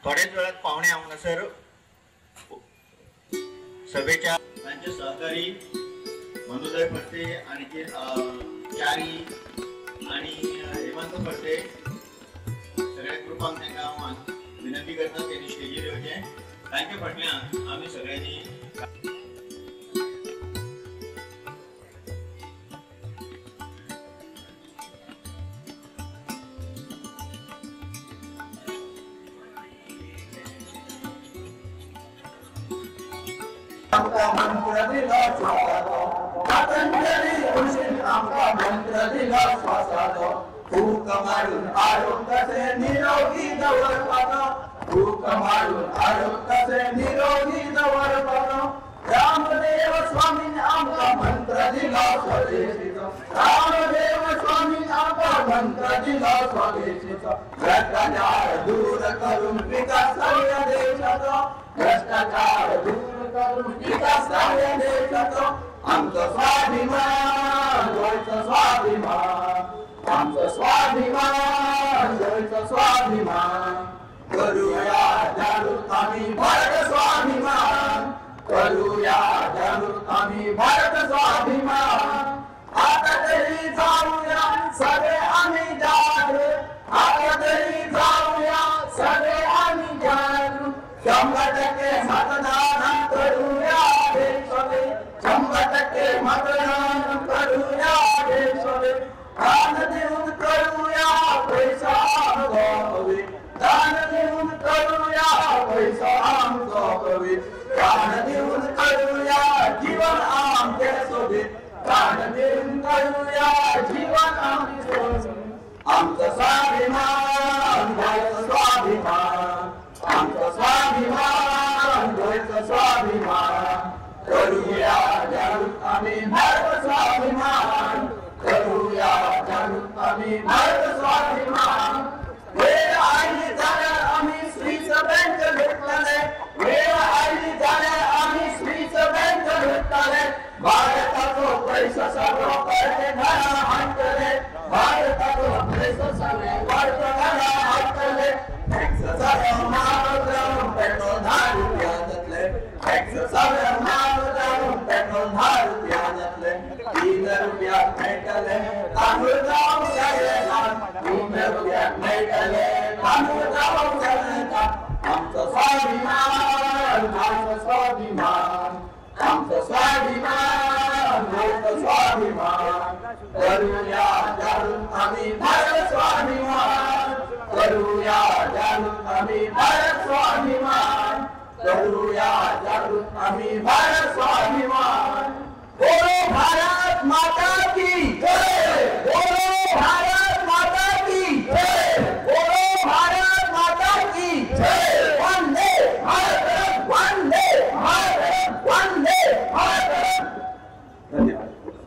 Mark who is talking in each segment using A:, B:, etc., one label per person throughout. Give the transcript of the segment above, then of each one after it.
A: थोड्याच वेळात पाहुणे हांगासर सभेच्या त्यांचे सहकारी मनुदय फडते आणि चारी आणि हेमंत फडते सगळ्या ग्रुपांक तांकां हांव विनंती करता त्यांनी स्टेजीर येवचें. तांचे फाटल्यान आमी सगळ्यांनी
B: मंत्र दिला पतंजली ऋषीन आमका मंत्र दिला श्वासाचो फूक मारून आरोग्याचे निरोगी दवरपाचो फूक मारून आरोग्याचे निरोगी दवरपाचो. रामदेव स्वामीन आमका मंत्र दिला स्वदेशीचो रामदेव स्वामीन आमका मंत्र दिला स्वदेशीचो. भ्रष्टाचार दूर करून विकास सगळ्या देशाचो भ्रष्टाचार दूर विकास सगळ्या देशाचो. आमचो स्वाभिमान गोंयचो स्वाभिमान आमचो स्वाभिमान गोंयचो स्वाभिमान. करूया जागृत आमी भारत स्वाभिमान करूया जागृत आमी भारत स्वाभिमान. आता तरी जाऊया सगळे आमी जागृत आता तरी जाऊया सगळे आमी जागृत. 100% मतदान करूया हे सगळे 100% मतदान करूया हे सगळे. दान देऊन करूया पैसा आमचो दान देऊन करूया पैसा आमचो कवी. दान देऊन करूया जीवन आमचे सोबीत दान देऊन करूया जीवन आमचे सोबीत. आमचं स्वाभिमान गोंयचं स्वाभिमान आमचं स्वाभिमान गोंयचं स्वाभिमान. करूया जागृत आमी भारत स्वाभिमान करूया जागृत आमी भारत स्वाभिमान. वेळ आयली जाल्यार आमी स्वीस बँक लुटतले वेळ आयली जाल्यार आमी स्वीस बँक लुटतले. भारताचो पैसो सगळो परते घरा हाडटले भारताचो पैसो सगळे परते घरा हाडटले. टॅक्स सगळो म्हारग जावन पेट्रोल 10 रुपया जातले टॅक्स सगळो म्हारग जावन पेट्रोल 10 रुपया जातले. 3 रुपयाक मेळटले तांदूळ जावं सगळे लाग 3 रुपयाक मेळटले तांदूळ जावं सगळे लाग. आमचो स्वाभिमान आमचो स्वाभिमान आमचो स्वाभिमान गोंयचो स्वाभिमान. करूया जागृत आमी भारत स्वाभिमान करूया जागृत आमी भारत स्वाभिमान करूया जागृत आमी भारत स्वाभिमान. बोलो भारत माता की जय बोलो भारत माता की जय बोलो भारत माता की जय. वंदे भारत वंदे भारत वंदे भारत. धन्यवाद.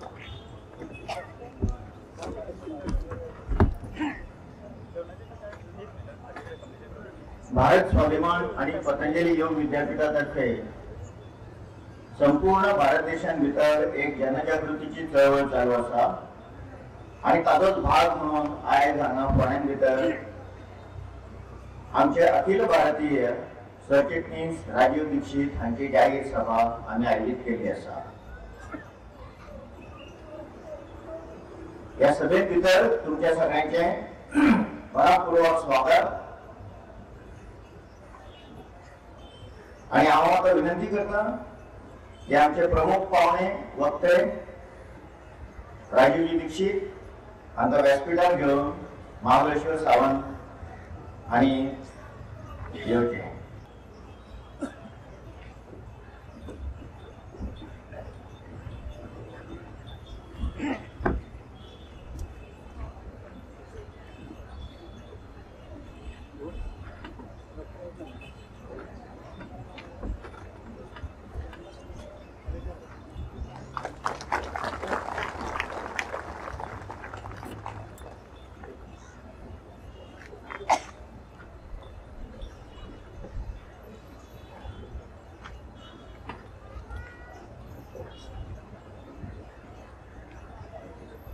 A: भारत स्वाभिमान आणि पतंजली योग विद्यापीठातर्फे संपूर्ण भारत देशां भितर एक जनजागृतीची चळवळ चालू आसा आणि ताचोच भाग म्हणून आयज हांगा फोंड्यां भितर आमचे अखिल भारतीय सरचिटणीस राजीव दीक्षित हांची जाहीर सभा आमी आयोजीत केली आसा. या सभेत भितर तुमच्या सगळ्यांचे मनपूर्वक स्वागत. आणि हांव आता विनंती करता की आमचे प्रमुख पाहुणे वक्ते राजीवजी दीक्षित हांकां व्यासपीठार घेवन महाबळेश्वर सावंत आणि येवचे.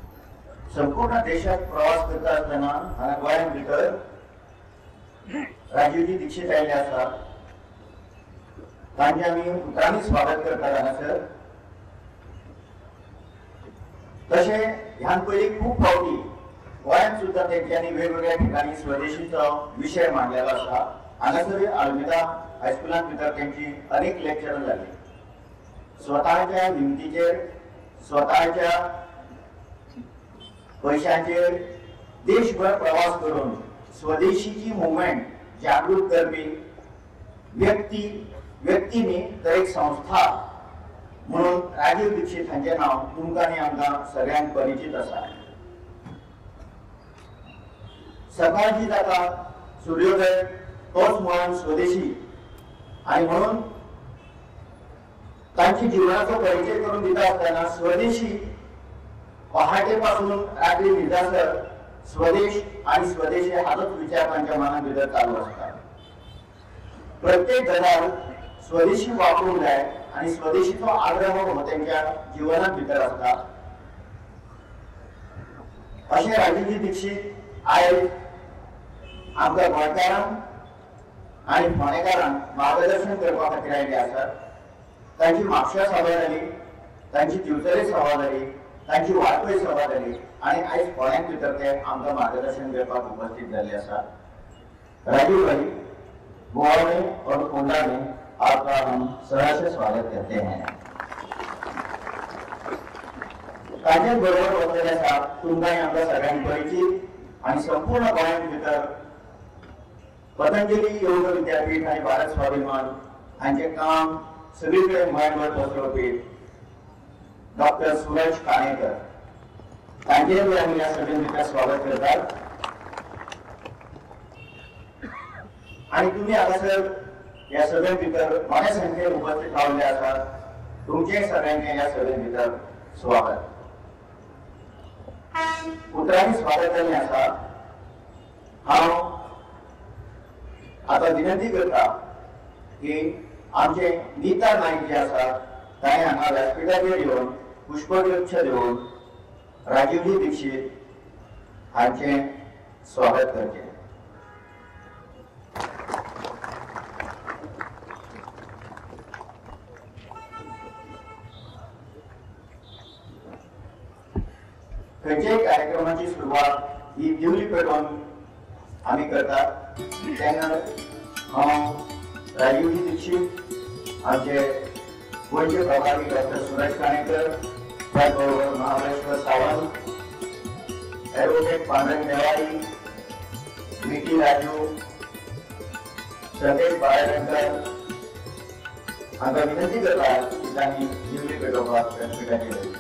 A: संपूर्ण देशात प्रवास करता असताना गोंयां भितर राजीवजी दीक्षित आयिल्ले आसात तांचे आमी उतरांनी स्वागत करतात हांगासर। तशें ह्यान पयलीं खूब फावटी गोंयांत सुद्दां तेंच्यांनी वेगवेगळ्या ठिकाणी स्वदेशीचो विशय मांडलेलो आसा। हांगासर आल्मेदा हायस्कुलांत भितर तेंची अनेक लेक्चरां जाल्ली। स्वताच्या हिमतीचेर स्वताच्या पयशांचेर देशभर प्रवास करून स्वदेशीची मुवमेंट जागृत करपी व्यक्ती न्ही तर एक संस्था म्हणून राजीव दीक्षित हांचें नांव तुमकां आनी आमकां सगळ्यांक परिचीत आसा। सकाळ जी जाता सूर्योदय तोच म्हणून स्वदेशी आणि म्हणून तांची जीवनाचो परिचय करून दिता आसतना स्वदेशी पहाटे पासून रात्री न्हिदसर स्वदेश आणि स्वदेशी हाचोच विचार तांच्या मना भितर चालू आसता। प्रत्येक गजाल स्वदेशी वापरूंक जाय आणि स्वदेशीचो आग्रह हो तेंच्या जीवनात भितर आसता। अशें राजीवजी दीक्षित आयज आमकां गोंयकारांक आनी फोंडेकारांक मार्गदर्शन करपा खातीर आयिल्ले आसात। तांची म्हापशा सभा जाली, तांची दिवचले सभा जाली, तांची वाळपय सभा जाली आणि आयज फोंड्यां भितर ते आमकां मार्गदर्शन करपाक उपस्थित जाल्ले आसात। राजीव भाई, गोवा में और कुंडा में आपका हम सहर्ष स्वागत करते हैं। तांचे बरोबर बसलेले आसात तुमकां आमकां सगळ्यांक परिचीत आणि संपूर्ण गोंयां भितर पतंजली योग विद्यापीठ आणि भारत स्वाभिमान हांचे काम सगळीकडे गोंयभर पसरवपी डॉक्टर सूरज काणेकर तांचेय आमी ह्या सभेन भितर स्वागत करतात। आणि तुम्ही हांगासर ह्या सभेन भितर मोठ्या संख्येन उपस्थित रावल्ले आसात। तुमचे सगळ्यांचे ह्या सभेन भितर स्वागत। उतरांनी स्वागत जाल्लें आसा। हांव आता विनंती करता की आमचे नीता नाईक जे आसात ताणें हांगा व्यासपीठाचेर येवन पुष्पगुच्छ दिवन राजीवजी दीक्षित हांचें स्वागत करचें। खंयच्याय कार्यक्रमाची सुरवात ही दिवली पेटोवन आमी करतात तेन्ना हांव राजीवजी दीक्षित आमचे गोंयचे प्रभारी डॉक्टर सूरज काणेकर त्याच बरोबर महाबळेश्वर सावंत, ॲडव्होकेट पांडुरंग देवारी, विकी राजू, सतेज बाळशंकर हांकां विनंती करता की तांणी दिवली पेटोवपाक व्यासपीठाचेर येवचें।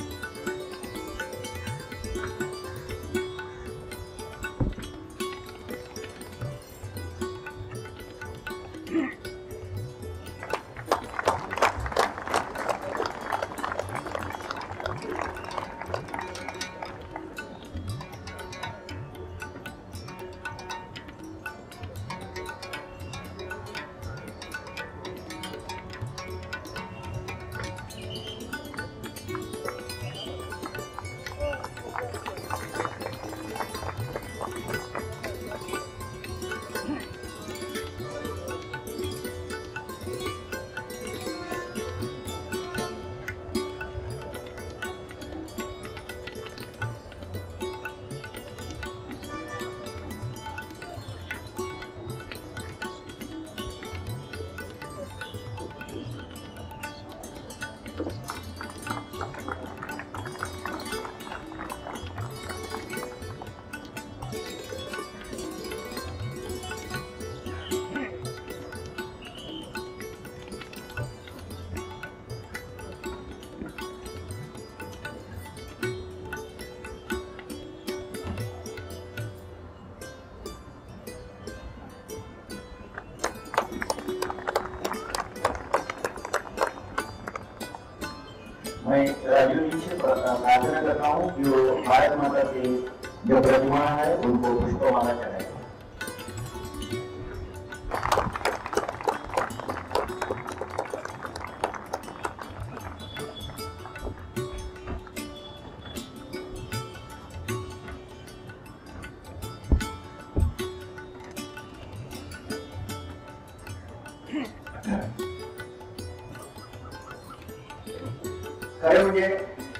A: मैं राजीव जी से प्रार्थना करता हूँ कि वो भारत माता की जो प्रतिमा है उनको पुष्पमाला चढ़ाए। खरे म्हणजे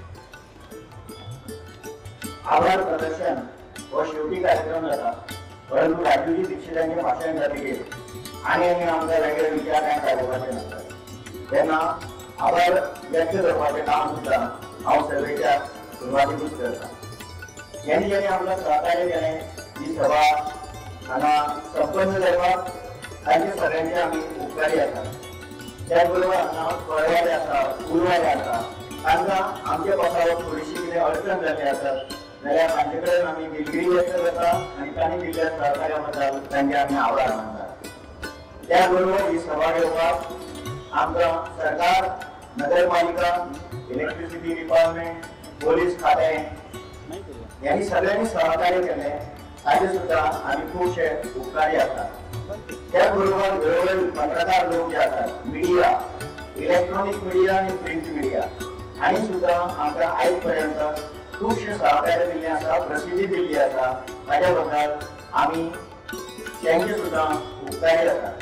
A: आभार प्रदर्शन व शेवटी कार्यक्रम जाता, परंतु राजूजी दीक्षितांचे भाषण जातकीर आणि आमच्या वेगळे विचार काय काडोवपाचे नासतात तेन्ना आभार व्यक्त करपाचें काम सुद्दां हांव सभेच्या सुरवातीकूच करता. जेणे जेणे आमकां सहकार्य केलें ही सभा हांगा संपन्न करपाक तांचे सगळ्यांचे आमी उपकारी आसा. त्याच बरोबर हांगा कळवाले आसा, उलवाले आसा, तांकां आमच्या पसावर थोडीशी कितें अडचण जाल्ली आसत जाल्यार तांचे कडेन आमी दिलगिरी व्यक्त करता आनी तांणी दिल्ल्या सहकार्या बद्दल तांचे आमी आभार मानतात. त्याच बरोबर ही सभा घेवपाक आमकां सरकार, नगरपालिका, इलेक्ट्रिसिटी डिपार्टमेंट, पोलीस खातें यांनी सगळ्यांनी सहकार्य केलें ताचे सुद्दां आमी खूबशे उपकारी आसात. त्याच बरोबर वेगवेगळे पत्रकार लोक जे आसात, मिडिया, इलेक्ट्रॉनिक मिडिया आनी प्रिंट मिडिया हांणी सुद्दां आमकां आयज पर्यंत खूबशे सहकार्य दिल्लें आसा, प्रसिद्धी दिल्ली आसा. ताच्या बद्दल आमी तांचे सुद्दां उपकारी आसात.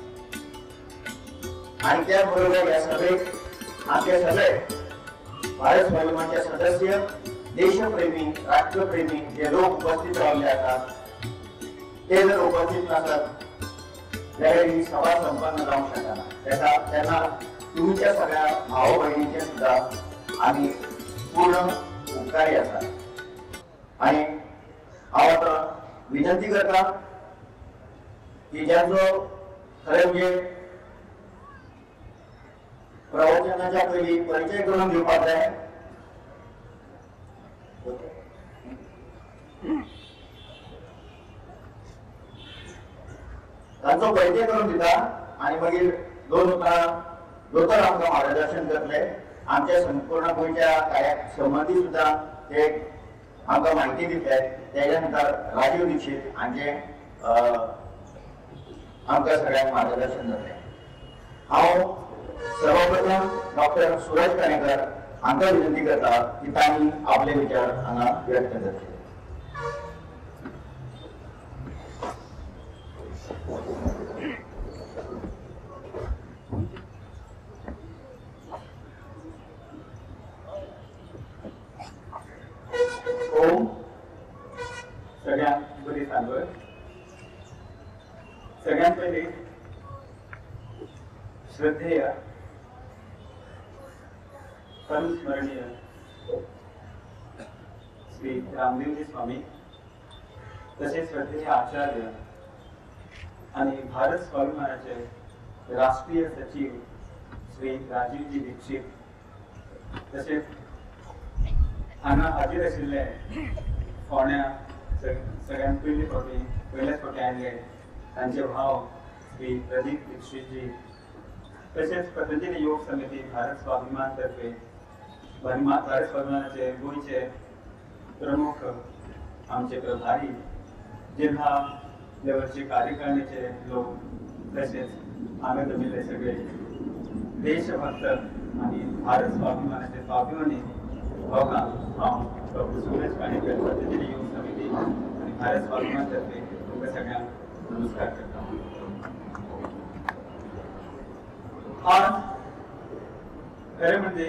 A: आणि त्याच बरोबर ह्या सभेक आमचे सगळे भारत स्वाभिमानचे सदस्य, देशप्रेमी, राष्ट्रप्रेमी जे लोक उपस्थित रावले आसात ते जर उपस्थित नसत जाल्यार ही सभा संपन्न जावंक शकना. तेन्ना तुमच्या सगळ्या भाव भयणींचे सुद्दां आमी पूर्ण उपकारी आसात. आणि हांव आतां विनंती करता की ज्यांचो खरें म्हणजे प्रवचनाच्या पयलीं परिचय करून दिवपाक जाय. तांचो परिचय करून दिता आनी मागीर दोन दोतोर आमकां मार्गदर्शन करतले. आमच्या संपूर्ण गोंयच्या कार्याक संबंधी सुद्दां ते आमकां म्हायती दितले. तेच्या नंतर राजीव दीक्षित हांचे आमकां सगळ्यांक मार्गदर्शन जातलें. हांव सर्वप्रथम डॉक्टर सुरेश काणेकर हांकां विनंती करता की तांणी आपले विचार हांगा व्यक्त करचे. ओम सगळ्यांक बरी सांगोय. सगळ्यांत पयलीं श्रद्धेय परमस्मरणीय श्री रामदेवजी स्वामी, तसेच श्रद्धेय आचार्य आणि भारत स्वाभिमानाचे राष्ट्रीय सचिव श्री राजीवजी दीक्षित, तसेच हांगा हाजीर आशिल्ले फोंड्या सगळ्यांत पयल्याच फावटी आयिल्ले तांचे भाव श्री प्रदीप दीक्षितजी, तसेच पतंजली योग समिती भारत स्वाभिमान तर्फे भारत स्वाभिमानाचे गोंयचे प्रमुख आमचे प्रभारी, जिल्हा लेवलचे कार्यकारिणीचे लोक, तसेच हांगा जमिल्ले सगळे देशभक्त आणि भारत स्वाभिमानाचे स्वाभिमानी भावकां हांव डॉक्टर सुरेश काणेकर, पतंजली योग समिती आणि भारत स्वाभिमान तर्फे तुमकां सगळ्यांक नमस्कार करता. आज खरें म्हणजे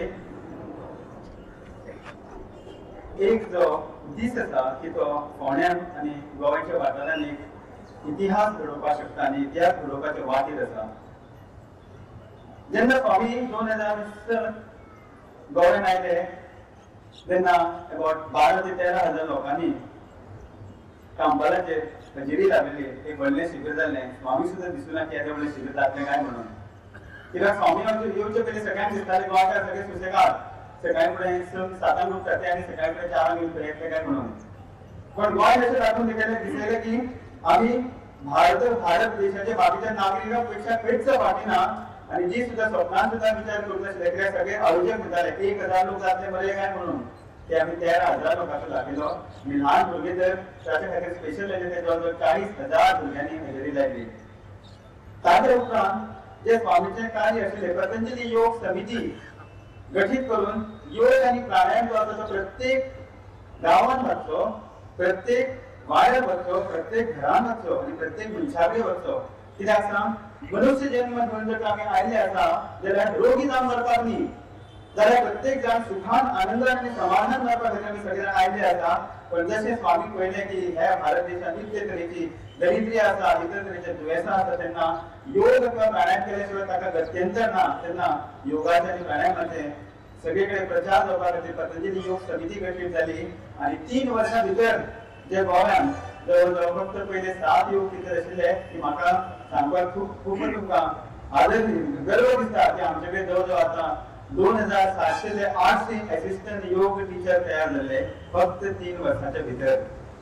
A: एक जो दीस आसा की तो फोंड्यान आनी गोंयच्या वाठारांत एक इतिहास घडोवपाक शकता आनी इतिहास घडोवपाच्या वाटेर आसा. जेन्ना स्वामी 2007 गोंयांत आयले तेन्ना अबाउट 12 ते 13 हजार लोकांनी कांपालाचेर हजेरी लाविल्ली. एक व्हडलें शिबीर जाल्लें. स्वामी सुद्दां दिसूं ना की येदें व्हडलें शिबीर जातलें काय म्हणून. कित्याक स्वामी येवचे पयलीं सगळ्यांक दिसतालें गोंयकार सगळे सुसेगाद, सकाळी फुडें 7 उठतात आनी सकाळी फुडें 4 येतले काय म्हणून. पण गोंय अशें दाखोवन दिसलेलें की आमी भारत देशाच्या बाकीच्या नागरिकां पेक्षा खंयच फाटीं ना आनी जी सुद्दां स्वप्नान सुद्दां विचार करूंक नाशिल्ले कित्याक सगळे अळुजे म्हणटाले 1000 लोक जातले बरे काय म्हणून. ते आमी 13,000 लोकांचो दाखयलो आनी ल्हान भुरगे तर ताचे खातीर स्पेशल ते जवळ जवळ 40,000 भुरग्यांनी हजेरी लायली. ताचे उपरांत जे स्वामीचें कार्य आशिल्लें पतंजली योग समिती गठीत करून योग आनी प्राणायाम जो आसा तो प्रत्येक गांवांत वचचो, प्रत्येक वाड्यार वचचो, प्रत्येक घरांत वचचो आनी प्रत्येक मनशाकडे वचचो
B: कित्याक सांग मनुष्य जन्म घेवन जर आमी आयले आसा जाल्यार रोगी जावन मरपाक न्ही जाल्यार प्रत्येक जाण सुखान आनंदान आनी समाधान मरपाक खातीर आमी सगळे जाण आयले आसा पण जशें स्वामी पळयलें की ह्या भारत देशांत इतले तरेची दरिद्री आसा इतले तरेचे दुयेंसां आसा तेन्ना योग किंवा प्राणायाम केल्या शिवाय ताका गत्यंतर ना तेन्ना योगाचें आनी प्राणायामाचें सगळे कडेन प्रचार जावपा खातीर पतंजली योग समिती गठीत जाली आनी 3 वर्सां भितर जे गोंयांत जवळ फक्त पयले 7 योग टिचर आशिल्ले की म्हाका सांगपाक खूब तुमकां आदर गर्व दिसता की आमचे कडेन जवळ आतां 2700 ते 800 असिस्टंट योग टीचर तयार झाले फक्त 3 वर्षाच्या भितर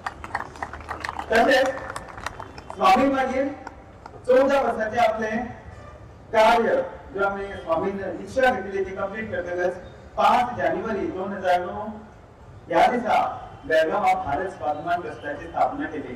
B: तसेच स्वामी मागीर 14 वर्षाचे आपले कार्य जो आम्ही स्वामींनी दीक्षा घेतली ती कंप्लीट करतकच 5 जानेवारी 2009 ह्या दिसा बेळगांवां भारत स्वाभिमान ट्रस्टाची स्थापना केली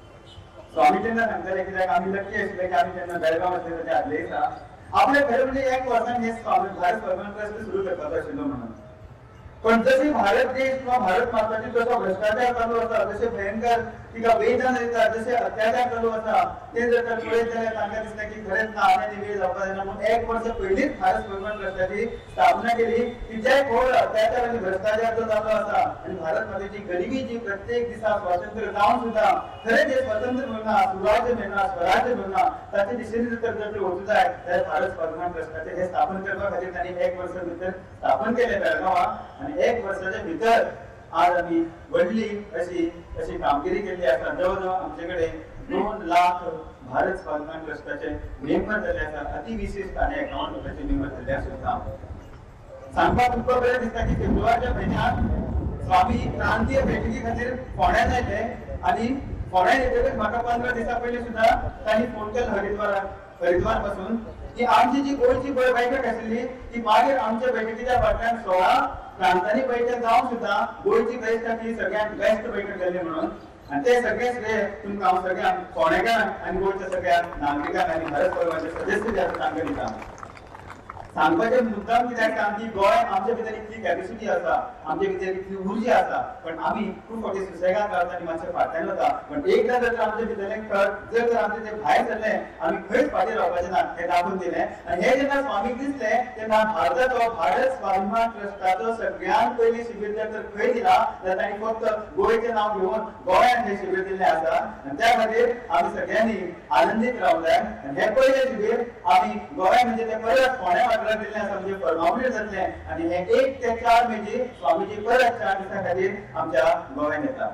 B: स्वामी तेन्ना सांगताले कित्याक आमी लकी आशिल्ले की आमी तेन्ना बेळगांव आसले ताचे आदले दिसा आपल्या खरें म्हणजे 1 वर्सान हे भारत स्वाभिमान ट्रस्ट सुरू करपाचो आशिल्लो म्हणून पण जशी भारत देश किंवा भारत माताची जसो भ्रष्टाचार चालू आसा जसे भयंकर तिका वेदन येता जसे अत्याचार चालू आसा ते जर तर पळयत जाल्यार तांकां दिसता की खरेंच ना आनी वेळ जावपा जायना म्हणून 1 वर्स पयलींच भारत स्वाभिमान ट्रस्टाची स्थापना केली की जे खोल अत्याचार आनी भ्रष्टाचार जो जाल्लो आसा आनी भारत मातेची गरिबी जी प्रत्येक दिसा स्वातंत्र्य जावन सुद्दां खरें जे स्वातंत्र्य मेळना सुराज्य मेळना स्वराज्य मेळना ताचे दिशेन जर तर वचूं जाय जाल्यार भारत स्वाभिमान ट्रस्टाचे हे स्थापन करपा खातीर तांणी 1 वर्सा भितर स्थापन केलें बेळगांवां आनी 1 वर्साच्या भितर आज आम्ही व्हडली अशी कामगिरी केली आसा जवळ आमचे कडेन 2 लाख भारत स्वाभिमान ट्रस्टाचे मेंबर जाल्ले आसा अति विशिष्ट आनी 51 रुपयाचे मेंबर जाल्ले आसा सांगपाक खूब बरें दिसता की फेब्रुवारीच्या म्हयन्यात स्वामी क्रांतीय बैठकी खातीर फोंड्यान आयले आनी फोंड्यान येतकच म्हाका 15 दिसा पयलीं सुद्दां तांणी फोन केलो हरिद्वार पासून की आमची जी गोंयची बैठक आशिल्ली ती मागीर आमच्या बैठकीच्या फाटल्यान 16 प्रांतांनी बैठक जावन सुद्दां गोंयची बैठक ही सगळ्यांत बेस्ट बैठक जाल्ली म्हणून आनी ते सगळे श्रेय तुमकां हांव सगळ्यांक फोंडेकारांक आनी गोंयच्या सगळ्या नागरिकांक आनी भारत परिवाराचे सदस्य जे आसा तांकां दिता सांगपाचें मुद्दाम कित्याक सांग की गोंय आमचे भितर इतली कॅपेसिटी आसा आमचे भितर इतली उर्जा आसा पण आमी खूब फावटी सुसेगाद रावता आनी मातशें फाटल्यान वता पण एकदां जर आमचे भितरलें जर आमचें तें भायर सरलें आमी खंयच फाटीं रावपाचें ना हें दाखोवन दिलें आनी हें जेन्ना स्वामीक दिसलें तेन्ना भारताचो भारत स्वाभिमान ट्रस्टाचो सगळ्यांत पयलीं शिबीर जर खंय दिला जाल्यार तांणी फक्त गोंयचें नांव घेवन गोंयांत हें शिबीर दिल्लें आसा आनी त्या खातीर आमी सगळ्यांनी आनंदीत रावूंक जाय आनी हें पयलें शिबीर आमी गोंय म्हणजे तें परत फोंड्या दिल्ले आसा म्हणजे परमानंट जातले आनी हे 1 ते 4 मेची स्वामीजी परत 4 दिसां खातीर आमच्या गोंयांत येता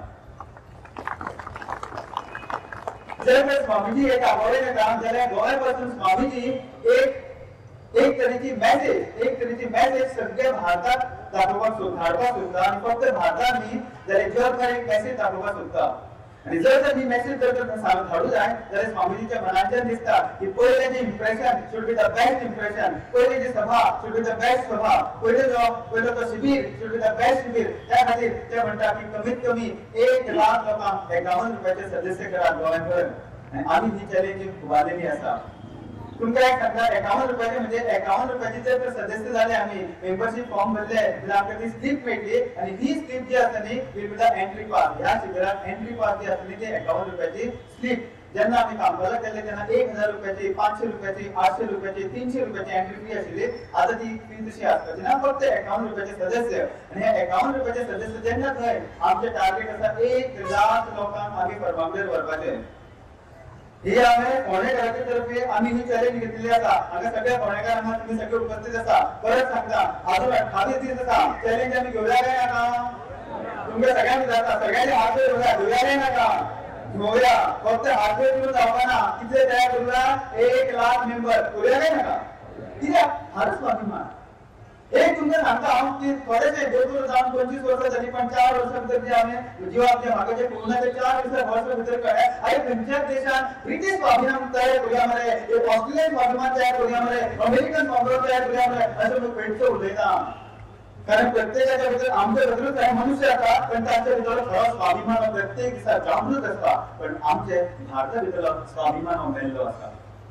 B: जर स्वामीजी एक गोंयांत येता जाल्यार गोंया पासून स्वामीजी एक तरेची मेसेज सगळ्या भारताक दाखोवपाक सोदता आनी फक्त भारतांत न्ही जाल्यार जगभर एक मेसेज दाखोवपाक सोदता आणि जर ही मेसेज जर धाडू जाय जाल्यार स्वामीजीच्या मनांतल्यान दिसता की पयलें जे impression should be the best impression पयली जी सभा शुड बी द बेस्ट सभा पयलो तो शिबीर शुड बी द बेस्ट शिबीर त्या खातीर ते म्हणटा की कमीत कमी 1 लाख लोकांक 51 रुपयाचे सदस्य करात गोंयभर आनी आमी ही चॅलेंज उबारलेली आसा तुमकां एक सांगता 51 रुपयाचे म्हणजे 51 रुपयाचे जर सदस्य जाले आमी मेंबरशीप फॉर्म भरले जाल्यार आमकां ती स्लीप मेळटली आनी ही स्लीप जी आसा न्ही will be the entry pass ह्या शिबिराक एंट्री पास जी आसली ती 51 रुपयाची स्लीप जेन्ना आमी कामकाजां केले तेन्ना 1000 रुपयाची 500 रुपयाची 800 रुपयाची 300 रुपयाची एंट्री फी आशिल्ली आतां ती फी तशी आसपाची ना फक्त 51 रुपयाचे सदस्य आनी हे 51 रुपयाचे सदस्य जेन्ना थंय आमचे टार्गेट आसा 1 लाख लोकांक आमी परमानंट व्हरपाचे ही आम्ही फोंडेकारांच्या तर्फे आम्ही ही चॅलेंज घेतलेली आसा हांगा सगळ्या फोंडेकारांना तुम्ही सगळे उपस्थित आसा परत सांगता आजून 28 दीस आसा चॅलेंज आम्ही घेवया काय नाका तुमच्या सगळ्यांनी जाता सगळ्यांनी हात जोडूया घेवया काय नाका घेवया फक्त हात जोडून जावपाना कितले तयार करूया 1 लाख मेंबर करूया काय नाका कित्याक हाच स्वाभिमान एक तुमकां सांगता हांव की थोडेशे देवपूर जावन 25 वर्सां जाली पण 4 वर्सां भितर जे हांवें जिवाक जे म्हाका जे कोरोनाचे 4 वर्सां भितर कळ्ळें आयज खंयच्याच देशान ब्रिटीश स्वाभिमान तयार करूया मरे एक ऑस्ट्रेलियन स्वाभिमान तयार करूया मरे अमेरिकन स्वाभिमान तयार करूया मरे अशें लोक खंयचो उलयता कारण प्रत्येकाच्या भितर आमच्या भितरूच काही मनुष्य आसा पण तांच्या भितर खरो स्वाभिमान प्रत्येक दिसा जागृत आसता पण आमचे भारता भितरलो स्वाभिमान हो मेल्लो आसा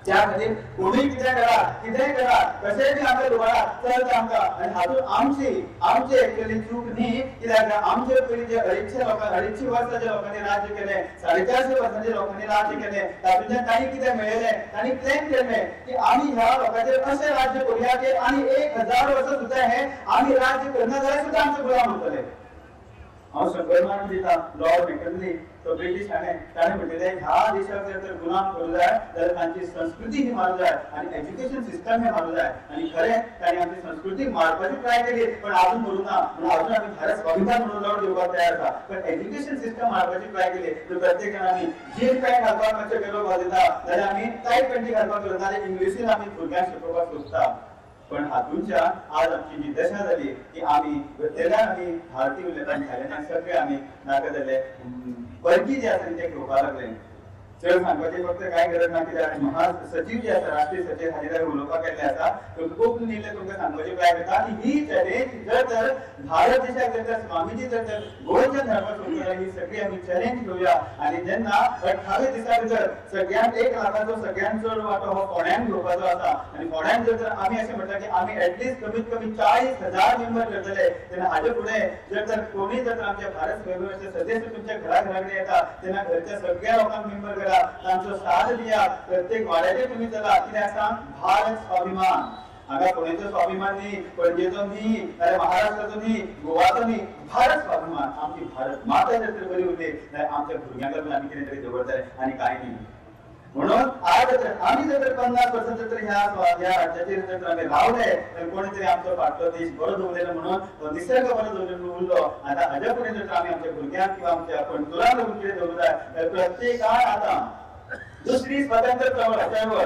B: त्या खातीर कोणी कितें करा कितेंय करा कशेंय बी आमच्या दुबारा चलता आमकां आनी हातूंत आमची एक्चुअली चूक न्ही कित्याक आमचे पयलीं जे 250 वर्सां जे लोकांनी राज्य केलें 450 वर्सां जे लोकांनी राज्य केलें तातूंतल्यान तांणी कितें मेळयलें तांणी प्लॅन केलें की आमी ह्या लोकांचेर अशें राज्य करुया की आनी 1000 वर्सां सुद्दां हे आमी राज्य करना जाल्यार सुद्दां आमचे गुलाम उरतले हांव संकल्पना दिता लॉर्ड मॅककिनली तो ब्रिटीश ताणें म्हटलेलें ह्या देशाक जर तर गुलाम करूं जाय जाल्यार तांची संस्कृती ही मारूं जाय आनी एज्युकेशन सिस्टम हे मारूं जाय आनी खरें ताणें आमची संस्कृती मारपाची ट्राय केली पण अजून मरूं ना म्हणून अजून आमी भारत स्वाभिमान म्हणून लढ दिवपाक तयार आसा पण एज्युकेशन सिस्टम मारपाची ट्राय केली तर प्रत्येक जाण आमी जीन पॅन्ट घालपाक मातशें गेलो दिता जाल्यार आमी टायट पॅन्टी घालपाक गेलो नाल्यार इंग्लिशीन आमी भुरग्यांक शिकोवपाक सोदता पण हातूंच्या आज आमची जी दशा जाली की आमी तेन्ना आमी भारतीय उलयताना थायलंडान सगळे आमी नाका जाले परकी जे आसा ते घेवपाक लागले चड सांगपाची फक्त काय गरज ना कित्याक महासचिव जे आसा राष्ट्रीय सचिव हाजे कडेन उलोवपाक केल्ले आसा कोंकणी न्हिदले तुमकां सांगपाची ट्राय करता आनी ही चॅलेंज जर तर भारत देशाक जर तर स्वामीजी जर तर गोंयच्या धर्माक सोडून जाल्यार ही सगळी आमी चॅलेंज घेवया आनी जेन्ना 28 दिसा भितर सगळ्यांत 1 लाखाचो सगळ्यांत चड वांटो हो फोंड्यान घेवपाचो आसा आनी फोंड्यान जर तर आमी अशें म्हणटा की आमी एटलीस्ट कमीत कमी 40,000 मेंबर करतले तेन्ना हाजे फुडें जर तर कोणी जर तर आमच्या भारत स्वाभिमानाचे सदस्य तुमच्या घरा कडेन येता तेन्ना घरच्या सगळ्या लोकांक मेंबर करा तांचो साथ दिया प्रत्येक वाड्याचेर तुमी चला कित्याक सांग भारत स्वाभिमान हांगा पुणेचो स्वाभिमान न्ही पणजेचो न्ही नाल्यार महाराष्ट्राचो न्ही गोवाचो न्ही भारत स्वाभिमान आमची भारत माता जर तर बरी उरली जाल्यार आमच्या भुरग्यांक लागून आमी कितें तरी दवरतले आनी कांय न्ही म्हणून आज जर आमी जर 50% जर ह्या राज्याचेर जर आमी रावले जाल्यार कोणी तरी आमचो फाटलो देश बरो दवरलेलो म्हणून निसर्ग बरो दवरलेलो उरलो आतां हाज्या फुडें जर आमी आमच्या भुरग्यांक किंवा आमच्या पंतुलांक लागून कितें दवरूं जाय जाल्यार प्रत्येकान आतां दुसरी स्वतंत्र चळवळ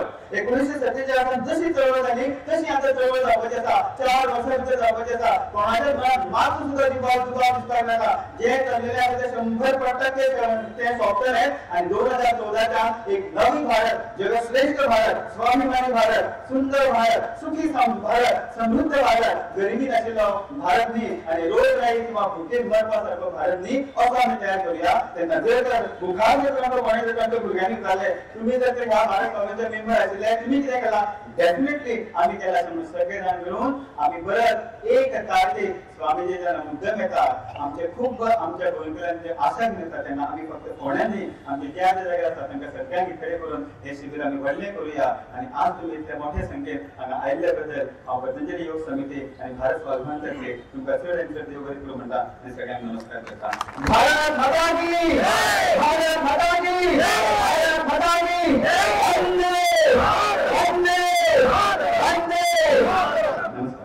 B: 1947 जशी चळवळ जाली तशी आता चळवळ जावपाची आसा 4 वर्सां भितर जावपाची आसा कोणाच्या मनात मात सुद्दां दुबाव दिसपाक नाका जे चल्लेले आसा ते 100% ते सोंपतले आनी 2014च्या एक नवी भारत जगश्रेष्ठ भारत स्वाभिमानी भारत सुंदर भारत सुखी भारत समृद्ध भारत गरिबी नाशिल्लो भारत न्ही आनी रोगराई किंवा भुकेक मरपासारको भारत न्ही असो आमी तयार करूया तेन्ना जर तर मुखार जर आमकां कोणें जर आमच्या भुरग्यांनी जाले तुम्ही जर ह्या भारत स्वाभिमानाचे मेंबर आशिल्ले तुम्ही कितें केला डेफिनेटली आमी केला सगळे जाण मिळून आमी परत 1 तारखेक स्वामीजी जेन्ना मुद्दम येता आमचे खूब आमच्या गोंयकारांचे आशेक येता तेन्ना आमी फक्त फोंड्यांनी आमचे ज्या ज्या जाग्यार आसा तांकां सगळ्यांक एकठांय करून हे शिबीर आमी व्हडलें करूया आनी आज तुमी इतल्या मोठ्या संख्येन हांगा आयिल्ल्या बद्दल हांव पतंजली योग समिती आनी भारत स्वाभिमान तर्फे तुमकां चड आनी चड देव बरें करूं म्हणटा आनी सगळ्यांक नमस्कार करता भारत माता की भारत माता की भारत माता की वंदे वंदे वंदे नमस्कार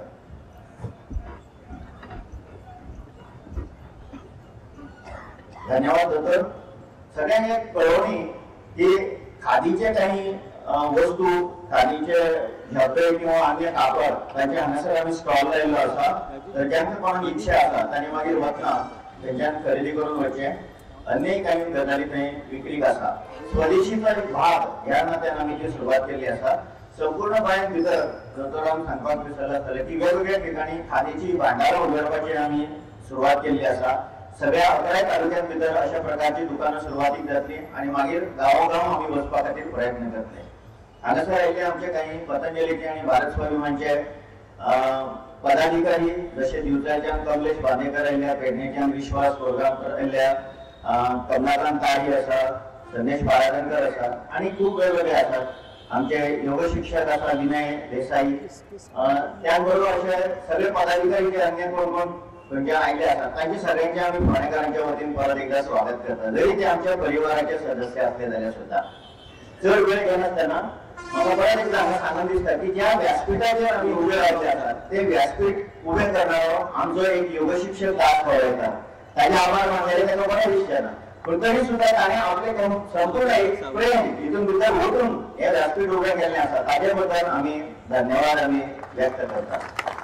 A: धन्यवाद डॉक्टर सगळ्यांनी एक कळवणी की खादीचे काही वस्तू खादीचे झेपे किंवा आनी कापड तांचे हांगासर आमी स्टॉल लायिल्लो आसा तर जेन्ना कोणाक इच्छा आसा तांणी मागीर वतना तेंच्यान खरेदी करून वचचें अनेक काही गजाली थंय विक्रीक आसा स्वदेशीचो एक भाग ह्या नात्यान आमी ती सुरवात केल्ली आसा संपूर्ण गोंया भितर दोतोरान सांगपाक विसरला आसतलें की वेगवेगळ्या ठिकाणी खादीची भांडारां उगडपाची आमी सुरवात केल्ली आसा सगळ्या 11 तालुक्यां भितर अशा प्रकारची दुकानां सुरवातीक जातली आनी मागीर गांवोगांव आमी वचपा खातीर प्रयत्न करतले हांगासर आयिल्ले आमचे काही पतंजलीचे आनी भारत स्वाभिमानचे पदाधिकारी जसे दिवचाच्यान कमलेश बांदेकर आयिल्ल्या पेडणेच्यान विश्वास कोरगांवकर आयिल्ल्या कमलाकांत तारी आसा संदेश बाळागणकर आसा आनी खूब वेगवेगळे आसात आमचे योग शिक्षक आसा विनय देसाई त्या बरोबर असे सगळे पदाधिकारी जे हांगा कोण खंयच्या आयिल्ले आसात तांचे सगळ्यांचे आमी फोंडेकारांच्या वतीन परत एकदा स्वागत करता जरी ते आमच्या परिवाराचे सदस्य असले जाल्यार सुद्धा चड वेळ घेनासतना म्हाका परत एकदा हांगा सांगून दिसता की ज्या व्यासपीठाचेर आमी उबे रावले आसात ते व्यासपीठ उबें करणारो आमचो एक योग शिक्षक दास पळयता ताचे आभार मानलेले ताका बरें दिसचें ना पण तरी सुद्धा ताणें आपले संपूर्ण एक प्रेम हितून भितर वचून हे व्यासपीठ उबें केल्लें आसा ताचे बद्दल आमी धन्यवाद आमी व्यक्त करता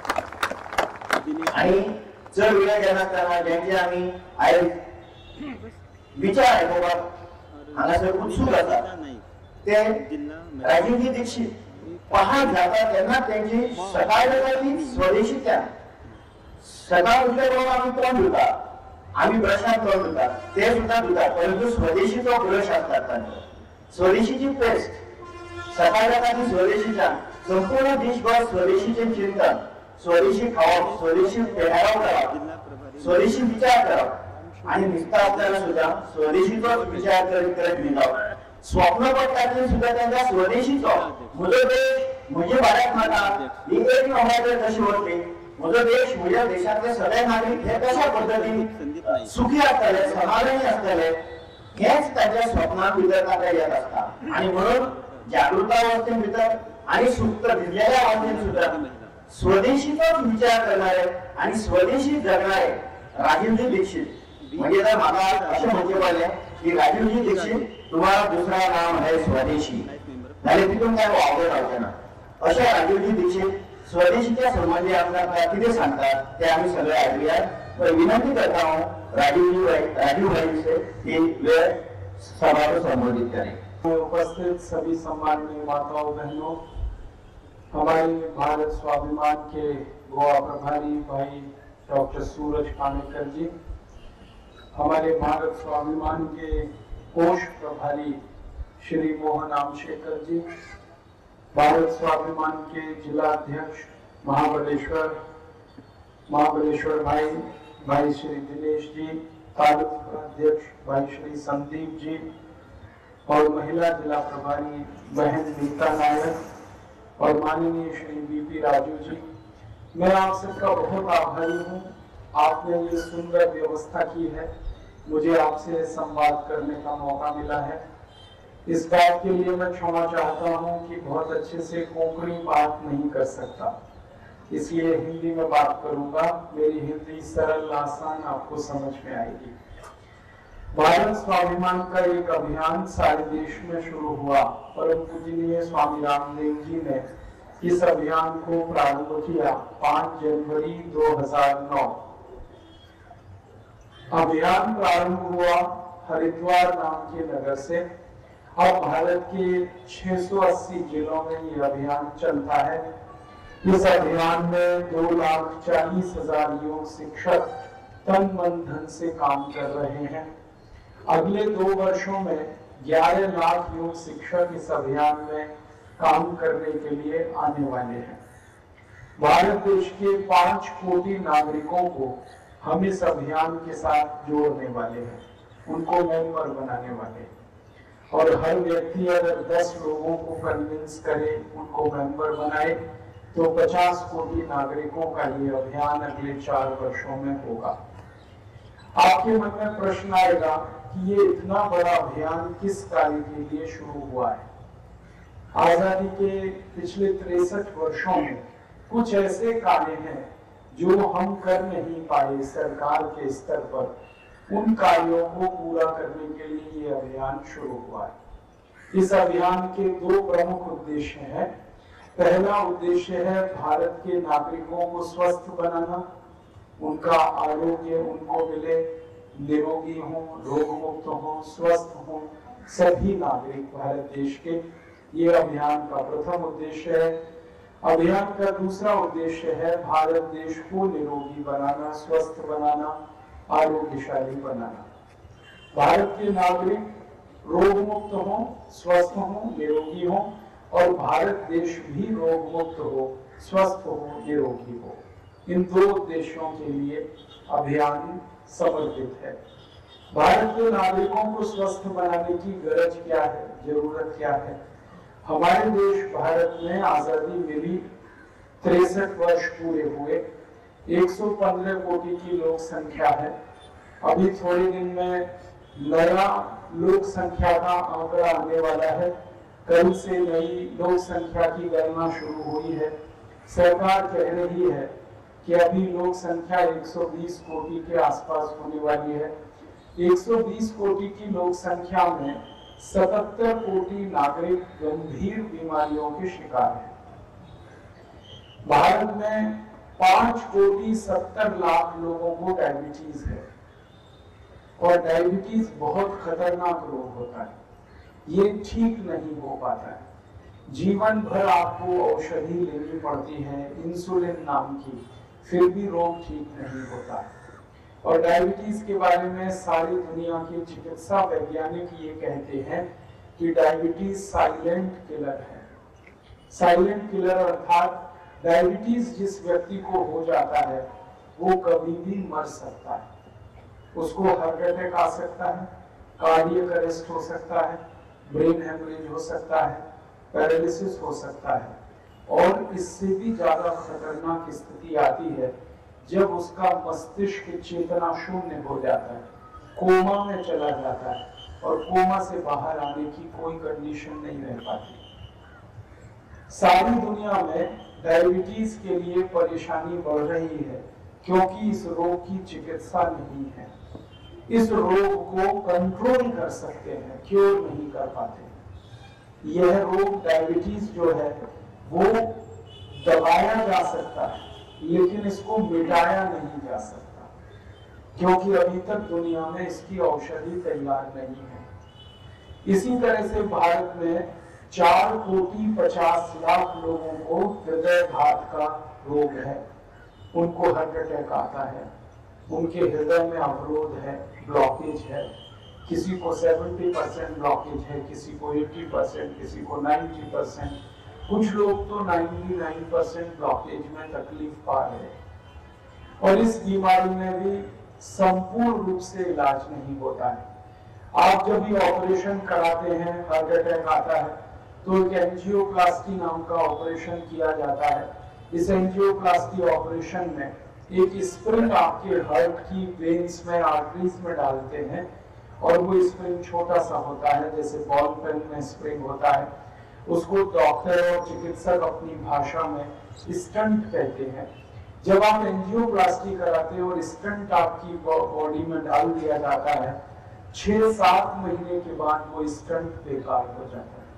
A: आनी चड वेळ घेनासतना जेंचे आमी आयज विचार आयकोवपाक हांगासर उत्सूक आसा ते राजीवजी दीक्षित पहाट जाता तेन्ना तेंची सकाळ जाता ती स्वदेशीच्यान सकाळ उठले बरोबर आमी तोंड धुता आमी ब्रशान तोंड धुतात ते सुद्धा धुतात परंतु स्वदेशीचो ब्रश आसता तांचो स्वदेशीची पेस्ट
B: सकाळी स्वदेशीच्या संपूर्ण देशभर स्वदेशीचे चिंतन, स्वदेशी खावप, स्वदेशी पेहराव करप, स्वदेशी विचार करप आणि नुसता आपल्याला सुद्धा स्वदेशीचोच विचार करत निघाव. स्वप्न पडटातून सुद्धा त्यांच्या स्वदेशीचो म्हजो देश म्हणजे भारत माता ही एक नंबराचेर कशी उरली, म्हजो देश म्हज्या देशातले सगळे नागरीक हे कशा पद्धतीन सुखी आसतले, समाधानी आसतले, हेच ताच्या स्वप्ना भितर ताका येत असता. आणि म्हणून जागृता अवस्थे भितर आणि सुप्त भिजलेल्या अवस्थेत सुद्धा स्वदेशीचाच विचार करणारे आणि स्वदेशी जगणारे राजीवजी दीक्षित म्हणजे जर मला असे म्हणते पाहिजे की राजीवजी दीक्षित तुम्हाला दूसरा नाम है स्वदेशी झाले तिथून काय वावगे राहते ना. अशा राजीवजी दीक्षित स्वदेशीच्या संबंधी आपल्याला किती सांगतात ते आम्ही सगळे ऐकूया. पण विनंती करता हूँ राजीव भाई से कि वे सभा को संबोधित करें.
C: उपस्थित सभी सम्माननीय माताओं बहनों, हमारे भारत स्वाभिमान के गोवा प्रभारी भाई डॉक्टर सूरज कानेकर जी, हमारे भारत स्वाभिमान के कोष प्रभारी श्री मोहन आमशेकर जी, भारत स्वाभिमान के जिला अध्यक्ष महाबलेश्वर भाई श्री दिनेश जी, तालुका अध्यक्ष भाई श्री संदीप जी और महिला जिला प्रभारी बहन नीता नायक और माननीय श्री बीपी राजू जी, मैं आप सबका बहुत आभारी हूँ. आपने ये सुंदर व्यवस्था की है, मुझे आपसे संवाद करने का मौका मिला है. इस बात के लिए मैं क्षमा चाहता हूँ कि बहुत अच्छे से कोंकणी बात नहीं कर सकता, इसलिए हिंदी में बात करूंगा. मेरी हिंदी सरल आसान आपको समझ में आएगी. भारत स्वाभिमान का एक अभियान सारे देश में शुरू हुआ. परम पूजनीय स्वामी रामदेव जी ने इस अभियान को प्रारंभ किया 5 जनवरी 2009. अभियान प्रारंभ हुआ हरिद्वार नाम के नगर से. अब भारत के 680 जिलों में ये अभियान चलता है. इस अभियान में 2,40,000 योग शिक्षक तन मन धन से काम कर रहे हैं. अगले 2 वर्षों में 11 लाख योग शिक्षक इस अभियान में काम करने के लिए आने वाले हैं. भारत देश के 5 कोटि नागरिकों को हम इस अभियान के साथ जोड़ने वाले हैं, उनको मेंबर बनाने वाले हैं. और हर व्यक्ति अगर 10 लोगों को कन्विंस करे, उनको मेंबर बनाए, तो 50 कोटि नागरिकों का ये अभियान अगले 4 वर्षों में होगा. आपके मन में प्रश्न आएगा कि ये इतना बड़ा अभियान किस कार्य के लिए शुरू हुआ है. आजादी के पिछले 63 वर्षों में कुछ ऐसे कार्य हैं जो हम कर नहीं पाए सरकार के स्तर पर. उन कार्यों को पूरा करने के लिए ये अभियान शुरू हुआ है. इस अभियान के 2 प्रमुख उद्देश्य हैं. पहला उद्देश्य है भारत के नागरिकों को स्वस्थ बनाना, उनका आरोग्य उनको मिले, निरोगी हों, रोग मुक्त हों, स्वस्थ हों सभी नागरिक भारत देश के. ये अभियान का प्रथम उद्देश्य है. अभियान का दूसरा उद्देश्य है भारत देश को निरोगी बनाना, स्वस्थ बनाना, आरोग्यशाली बनाना. भारत के नागरिक रोग मुक्त हों, स्वस्थ हों, निरोगी हों और भारत देश भी रोग मुक्त हो, स्वस्थ हो, निरोगी हो. इन 2 उद्देश्यों के लिए अभियान समर्पित है. भारत के नागरिकों को स्वस्थ बनाने की गरज क्या है, जरूरत क्या है. हमारे देश भारत में आजादी मिली 63 वर्ष पूरे हुए. 115 कोटि की लोक संख्या है. अभी थोड़े दिन में नया लोक संख्या का आंकड़ा आने वाला है. कल से नई लोक संख्या की गणना शुरू हुई है. सरकार कह रही है कि अभी लोक संख्या 120 कोटि के आसपास होने वाली है. 120 कोटि की लोक संख्या में 77 कोटि नागरिक गंभीर बीमारियों के शिकार हैं. भारत में 5 कोटि 70 लाख लोगों को डायबिटीज है और डायबिटीज बहुत खतरनाक रोग होता है. ये ठीक नहीं हो पाता है. जीवन भर आपको औषधि लेनी पड़ती है, इंसुलिन नाम की, फिर भी रोग ठीक नहीं होता. और डायबिटीज के बारे में सारी दुनिया के चिकित्सा वैज्ञानिक ये कहते हैं कि डायबिटीज साइलेंट किलर है। साइलेंट किलर अर्थात डायबिटीज जिस व्यक्ति को हो जाता है वो कभी भी मर सकता है। उसको हार्ट अटैक आ सकता है, कार्डियक अरेस्ट हो सकता है, ब्रेन हेमरेज हो सकता है, पैरालिसिस हो सकता है, और इससे भी ज्यादा खतरनाक स्थिति आती है जब उसका मस्तिष्क चेतना शून्य हो जाता है, कोमा में चला जाता है, और कोमा से बाहर आने की कोई कंडीशन नहीं रह पाती। सारी दुनिया में डायबिटीज के लिए परेशानी बढ़ रही है क्योंकि इस रोग की चिकित्सा नहीं है। इस रोग को कंट्रोल कर सकते हैं, क्योर नहीं कर पाते। यह रोग डायबिटीज जो है वो दबाया जा सकता है लेकिन इसको मिटाया नहीं जा सकता क्योंकि अभी तक दुनिया में इसकी औषधि तैयार नहीं है। इसी तरह से भारत में 4,50,00,000 लोगों को हृदयघात का रोग है, उनको हार्ट अटैक आता है, उनके हृदय में अवरोध है, ब्लॉकेज है, किसी को 70% ब्लॉकेज है, किसी को 80%, किसी को 90%, कुछ लोग तो 99% ब्लॉकेज में तकलीफ पा रहे हैं। और इस बीमारी में भी संपूर्ण रूप से इलाज नहीं होता है। आप जब भी ऑपरेशन कराते हैं, हार्ट अटैक आता है तो एक एंजियोप्लास्टी नाम का ऑपरेशन किया जाता है। इस एंजियोप्लास्टी ऑपरेशन में एक स्प्रिंग आपके हार्ट की वेन्स में, आर्टरीज में डालते हैं, और वो स्प्रिंग छोटा सा होता है, जैसे बॉल पेन में स्प्रिंग होता है। उसको डॉक्टर और चिकित्सक अपनी भाषा में स्टंट कहते हैं। जब आप एंजियोप्लास्टी कराते हैं और स्टंट आपकी बॉडी में डाल दिया जाता है, 6-7 महीने के बाद वो स्टंट बेकार हो जाता है,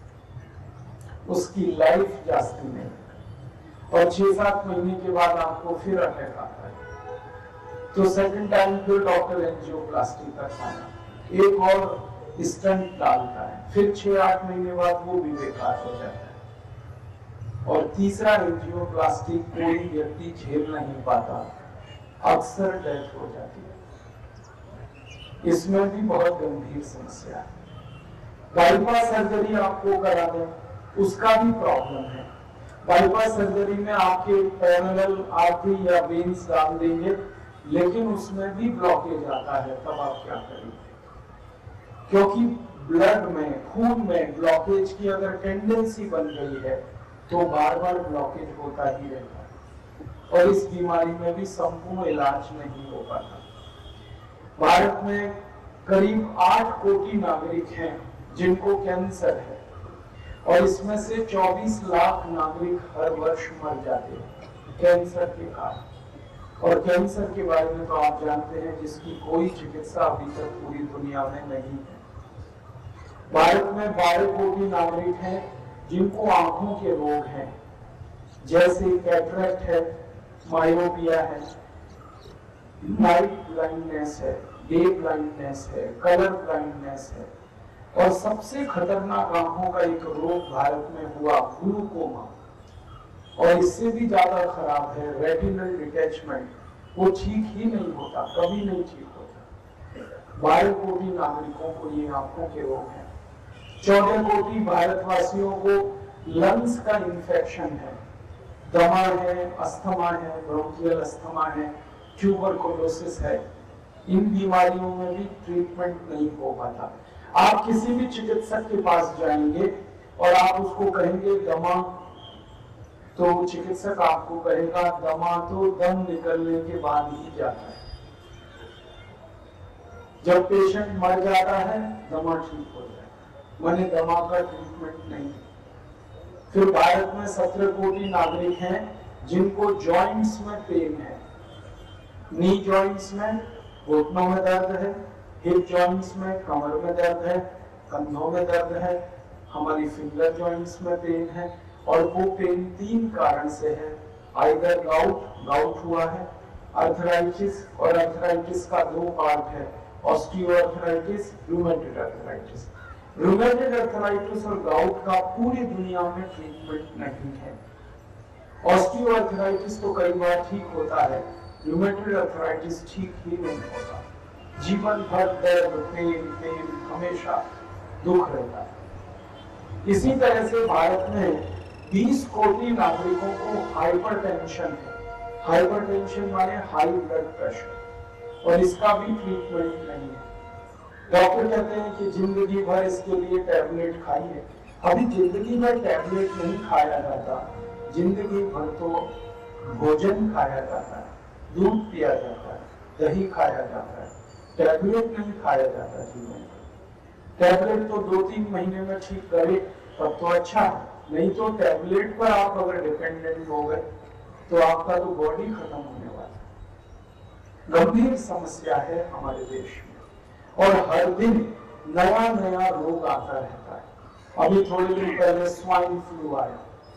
C: उसकी लाइफ जाती नहीं, और 6-7 महीने के बाद आपको फिर अटैक आता है। तो सेकंड टाइम फिर डॉक्टर एंजियोप्लास्टी करता है, एक और स्टंट डालता है, फिर 6-8 महीने बाद वो भी बेकार हो जाता है, और तीसरा एंजियोप्लास्टी कोई व्यक्ति झेल नहीं पाता, अक्सर डेथ हो जाती है। इसमें भी बहुत गंभीर समस्या है। बाईपास सर्जरी आपको करा दें, उसका भी प्रॉब्लम है। बाईपास सर्जरी में आपके पैरेलल आर्टरी या वेन्स डाल देंगे, लेकिन उसमें भी ब्लॉकेज आता है, तब आप क्या करेंगे? क्योंकि ब्लड में, खून में ब्लॉकेज की अगर टेंडेंसी बन गई है तो बार बार ब्लॉकेज होता ही रहता है, और इस बीमारी में भी संपूर्ण इलाज नहीं हो पाता। भारत में करीब 8 कोटि नागरिक हैं जिनको कैंसर है, और इसमें से 24 लाख नागरिक हर वर्ष मर जाते हैं कैंसर के कारण। और कैंसर के बारे में तो आप जानते हैं, जिसकी कोई चिकित्सा अभी तक पूरी दुनिया में नहीं है। भारत में 12 कोटि नागरिक हैं जिनको आंखों के रोग हैं, जैसे कैटरेक्ट है, मायोपिया है, नाइट ब्लाइंडनेस है, डे ब्लाइंडनेस है, कलर ब्लाइंडनेस है, और सबसे खतरनाक आंखों का एक रोग भारत में हुआ, ग्लूकोमा, और इससे भी ज्यादा खराब है रेटिनल डिटैचमेंट। वो ठीक ही नहीं होता, कभी नहीं ठीक होता। 12 कोटि नागरिकों को ये आंखों के रोग हैं। 14 कोटि भारतवासियों को लंग्स का इंफेक्शन है, दमा है, अस्थमा है, ब्रोंकियल अस्थमा है, ट्यूबरकुलोसिस है। इन बीमारियों में भी ट्रीटमेंट नहीं हो पाता। आप किसी भी चिकित्सक के पास जाएंगे और आप उसको कहेंगे दमा, तो चिकित्सक आपको कहेगा दमा तो दम निकलने के बाद ही जाता है। जब पेशेंट मर जाता है दमा ठीक हो जाता है, माने दमा का ट्रीटमेंट नहीं। फिर भारत में 17 कोटि नागरिक हैं जिनको जॉइंट्स में पेन है, नी जॉइंट्स में, घुटनों में दर्द है, हिप जॉइंट्स में, कमर में दर्द है, कंधों में दर्द है, हमारी फिंगर जॉइंट्स में पेन है, और वो पेन 3 कारण से है। आइदर गाउट हुआ है, अर्थराइटिस, और अर्थराइटिस का 2 पार्ट है, osteoarthritis, rheumatoid arthritis. Rheumatoid arthritis और गाउट का पूरी दुनिया में ट्रीटमेंट नहीं है। ऑस्टियोआर्थराइटिस तो कई बार ठीक होता है, रूमेटॉइड अर्थराइटिस ठीक ही नहीं होता। जीवन भर दर्द, पेन हमेशा। दुख रहता है। इसी तरह से भारत में 20 कोटि नागरिकों को हाइपरटेंशन है। हाइपरटेंशन माने हाई ब्लड प्रेशर, और इसका भी ट्रीटमेंट नहीं है। डॉक्टर कहते हैं कि जिंदगी भर इसके लिए टैबलेट खाइए। अभी जिंदगी भर टैबलेट नहीं खाया जाता, जिंदगी भर तो भोजन खाया जाता है, दूध पिया जाता है, दही खाया जाता है, टैबलेट नहीं खाया जाता जीवन में। टैबलेट तो 2-3 महीने में ठीक करे तब तो अच्छा है, नहीं तो टैबलेट पर आप अगर डिपेंडेंट हो गए तो आपका तो बॉडी खत्म होने वाला है। गंभीर समस्या है हमारे देश में, और हर दिन नया नया रोग आता रहता है। अभी थोड़े दिन पहले स्वाइन फ्लू आया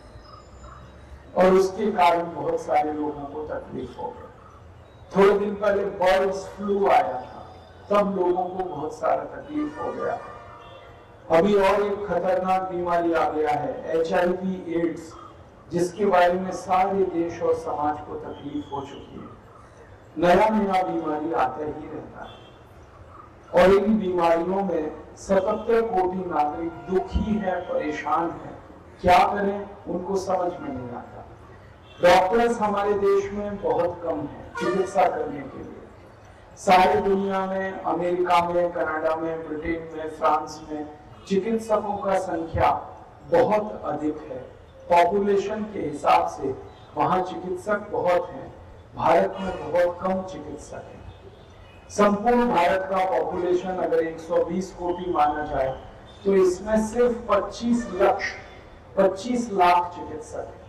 C: और उसके कारण बहुत सारे लोगों को तकलीफ हो गई। थोड़े दिन पहले बर्ड्स फ्लू आया था, तब लोगों को बहुत सारा तकलीफ हो गया। अभी और एक खतरनाक बीमारी आ गया है, HIV एड्स, जिसके बारे में सारे देश और समाज को तकलीफ हो चुकी है। नया नया बीमारी आता ही रहता है, और इन बीमारियों में 77 कोटि नागरिक दुखी है, परेशान है। क्या करें उनको समझ में नहीं आता। डॉक्टर्स हमारे देश में बहुत कम है चिकित्सा करने के लिए। सारी दुनिया में, अमेरिका में, कनाडा में, ब्रिटेन में, फ्रांस में चिकित्सकों का संख्या बहुत अधिक है। पॉपुलेशन के हिसाब से वहां चिकित्सक बहुत हैं, भारत में बहुत कम चिकित्सक हैं। संपूर्ण भारत का पॉपुलेशन अगर 120 कोटि माना जाए तो इसमें सिर्फ 25 लाख चिकित्सक हैं,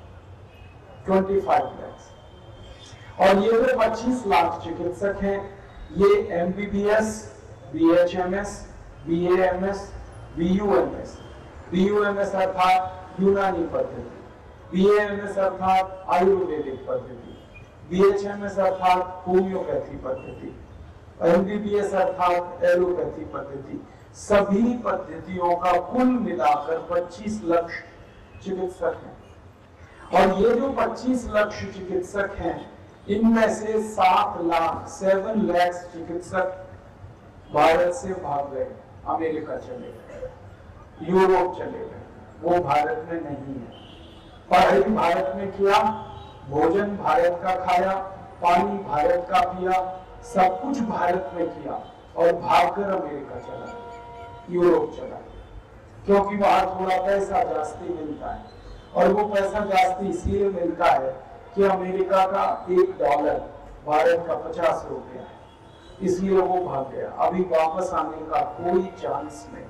C: 25 लाख। और ये जो 25 लाख चिकित्सक हैं, ये MBBS, BHMS, BAMS, BUMS, BUMS अर्थात यूनानी पद्धति, BAMS अर्थात आयुर्वेदिक पद्धति, BHMS अर्थात होम्योपैथी पद्धति, MBBS अर्थात एलोपैथी पद्धति, सभी पद्धतियों का कुल मिलाकर 25 लाख चिकित्सक हैं। और ये जो 25 लाख चिकित्सक हैं, इनमें से 7 लाख चिकित्सक भारत से भाग गए, अमेरिका चले गए, यूरोप चले गए, वो भारत में नहीं है। पढ़ाई भारत में किया, भोजन भारत का खाया, पानी भारत का पिया, सब कुछ भारत में किया, और भागकर अमेरिका चला, यूरोप चला, क्योंकि वहां थोड़ा पैसा जास्ती मिलता है। और वो पैसा जास्ती इसलिए मिलता है कि अमेरिका का $1 भारत का 50 रुपया है, इसलिए वो भाग गया। अभी वापस आने का कोई चांस नहीं।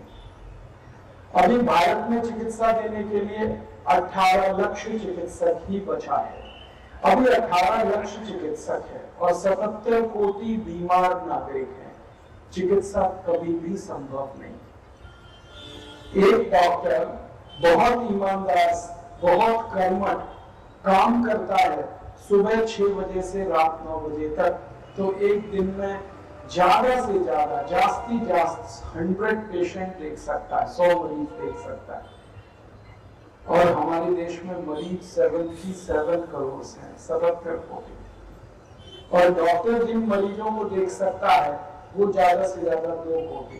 C: अभी भारत में चिकित्सा देने के लिए 18 लाख चिकित्सक ही बचा है। अभी 18 लाख चिकित्सक है और 77 कोटि बीमार नागरिक हैं। चिकित्सा कभी भी संभव नहीं। एक डॉक्टर बहुत ईमानदार, बहुत कर्मठ काम करता है सुबह 6 बजे से रात 9 बजे तक, तो एक दिन में ज्यादा से ज्यादा जास्ती 100 पेशेंट देख सकता है, 100 मरीज देख सकता है। और हमारे देश में मरीज 77 करोड़ हैं, 77 कोटि। और डॉक्टर जिन मरीजों को देख सकता है वो ज्यादा से ज्यादा 2 कोटि,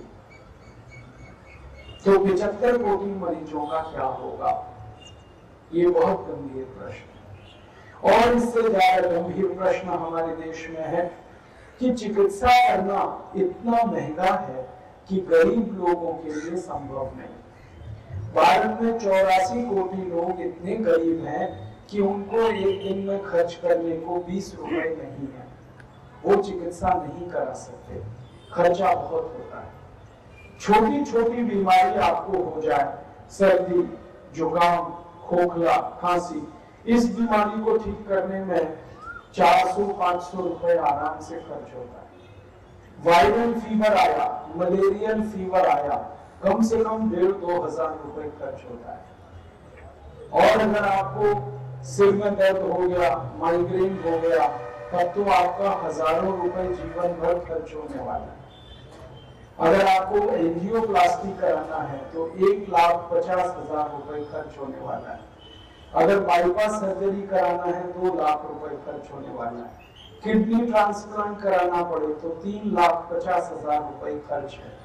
C: तो 75 कोटि मरीजों का क्या होगा? ये बहुत गंभीर प्रश्न है। और इससे ज्यादा गंभीर प्रश्न हमारे देश में है कि चिकित्सा करना इतना महंगा है कि गरीब लोगों के लिए संभव नहीं। भारत में 84 कोटि लोग इतने गरीब हैं कि उनको एक दिन में खर्च करने को 20 रुपए नहीं है, वो चिकित्सा नहीं करा सकते, खर्चा बहुत होता है। छोटी छोटी बीमारी आपको हो जाए, सर्दी, जुकाम, खोखला, खांसी, इस बीमारी को ठीक करने में 400-500 रुपए आराम से खर्च होता है। वायरल फीवर आया, मलेरियल फीवर आया, कम से कम 1,500-2 हजार रुपए खर्च होता है। और अगर आपको सिर में दर्द हो गया, माइग्रेन हो गया, तब तो आपका हजारों रुपए जीवन भर खर्च होने वाला है। अगर आपको एंजियोप्लास्टी कराना है तो 1,50,000 रुपए खर्च होने वाला है। अगर बाईपास सर्जरी कराना है 2 लाख रुपए खर्च होने वाला है। किडनी ट्रांसप्लांट कराना पड़े तो 3,50,000 रुपए खर्च है।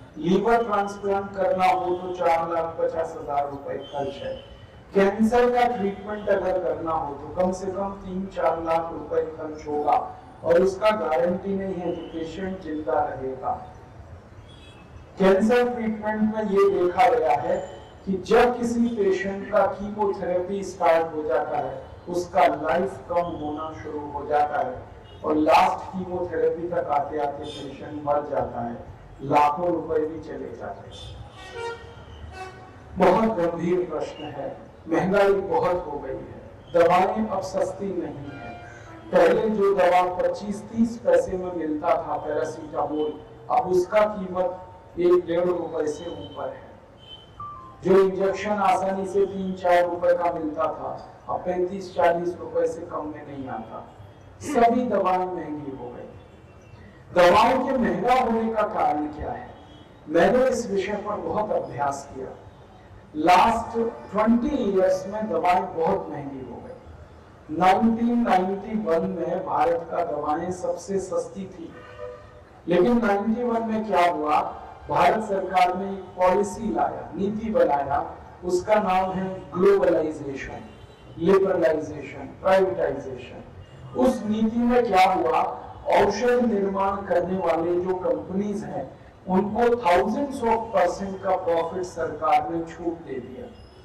C: लीवर ट्रांसप्लांट करना हो तो 4,50,000 रुपए खर्च है। कैंसर का ट्रीटमेंट अगर करना हो तो कम से कम 3-4 लाख रुपए खर्च होगा और उसका गारंटी नहीं है कि पेशेंट जिंदा रहेगा। कैंसर ट्रीटमेंट में ये देखा गया है कि जब किसी पेशेंट का कीमोथेरेपी स्टार्ट हो जाता है उसका लाइफ कम होना शुरू हो जाता है और लास्ट कीमोथेरेपी तक आते आते पेशेंट मर जाता है, लाखों रुपए भी चले जाते हैं। बहुत गंभीर प्रश्न है। महंगाई बहुत हो गई है, दवाएं अब सस्ती नहीं है। पहले जो दवा 25-30 पैसे में मिलता था पैरासीटामोल, अब उसका कीमत 1-1.5 रुपए से ऊपर है। जो इंजेक्शन आसानी से 3-4 रुपए का मिलता था अब 35-40 रुपए से कम में नहीं आता। सभी दवाएं महंगी हो गई। दवाओं के महंगा होने का कारण क्या है? मैंने इस विषय पर बहुत अभ्यास किया। लास्ट 20 इयर्स में दवाएं बहुत महंगी हो गई। 1991 में भारत का दवाएं सबसे सस्ती थी, लेकिन 91 में क्या हुआ, भारत सरकार ने एक पॉलिसी लाया, नीति बनाया, उसका नाम है ग्लोबलाइजेशन, लिबरलाइजेशन, प्राइवेटाइजेशन। उस नीति में क्या हुआ, औषध निर्माण करने वाले जो कंपनीज हैं उनको thousands of % का प्रॉफिट सरकार ने छूट दे दिया।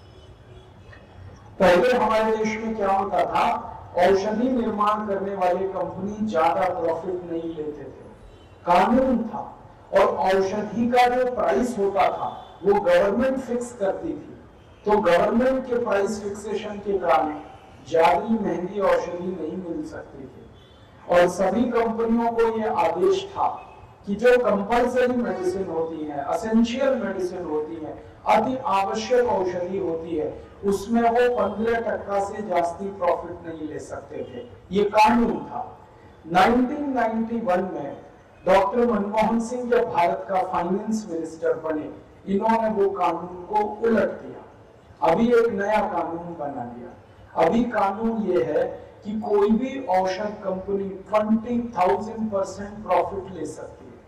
C: पहले हमारे देश में क्या होता था, औषधि निर्माण करने वाले कंपनी ज्यादा प्रॉफिट नहीं लेते थे, कानून था, और औषधि का जो प्राइस होता था वो गवर्नमेंट फिक्स करती थी। तो गवर्नमेंट के प्राइस फिक्सेशन के कारण ज्यादा महंगी औषधि नहीं मिल सकती थी और सभी कंपनियों को ये आदेश था कि जो कंपल्सरी मेडिसिन होती है, एसेंशियल मेडिसिन होती है, अति आवश्यक औषधि होती है, उसमें वो 15% से जास्ती प्रॉफिट नहीं ले सकते थे। ये कानून था। 1991 में डॉक्टर मनमोहन सिंह जब भारत का फाइनेंस मिनिस्टर बने, इन्होंने वो कानून को उलट दिया। अभी एक नया कानून बना दिया। अभी कानून ये है कि कोई भी औषध कंपनी 20,000% प्रॉफिट ले सकती है,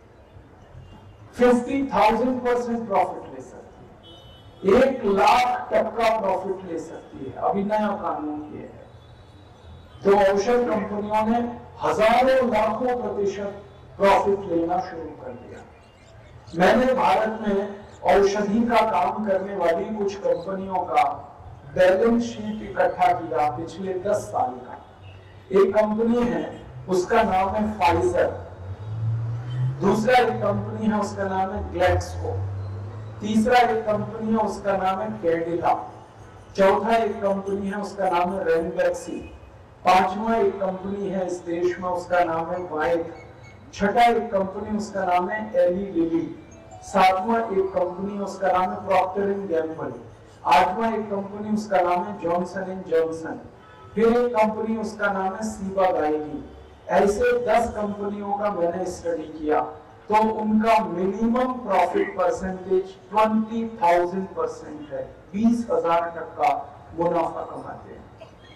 C: 50,000% प्रॉफिट ले सकती है, 1,00,000% प्रॉफिट ले सकती है। अभी नया कानून ये है। तो औषध कंपनियों ने हजारों लाखों प्रतिशत प्रॉफिट लेना शुरू कर दिया। मैंने भारत में औषधि का काम करने वाली कुछ कंपनियों का बैलेंस शीट इकट्ठा किया पिछले 10 साल का। एक कंपनी है उसका नाम है फाइजर, दूसरा एक कंपनी है उसका नाम है ग्लैक्सो, तीसरा एक कंपनी है उसका नाम है कैडिला, चौथा एक कंपनी है उसका नाम है रेनबैक्सी, पांचवा एक कंपनी है इस देश में उसका नाम है वाइट, छठा एक कंपनी उसका नाम है एली लिली, सातवां एक कंपनी उसका नाम है प्रॉक्टर एंड गैम्बल, आठवां एक कंपनी उसका नाम है जॉनसन एंड जॉनसन, फिर एक कंपनी उसका नाम है सीबा गाइडी। ऐसे 10 कंपनियों का मैंने स्टडी किया तो उनका मिनिमम प्रॉफिट परसेंटेज 20,000% है, 20,000% मुनाफा कमाते हैं।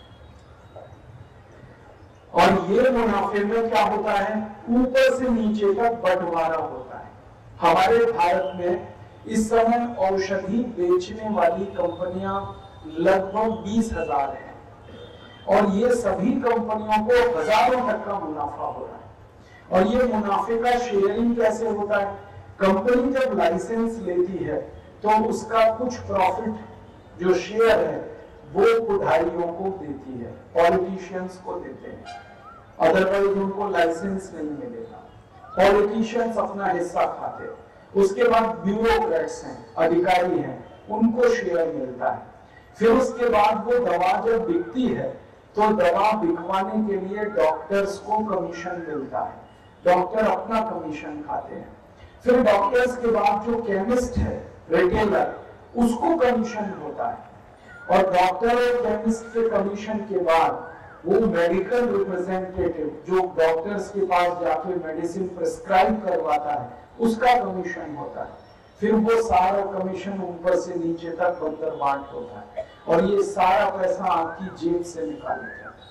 C: और ये मुनाफे में क्या होता है, ऊपर से नीचे तक बंटवारा होता है। हमारे भारत में इस समय औषधि बेचने वाली कंपनियां लगभग 20,000 हैं और ये सभी कंपनियों को हजारों टका मुनाफा हो रहा है। और ये मुनाफे का शेयरिंग कैसे होता है, कंपनी जब लाइसेंस लेती है तो उसका कुछ प्रॉफिट जो शेयर है वो पुधारियों को देती है, पॉलिटिशियंस को देते हैं, अदरवाइज उनको लाइसेंस नहीं मिलेगा। पॉलिटिशियंस अपना हिस्सा खाते हैं, उसके बाद ब्यूरोक्रेट्स हैं, अधिकारी हैं, उनको शेयर मिलता है। फिर उसके बाद वो दवा जब बिकती है तो दवा बिकवाने के लिए डॉक्टर्स को कमीशन मिलता है, डॉक्टर अपना कमीशन खाते हैं। फिर डॉक्टर्स के बाद जो केमिस्ट है, रिटेलर, उसको कमीशन होता है और डॉक्टर और केमिस्ट के कमीशन के बाद वो मेडिकल रिप्रेजेंटेटिव जो डॉक्टर्स के पास जाके मेडिसिन प्रिस्क्राइब करवाता है उसका कमीशन होता है। फिर वो सारा कमीशन ऊपर से नीचे तक बंदर बांट होता है और ये सारा पैसा आपकी जेब से निकाला जाता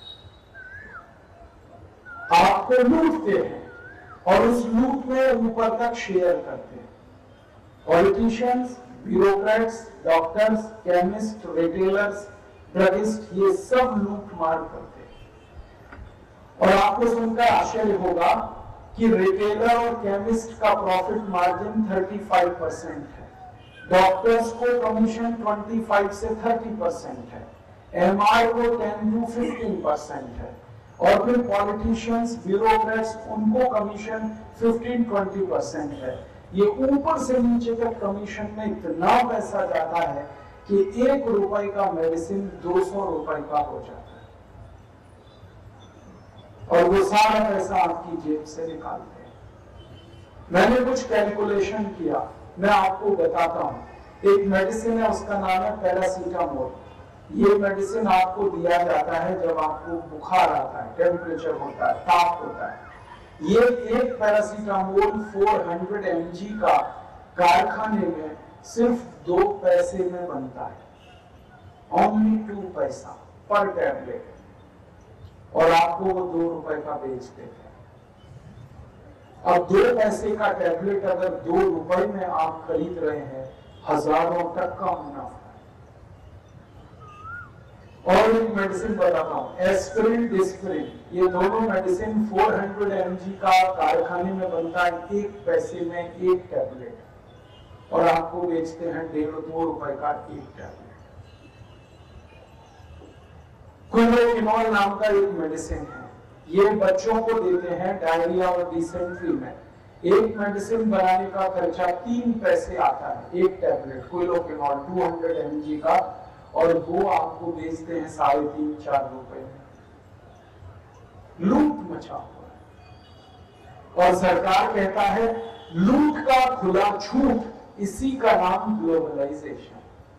C: है। आपको लूटते हैं और उस लूट में ऊपर तक शेयर करते हैं। Politicians, bureaucrats, doctors, chemist, retailers, druggist, ये सब लूट मार करते हैं। और आपको सुनकर आश्चर्य होगा कि रिटेलर और केमिस्ट का प्रॉफिट मार्जिन 35% है, डॉक्टर्स को कमीशन 25 से 30% है, एमआर को 10 to 15% है, और फिर पॉलिटिशियंस, ब्यूरोक्रेट्स, उनको कमीशन 15-20% है। ये ऊपर से नीचे तक कमीशन में इतना पैसा जाता है कि 1 रुपए का मेडिसिन 200 रुपए का हो जाता है, और वो सारा पैसा आपकी जेब से निकालते हैं। मैंने कुछ कैलकुलेशन किया, मैं आपको बताता हूं। एक मेडिसिन है, उसका नाम है पैरासीटामोल। ये मेडिसिन आपको दिया जाता है जब आपको बुखार आता है, टेम्परेचर होता है, ताप होता है। ये एक पैरासीटामोल 400 mg का कारखाने में सिर्फ 2 पैसे में बनता है, ओनली 2 पैसा पर टैबलेट, और आपको वो 2 रुपए का बेच देते हैं। अब 2 पैसे का टैबलेट अगर 2 रुपए में आप खरीद रहे हैं, हजारों तक का मुनाफा। और एक मेडिसिन बताता हूं, एस्पिरिन, डिस्पिरिन, ये दोनों मेडिसिन 400 mg का कारखाने में बनता है, 1 पैसे में 1 टैबलेट, और आपको बेचते हैं 1.5-2 रुपए का 1 टैबलेट। क्विलोकिनोल नाम का एक मेडिसिन है, ये बच्चों को देते हैं डायरिया और डिसेंट्री में। एक मेडिसिन बनाने का खर्चा 3 पैसे आता है, 1 टैबलेट क्विलोकिनोल 200 mg का, और वो आपको बेचते हैं 3.5-4 रुपए में। लूट मचा हुआ है, और सरकार कहता है लूट का खुला छूट, इसी का नाम ग्लोबलाइजेशन।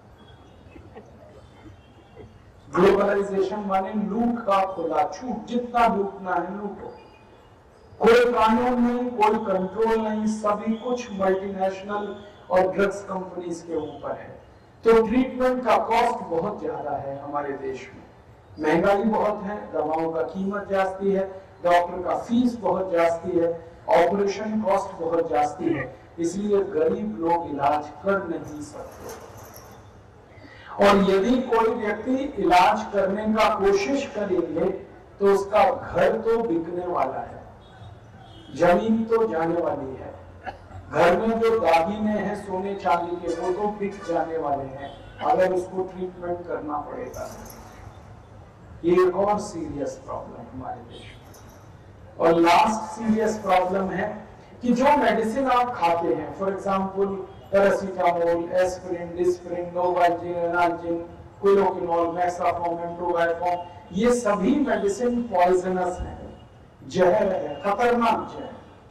C: ग्लोबलाइजेशन माने लूट का खुला छूट, जितना लूटना है लूटो, कोई कानून नहीं, कोई कंट्रोल नहीं, सभी कुछ मल्टीनेशनल और ड्रग्स कंपनीज के ऊपर है। तो ट्रीटमेंट का कॉस्ट बहुत ज्यादा है हमारे देश में, महंगाई बहुत है, दवाओं का कीमत जास्ती है, डॉक्टर का फीस बहुत जास्ती है, ऑपरेशन कॉस्ट बहुत जास्ती है, इसलिए गरीब लोग इलाज कर नहीं सकते। और यदि कोई व्यक्ति इलाज करने का कोशिश करेंगे तो उसका घर तो बिकने वाला है, जमीन तो जाने वाली है, घर में जो दागिने हैं सोने चांदी के वो तो बिक जाने वाले हैं अगर उसको ट्रीटमेंट करना पड़ेगा। ये एक और सीरियस प्रॉब्लम हमारे देश में। और लास्ट सीरियस प्रॉब्लम है कि जो मेडिसिन आप खाते हैं, for example paracetamol, aspirin, disprin, novalgin, analgin, clioquinol, mexaform, एम्प्रोवाइफोम, ये सभी मेडिसिन पॉइजनस हैं, जहर है, खतरनाक जहर।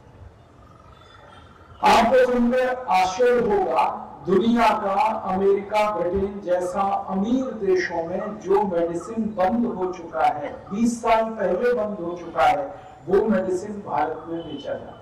C: आपको सुनकर आश्चर्य होगा, दुनिया का अमेरिका, ब्रिटेन जैसा अमीर देशों में जो मेडिसिन बंद हो चुका है, 20 साल पहले बंद हो चुका है, वो मेडिसिन भारत में बेचा जाता है।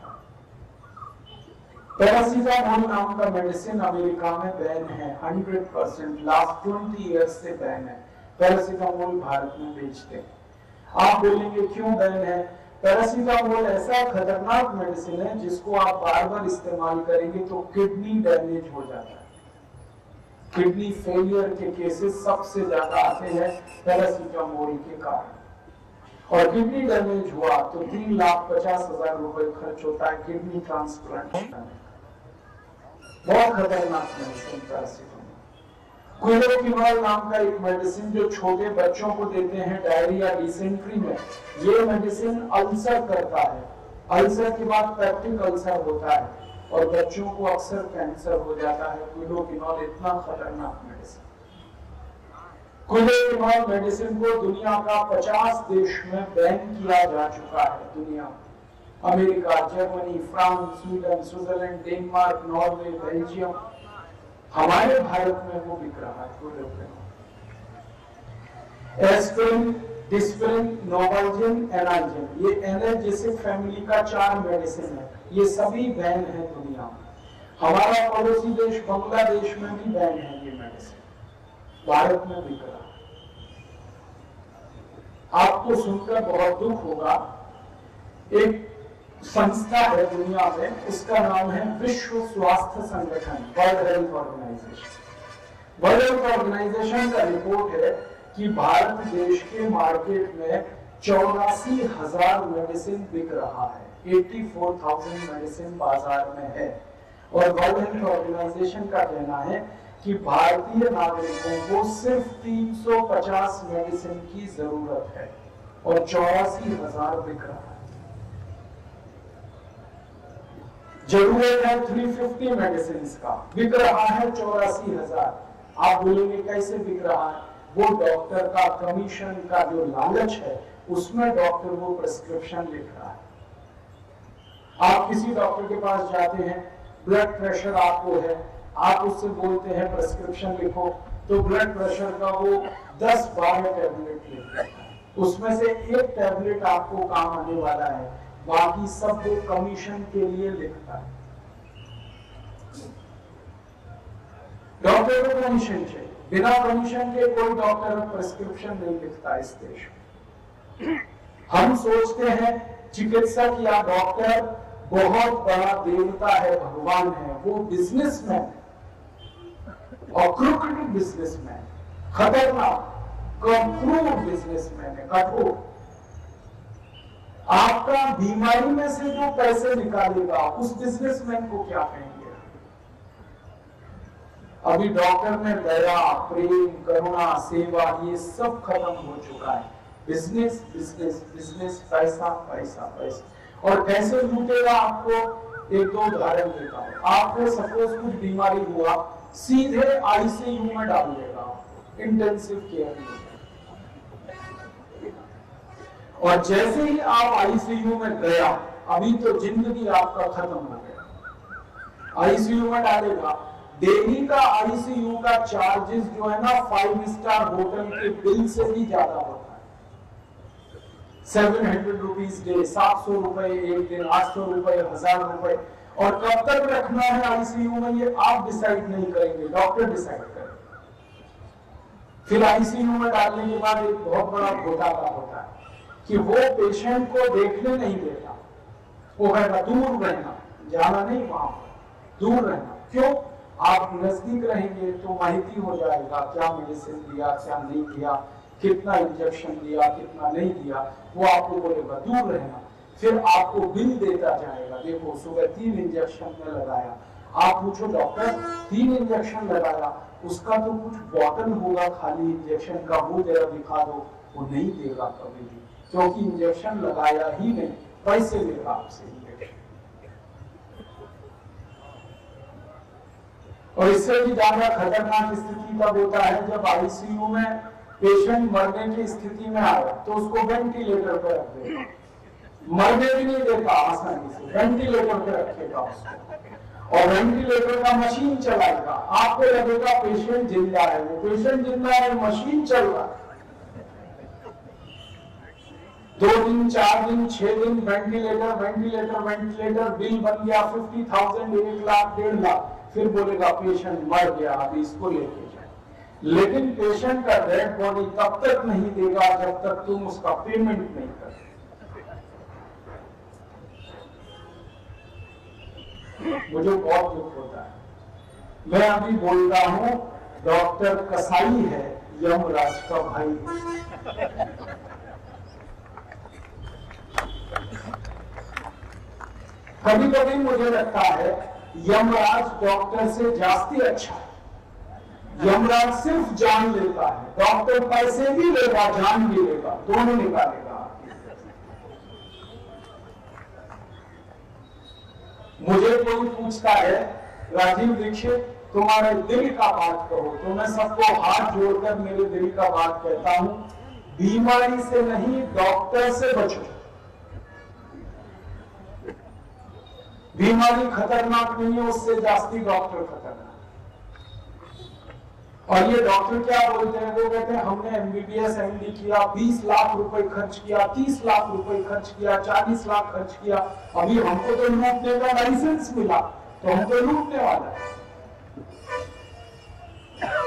C: पैरासीटामोल नाम का मेडिसिन अमेरिका में बैन है, 100% लास्ट 20 इयर्स से बैन है। पैरासीटामोल भारत में बेचते हैं। आप बोलेंगे क्यों बैन है? पैरासीटामोल ऐसा खतरनाक मेडिसिन है जिसको आप बार बार इस्तेमाल करेंगे तो किडनी डैमेज हो जाता है। किडनी फेलियर के केसेस सबसे ज्यादा आते हैं पैरासीटामोल के कारण, और किडनी डैमेज हुआ तो 3,50,000 रुपए खर्च होता है किडनी ट्रांसप्लांट करने का। बहुत खतरनाक मेडिसिन पैरासीटामोल। क्विलोकिनोल नाम का एक मेडिसिन जो छोटे बच्चों को देते हैं डायरिया, डिसेंट्री में, ये मेडिसिन अल्सर करता है, अल्सर के बाद पेप्टिक अल्सर होता है और बच्चों को अक्सर कैंसर हो जाता है। क्विलोकिनोल इतना खतरनाक मेडिसिन। क्विलोकिनोल मेडिसिन को दुनिया का 50 देश में बैन किया जा चुका है। दुनिया में America, Germany, France, Sweden, Switzerland, Denmark, Norway, Belgium, हमारे भारत में वो बिक रहा है। एस्पिरिन, डिस्पिरिन, नोवाल्जिन, एनाल्जिन, ये एनाल्जेसिक फैमिली का 4 मेडिसिन है, ये सभी बैन है दुनिया में। हमारा पड़ोसी देश बांग्लादेश में भी बैन है ये मेडिसिन, भारत में बिक रहा है। आपको सुनकर बहुत दुख होगा, एक संस्था है दुनिया में, उसका नाम है विश्व स्वास्थ्य संगठन, world health organisation. World health organisation का रिपोर्ट है कि भारत देश के मार्केट में 84,000 मेडिसिन बिक रहा है, 84,000 मेडिसिन बाजार में है। और वर्ल्ड हेल्थ ऑर्गेनाइजेशन का कहना है कि भारतीय नागरिकों को सिर्फ 350 मेडिसिन की जरूरत है और 84,000 बिक रहा है। जरूरत है 350 मेडिसिन का, बिक रहा है 84,000। आप बोलेंगे कैसे बिक रहा है? वो डॉक्टर का कमीशन का जो लालच है, उसमें डॉक्टर वो प्रिस्क्रिप्शन लिख रहा है। आप किसी डॉक्टर के पास जाते हैं, ब्लड प्रेशर आपको है, आप उससे बोलते हैं प्रिस्क्रिप्शन लिखो, तो ब्लड प्रेशर का वो 10-12 टैबलेट लिखता है। उसमें से एक टैबलेट आपको काम आने वाला है, बाकी सब वो कमीशन के लिए लिखता है। डॉक्टर को कमीशन चाहिए, बिना कमीशन के कोई डॉक्टर प्रिस्क्रिप्शन नहीं लिखता इस देश में। हम सोचते हैं चिकित्सक या डॉक्टर बहुत बड़ा देवता है, भगवान है, वो बिजनेसमैन और क्रूकेड बिजनेसमैन, खतरनाक क्रूर बिजनेसमैन है, कठोर। आपका बीमारी में से जो पैसे निकालेगा उस बिजनेसमैन को क्या कहेंगे? अभी डॉक्टर में दया, प्रेम, करुणा, सेवा ये सब खत्म हो चुका है। बिजनेस बिजनेस बिजनेस, पैसा पैसा पैसा। और कैसे लूटेगा आपको? एक दो उदाहरण देता हूं। आपको सपोज कुछ बीमारी हुआ, सीधे आईसीयू में डाल देगा, इंटेंसिव केयर में। और जैसे ही आप आईसीयू में गया, अभी तो जिंदगी आपका खत्म हो गया। आईसीयू में डालेगा, डेली का आईसीयू का चार्जेस जो है ना 5 स्टार होटल के बिल से भी ज्यादा होता है। 700 रुपीज डे, 700 रुपए एक दिन, 800 रुपए, 1000 रुपए। और कब तक रखना है आईसीयू में ये आप डिसाइड नहीं करेंगे, डॉक्टर डिसाइड करेंगे। फिर आईसीयू में डालने के बाद एक बहुत बड़ा घोटाला होता है कि वो पेशेंट को देखने नहीं देता, वो कहता दूर रहना, जाना नहीं वहां पर, दूर रहना। क्यों? आप नजदीक रहेंगे तो माहिती हो जाएगा क्या मेडिसिन दिया, क्या नहीं दिया, कितना इंजेक्शन दिया, कितना नहीं दिया, वो आपको बोलेगा दूर रहना। फिर आपको बिल देता जाएगा, देखो सुबह 3 इंजेक्शन में लगाया। आप पूछो डॉक्टर 3 इंजेक्शन लगाया, उसका तो कुछ बॉटल होगा खाली इंजेक्शन का, वो जरा दिखा दो। वो नहीं देगा कभी भी, क्योंकि इंजेक्शन लगाया ही नहीं, पैसे लेगा आपसे इंजेक्शन। और इससे भी ज्यादा खतरनाक स्थिति तब होता है जब आईसीयू में पेशेंट मरने की स्थिति में आया, तो उसको वेंटिलेटर पर रख देगा। मरने भी नहीं देता आसानी से, वेंटिलेटर पर रखेगा उसको, और वेंटिलेटर का मशीन चलाएगा। आपको लगेगा पेशेंट जिंदा है, वो पेशेंट जिंदा है, मशीन चल रहा है। 2 दिन, 4 दिन, 6 दिन वेंटिलेटर वेंटिलेटर वेंटिलेटर, बिल बन गया 50,000, 1 लाख, 1.5 लाख। फिर बोलेगा पेशेंट मर गया, अभी इसको लेके जाए। लेकिन पेशेंट का डेड बॉडी तब तक नहीं देगा जब तक तुम उसका पेमेंट नहीं कर। मुझे बहुत दुख होता है। मैं अभी बोल रहा हूं, डॉक्टर कसाई है, यमराज का भाई। कभी कभी मुझे लगता है यमराज डॉक्टर से जास्ती अच्छा है। यमराज सिर्फ जान लेता है, डॉक्टर पैसे भी लेगा, जान भी लेगा, दोनों निकालेगा। मुझे कोई पूछता है राजीव दीक्षित तुम्हारे दिल का बात कहो, तो मैं सबको हाथ जोड़कर मेरे दिल का बात कहता हूं, बीमारी से नहीं डॉक्टर से बचो। बीमारी खतरनाक नहीं है, उससे जास्ती डॉक्टर खतरनाक। और ये डॉक्टर क्या बोलते हैं? वो कहते हैं हमने एमबीबीएस एमडी किया, 20 लाख रुपए खर्च किया, 30 लाख रुपए खर्च किया, 40 लाख खर्च किया, अभी हमको तो लूटने का लाइसेंस मिला, तो हम तो लूटने वाला है।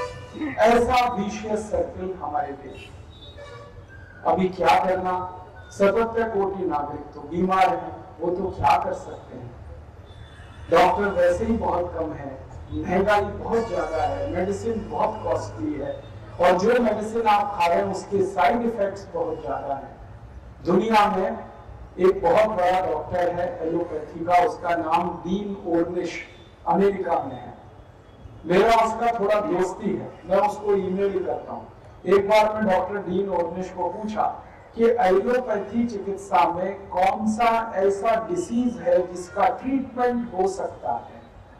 C: ऐसा विशियस सर्कल हमारे देश। अभी क्या करना? 77 कोटि नागरिक तो बीमार हैं, वो तो क्या कर सकते हैं। डॉक्टर वैसे ही बहुत कम है, महंगाई बहुत ज्यादा है, मेडिसिन बहुत कॉस्टली है, और जो मेडिसिन आप खा रहे हैं उसके साइड इफेक्ट्स बहुत ज्यादा हैं। दुनिया में एक बहुत बड़ा डॉक्टर है एलोपैथी का, उसका नाम डीन ओर्निश, अमेरिका में है। मेरा उसका थोड़ा दोस्ती है, मैं उसको ईमेल ही करता हूँ। एक बार मैं डॉक्टर डीन ओर्निश को पूछा कि एलोपैथी चिकित्सा में कौन सा ऐसा डिसीज है जिसका ट्रीटमेंट हो सकता है।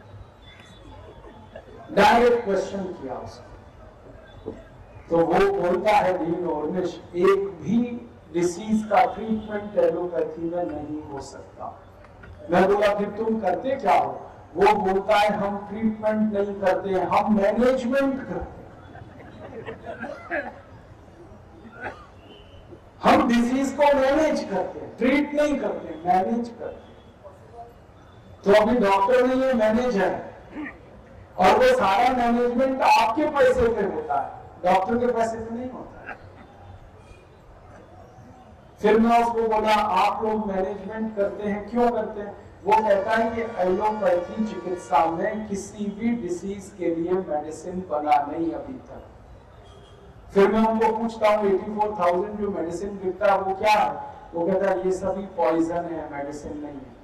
C: डायरेक्ट क्वेश्चन किया उसको, तो वो बोलता है डीन ओर्निश, एक भी डिसीज का ट्रीटमेंट एलोपैथी में नहीं हो सकता। मैं बोला फिर तुम करते क्या हो? वो बोलता है हम ट्रीटमेंट नहीं करते, हम मैनेजमेंट करते हैं। हम डिजीज को मैनेज करते हैं, ट्रीट नहीं करते, मैनेज करते हैं। तो अभी डॉक्टर नहीं है, मैनेजर है, और वो सारा मैनेजमेंट आपके पैसे पे होता है, डॉक्टर के पैसे पे नहीं होता है। फिर मैं उसको बोला आप लोग मैनेजमेंट करते हैं, क्यों करते हैं? वो कहता है कि एलोपैथी चिकित्सा में किसी भी डिसीज के लिए मेडिसिन बना नहीं अभी तक। फिर मैं उनको पूछता हूँ 84,000 जो मेडिसिन बिकता है वो क्या है? वो कहता है ये सभी पॉइजन है, मेडिसिन नहीं है,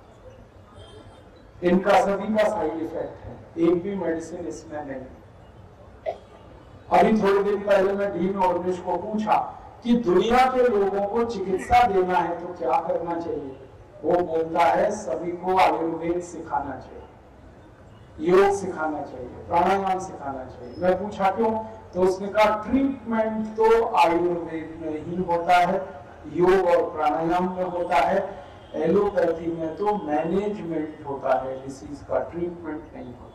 C: इनका सभी का साइड इफेक्ट है, एक भी मेडिसिन इसमें नहीं। अभी थोड़ी देर पहले मैं डीन ओर्निश को पूछा कि दुनिया के लोगों को चिकित्सा देना है तो क्या करना चाहिए? वो बोलता है सभी को आयुर्वेद सिखाना चाहिए, योग सिखाना चाहिए, प्राणायाम सिखाना चाहिए। मैं पूछा क्यों? तो उसने कहा ट्रीटमेंट तो आयुर्वेद में ही होता है, योग और प्राणायाम में होता है, एलोपैथी में तो मैनेजमेंट होता है, डिसीज का ट्रीटमेंट नहीं होता।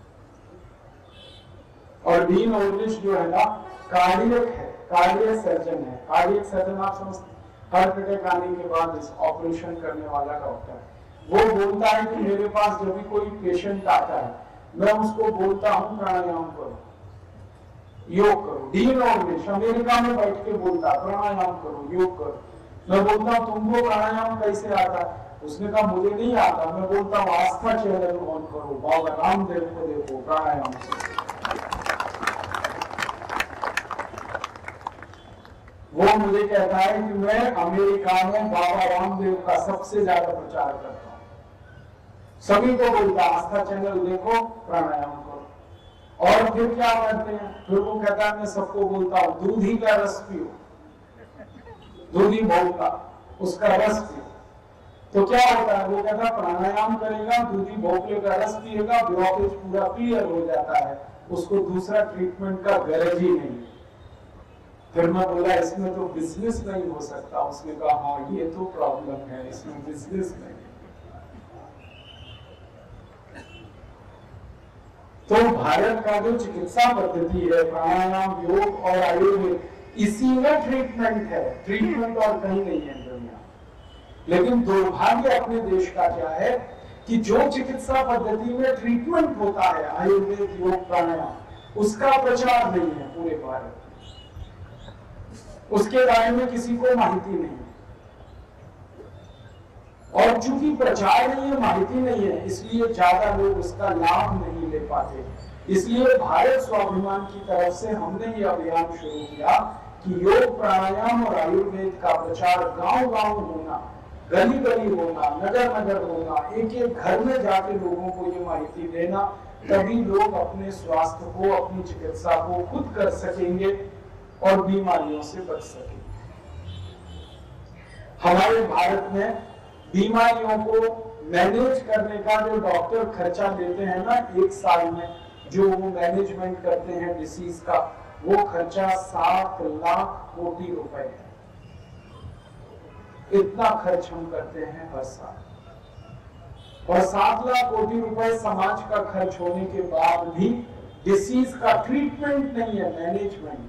C: और डीन ओर्निश जो है ना कार्डियक है, कार्डियक सर्जन है। कार्डियक सर्जन आप समझते, हार्ट अटैक आने के बाद इस ऑपरेशन करने वाला डॉक्टर। वो बोलता है कि मेरे पास जब भी कोई पेशेंट आता है मैं उसको बोलता हूँ प्राणायाम करो, योग करो। डीन ओर्निश अमेरिका में बैठ के बोलता प्राणायाम करो, योग करो। मैं बोलता हूँ तुमको प्राणायाम कैसे आता? उसने कहा मुझे नहीं आता। मैं बोलता हूँ आस्था चैनल ऑन करो, बाबा रामदेव को देखो प्राणायाम से। वो मुझे कहता है कि मैं अमेरिका में बाबा रामदेव का सबसे ज्यादा प्रचार करता हूँ, सभी को बोलता आस्था चैनल देखो, प्राणायाम करो। और फिर क्या करते हैं? फिर वो कहता है मैं सबको बोलता हूँ दूधी का रस पियो, दूधी बहु का उसका रस पियो। तो क्या होता है? वो कहता प्राणायाम करेगा, दूधी भोपले का रस पिएगा, ब्लॉकेज पूरा क्लियर हो जाता है, उसको दूसरा ट्रीटमेंट का गरज ही नहीं। फिर मैं बोला इसमें तो बिजनेस नहीं हो सकता। उसने कहा हाँ ये तो प्रॉब्लम है, इसमें बिजनेस नहीं। तो भारत का जो चिकित्सा पद्धति है प्राणायाम, योग और आयुर्वेद, इसी में ट्रीटमेंट है, ट्रीटमेंट और कहीं नहीं है दुनिया। लेकिन दुर्भाग्य अपने देश का क्या है कि जो चिकित्सा पद्धति में ट्रीटमेंट होता है आयुर्वेद, योग, प्राणायाम, उसका प्रचार नहीं है पूरे भारत में, उसके बारे में किसी को माहिती नहीं। और चूंकि प्रचार नहीं है, माहिती नहीं है, इसलिए ज्यादा लोग उसका लाभ नहीं ले पाते। इसलिए भारत स्वाभिमान की तरफ से हमने ये अभियान शुरू किया कि योग, प्राणायाम और आयुर्वेद का प्रचार गांव-गांव होना, गली-गली होना, नगर-नगर होना, एक-एक घर में जाके लोगों को ये माहिती देना, तभी लोग अपने स्वास्थ्य को, अपनी चिकित्सा को खुद कर सकेंगे और बीमारियों से बच सकेंगे। हमारे भारत में बीमारियों को मैनेज करने का जो डॉक्टर खर्चा देते हैं ना एक साल में, जो वो मैनेजमेंट करते हैं डिसीज का, वो खर्चा 7 लाख कोटि रुपए है। इतना खर्च हम करते हैं हर साल। और 7 लाख कोटि रुपए समाज का खर्च होने के बाद भी डिसीज का ट्रीटमेंट नहीं है, मैनेजमेंट।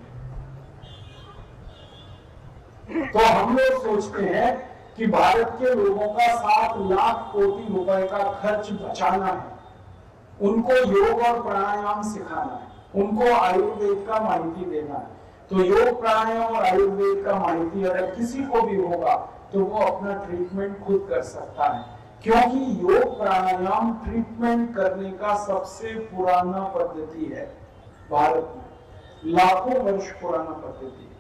C: तो हम लोग सोचते हैं कि भारत के लोगों का 7 लाख कोटि रुपए का खर्च बचाना है, उनको योग और प्राणायाम सिखाना है, उनको आयुर्वेद का माहिती देना है। तो योग प्राणायाम और आयुर्वेद का माहिती अगर किसी को भी होगा तो वो अपना ट्रीटमेंट खुद कर सकता है, क्योंकि योग प्राणायाम ट्रीटमेंट करने का सबसे पुराना पद्धति है। भारत में लाखों वर्ष पुराना पद्धति है।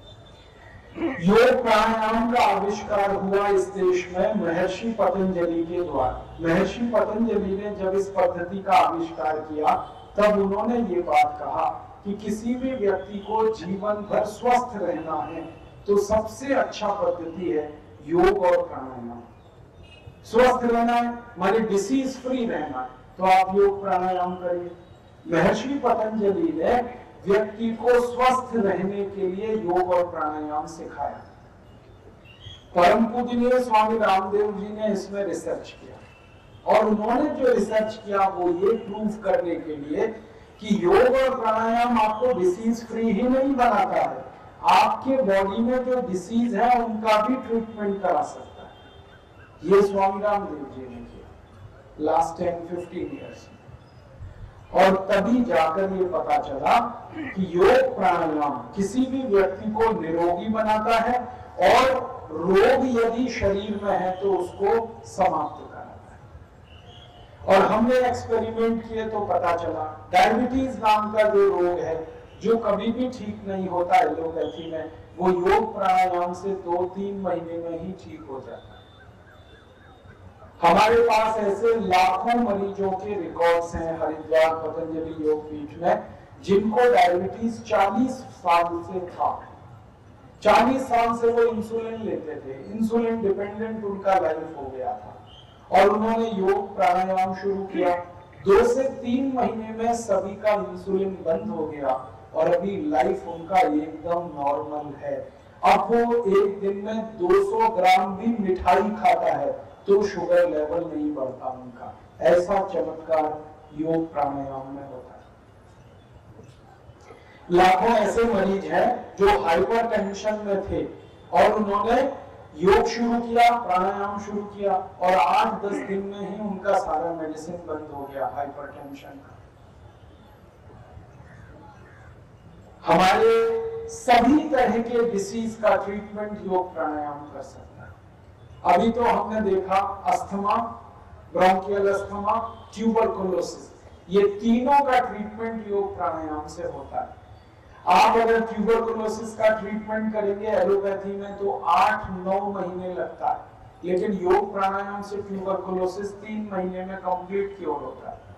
C: योग प्राणायाम का आविष्कार हुआ इस देश में महर्षि पतंजलि के द्वारा। महर्षि पतंजलि ने जब इस पद्धति का आविष्कार किया तब उन्होंने ये बात कहा कि किसी भी व्यक्ति को जीवन भर स्वस्थ रहना है तो सबसे अच्छा पद्धति है योग और प्राणायाम। स्वस्थ रहना है, हमारे डिसीज फ्री रहना है, तो आप योग प्राणायाम करिए। महर्षि पतंजलि ने व्यक्ति को स्वस्थ रहने के लिए योग और प्राणायाम सिखाया। परम पूजनीय स्वामी रामदेव जी ने इसमें रिसर्च किया और उन्होंने जो रिसर्च किया वो ये प्रूव करने के लिए कि योग और प्राणायाम आपको डिसीज फ्री ही नहीं बनाता है, आपके बॉडी में जो डिसीज है उनका भी ट्रीटमेंट करा सकता है। ये स्वामी रामदेव जी ने किया लास्ट 10-15 ईयर्स में। और तभी जाकर ये पता चला कि योग प्राणायाम किसी भी व्यक्ति को निरोगी बनाता है और रोग यदि शरीर में है तो उसको समाप्त कराता है। और हमने एक्सपेरिमेंट किए तो पता चला डायबिटीज नाम का जो रोग है जो कभी भी ठीक नहीं होता एलोपैथी में, वो योग प्राणायाम से 2-3 महीने में ही ठीक हो जाता है। हमारे पास ऐसे लाखों मरीजों के रिकॉर्ड्स हैं हरिद्वार पतंजलि योग पीठ में जिनको डायबिटीज 40 साल से था। 40 साल से वो इंसुलिन लेते थे, इंसुलिन डिपेंडेंट उनका लाइफ हो गया था और उन्होंने योग प्राणायाम शुरू किया। 2 से 3 महीने में सभी का इंसुलिन बंद हो गया और अभी लाइफ उनका एकदम नॉर्मल है। अब वो एक दिन में 200 ग्राम भी मिठाई खाता है तो शुगर लेवल नहीं बढ़ता उनका। ऐसा चमत्कार योग प्राणायाम में होता है। लाखों ऐसे मरीज हैं जो हाइपरटेंशन में थे और उन्होंने योग शुरू किया, प्राणायाम शुरू किया और 8-10 दिन में ही उनका सारा मेडिसिन बंद हो गया हाइपरटेंशन का। हमारे सभी तरह के डिसीज का ट्रीटमेंट योग प्राणायाम कर सकता है। अभी तो हमने देखा अस्थमा, ब्रोंकियल अस्थमा, ट्यूबरकुलोसिस, ये तीनों का ट्रीटमेंट योग प्राणायाम से होता है। आप अगर ट्यूबरकुलोसिस का ट्रीटमेंट करेंगे एलोपैथी में तो 8-9 महीने लगता है, लेकिन योग प्राणायाम से ट्यूबरकुलोसिस 3 महीने में कंप्लीट क्योर होता है।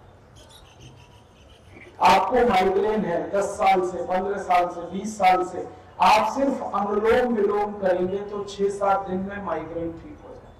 C: आपको माइग्रेन है 10 साल से, 15 साल से, 20 साल से, आप सिर्फ अनुलोम विलोम करेंगे तो 6-7 दिन में माइग्रेन ठीक हो जाए।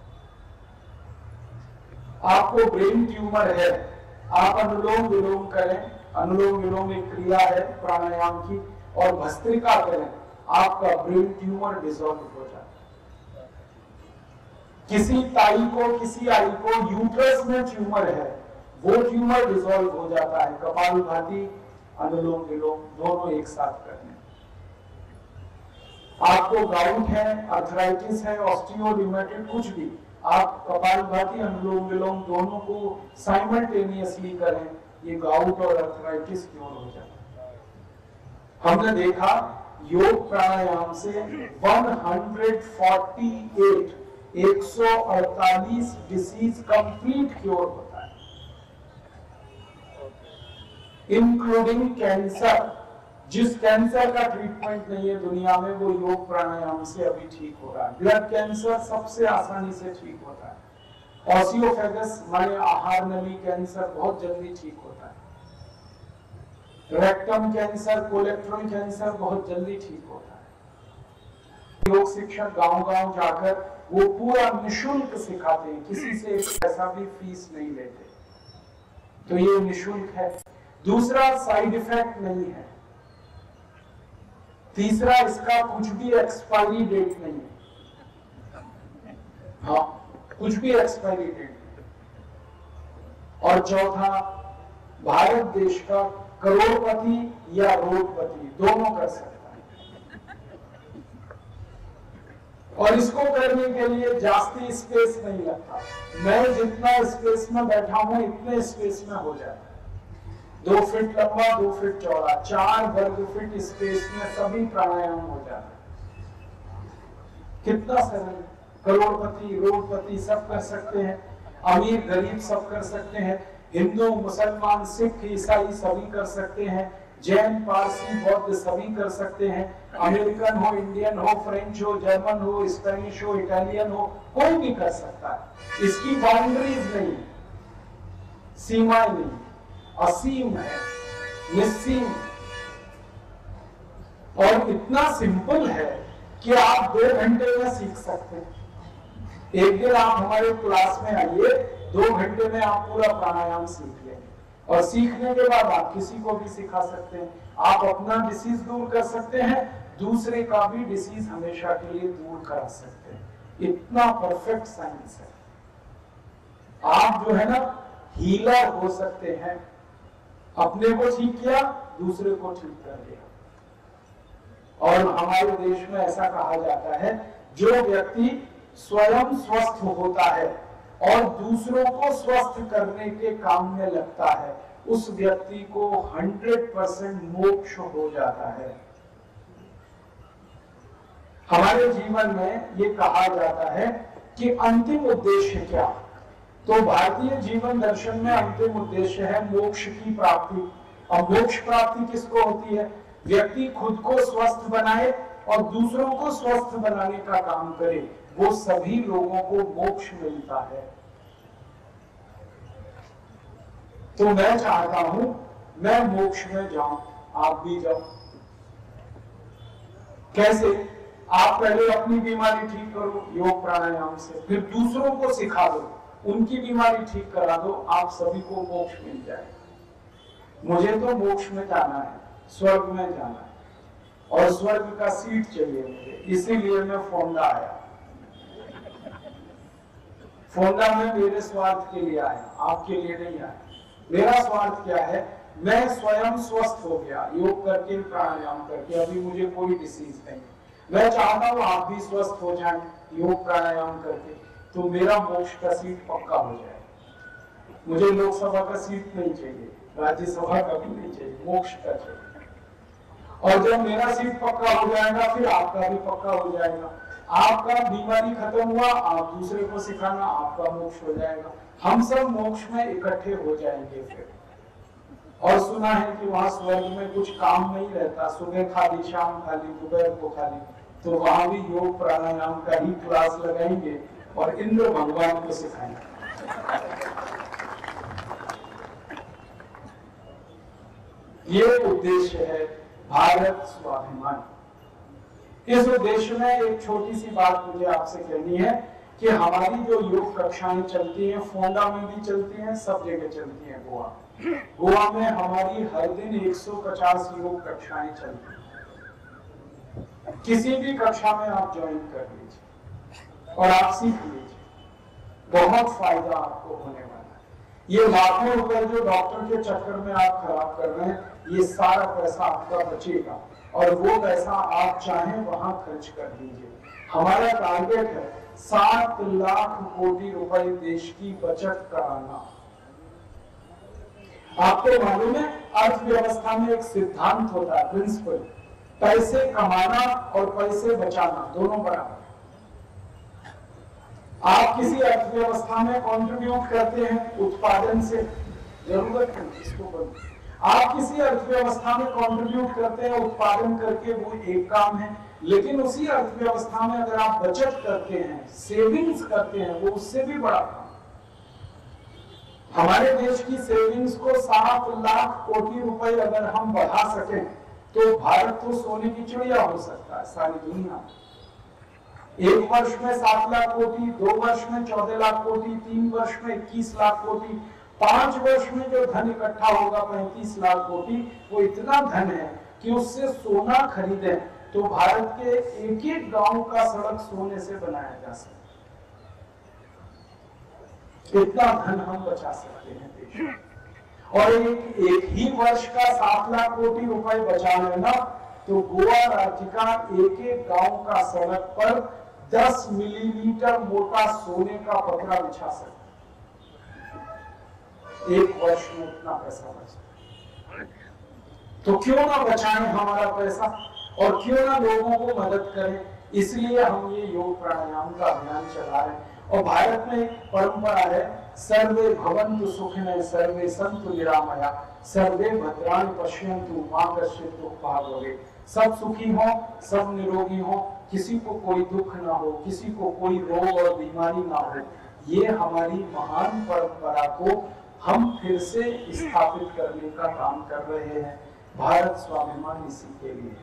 C: आपको ब्रेन ट्यूमर है, आप अनुलोम विलोम करें, अनुलोम विलोम एक क्रिया है प्राणायाम की, और भस्त्रिका करें, आपका ब्रेन ट्यूमर डिसॉल्व हो जाए। किसी ताई को, किसी आई को यूट्रस में ट्यूमर है, वो ट्यूमर डिसॉल्व हो जाता है कपालभाति, अनुलोम विलोम दोनों एक साथ करने। आपको गाउट है, अर्थराइटिस है, ऑस्टियोरिमेटिड, कुछ भी, आप कपालभाति, अनुलोम विलोम दोनों को साइमल्टेनियसली करें, ये गाउट और अर्थराइटिस क्योर हो जाता है। हमने देखा योग प्राणायाम से 148 डिसीज कंप्लीट क्योर होता है, इंक्लूडिंग कैंसर। जिस कैंसर का ट्रीटमेंट नहीं है दुनिया में वो योग प्राणायाम से अभी ठीक हो रहा है। ब्लड कैंसर सबसे आसानी से ठीक होता है। ऑसियोफेगस माने आहार नली कैंसर बहुत जल्दी ठीक होता है। रेक्टम कैंसर, कोलेक्ट्रल कैंसर बहुत जल्दी ठीक होता है। योग शिक्षक गांव-गांव जाकर वो पूरा निशुल्क सिखाते हैं, किसी से एक पैसा भी फीस नहीं लेते, तो ये निशुल्क है। दूसरा, साइड इफेक्ट नहीं है। तीसरा, इसका कुछ भी एक्सपायरी डेट नहीं है। हाँ, कुछ भी एक्सपायरी डेट नहीं। और चौथा, भारत देश का करोड़पति या रोडपति दोनों कर सकता है, और इसको करने के लिए जास्ती स्पेस नहीं लगता। मैं जितना स्पेस में बैठा हूं इतने स्पेस में हो जाता है। 2 फीट लंबा 2 फीट चौड़ा 4 वर्ग फीट स्पेस में सभी प्राणायाम हो जाता है। कितना सरल, करोड़पति रोडपति सब कर सकते हैं, अमीर गरीब सब कर सकते हैं, हिंदू मुसलमान सिख ईसाई सभी कर सकते हैं, जैन पारसी बौद्ध सभी कर सकते हैं, अमेरिकन हो इंडियन हो फ्रेंच हो जर्मन हो स्पेनिश हो इटालियन हो, कोई भी कर सकता है। इसकी बाउंड्रीज नहीं, सीमाएं नहीं, असीम है, निस्सीम, और इतना सिंपल है कि आप 2 घंटे में सीख सकते हैं। एक दिन आप हमारे क्लास में आइए, 2 घंटे में आप पूरा प्राणायाम सीख लेंगे, और सीखने के बाद आप किसी को भी सिखा सकते हैं। आप अपना डिसीज दूर कर सकते हैं, दूसरे का भी डिसीज हमेशा के लिए दूर करा सकते हैं। इतना परफेक्ट साइंस है। आप जो है ना हीलर हो सकते हैं, अपने को ठीक किया दूसरे को ठीक कर दिया। और हमारे देश में ऐसा कहा जाता है, जो व्यक्ति स्वयं स्वस्थ होता है और दूसरों को स्वस्थ करने के काम में लगता है, उस व्यक्ति को 100% मोक्ष हो जाता है। हमारे जीवन में ये कहा जाता है कि अंतिम उद्देश्य क्या? तो भारतीय जीवन दर्शन में अंतिम उद्देश्य है मोक्ष की प्राप्ति। और मोक्ष प्राप्ति किसको होती है? व्यक्ति खुद को स्वस्थ बनाए और दूसरों को स्वस्थ बनाने का काम करे, वो सभी लोगों को मोक्ष मिलता है। तो मैं चाहता हूं मैं मोक्ष में जाऊं, आप भी जाओ। कैसे? आप पहले अपनी बीमारी ठीक करो योग प्राणायाम से, फिर दूसरों को सिखा दो, उनकी बीमारी ठीक करा दो, आप सभी को मोक्ष मिल जाए। मुझे तो मोक्ष में जाना है, स्वर्ग में जाना है, और स्वर्ग का सीट चाहिए मुझे, इसीलिए मैं फोंडा आया। फोंडा में मेरे स्वार्थ के लिए आया, आपके लिए नहीं आया। मेरा स्वार्थ क्या है? मैं स्वयं स्वस्थ हो गया योग करके प्राणायाम करके, अभी मुझे कोई डिसीज नहीं। मैं चाहता हूं आप भी स्वस्थ हो जाएं योग प्राणायाम करके, तो मेरा मोक्ष का सीट पक्का हो जाए। मुझे लोकसभा का सीट नहीं चाहिए, राज्यसभा का भी नहीं चाहिए, मोक्ष का चाहिए। और जब मेरा सीट पक्का हो जाएगा, फिर आपका भी पक्का हो जाएगा। आपका बीमारी खत्म हुआ, आप दूसरे को सिखाना, आपका मोक्ष हो जाएगा। हम सब मोक्ष में इकट्ठे हो जाएंगे फिर। और सुना है कि वहां स्वर्ग में कुछ काम नहीं रहता, सुबह खाली शाम खाली दोपहर को खाली, तो वहां भी योग प्राणायाम का ही क्लास लगाएंगे और इंद्र भगवान को सिखाएंगे। ये उद्देश्य है भारत स्वाभिमान। इस उद्देश्य में एक छोटी सी बात मुझे आपसे कहनी है कि हमारी जो योग कक्षाएं चलती हैं, फोंडा में भी चलती हैं, सब जगह चलती हैं। गोवा में हमारी हर दिन 150 योग कक्षाएं चलती हैं। किसी भी कक्षा में आप ज्वाइन कर लीजिए और आप सीख लीजिए, बहुत फायदा आपको होने वाला है। ये लाखों रुपए जो डॉक्टर के चक्कर में आप खराब कर रहे हैं, ये सारा पैसा आपका बचेगा और वो पैसा आप चाहें वहां खर्च कर दीजिए। हमारा टारगेट है 7 लाख कोटि रुपए देश की बचत कराना। आपको मालूम है अर्थव्यवस्था में एक सिद्धांत होता है, प्रिंसिपल, पैसे कमाना और पैसे बचाना दोनों बराबर। आप किसी अर्थव्यवस्था में कंट्रीब्यूट करते हैं उत्पादन से, जरूरत है इसको बंद। आप किसी अर्थव्यवस्था में कंट्रीब्यूट करते हैं उत्पादन करके, वो एक काम है। लेकिन उसी अर्थव्यवस्था में अगर आप बचत करते हैं, सेविंग्स करते हैं, वो उससे भी बड़ा काम। हमारे देश की सेविंग्स को 7 लाख कोटि रुपए अगर हम बढ़ा सकें, तो भारत तो सोने की चिड़िया हो सकता है सारी दुनिया। 1 वर्ष में 7 लाख कोटि, 2 वर्ष में 14 लाख कोटि, 3 वर्ष में 21 लाख कोटि, 5 वर्ष में जो धन इकट्ठा होगा 35 लाख कोटि, वो इतना धन है कि उससे सोना खरीदें तो भारत के एक गांव का सड़क सोने से बनाया जा सकता है। इतना धन हम बचा सकते हैं देश में। और एक ही वर्ष का 7 लाख कोटि रुपए बचा लेना, तो गोवा राज्य का एक गांव का सड़क पर 10 मिलीमीटर मोटा सोने का पतरा बिछा सकते। 1 वर्ष में इतना पैसा बचता। तो क्यों ना बचाएं हमारा पैसा और क्यों ना लोगों को मदद करें। इसलिए हम ये योग प्राणायाम का अभियान चला रहे हैं। और भारत में एक परंपरा है, सर्वे भवन्तु सुखिनः सर्वे सन्तु निरामया सर्वे भद्राणि पश्यन्तु मा कश्चित् दुःखभाग् भवेत्। सब सुखी हो, सब निरोगी हो, किसी को कोई दुख ना हो, किसी को कोई रोग और बीमारी ना हो। ये हमारी महान परंपरा को हम फिर से स्थापित करने का काम कर रहे हैं। भारत स्वाभिमान इसी के लिए।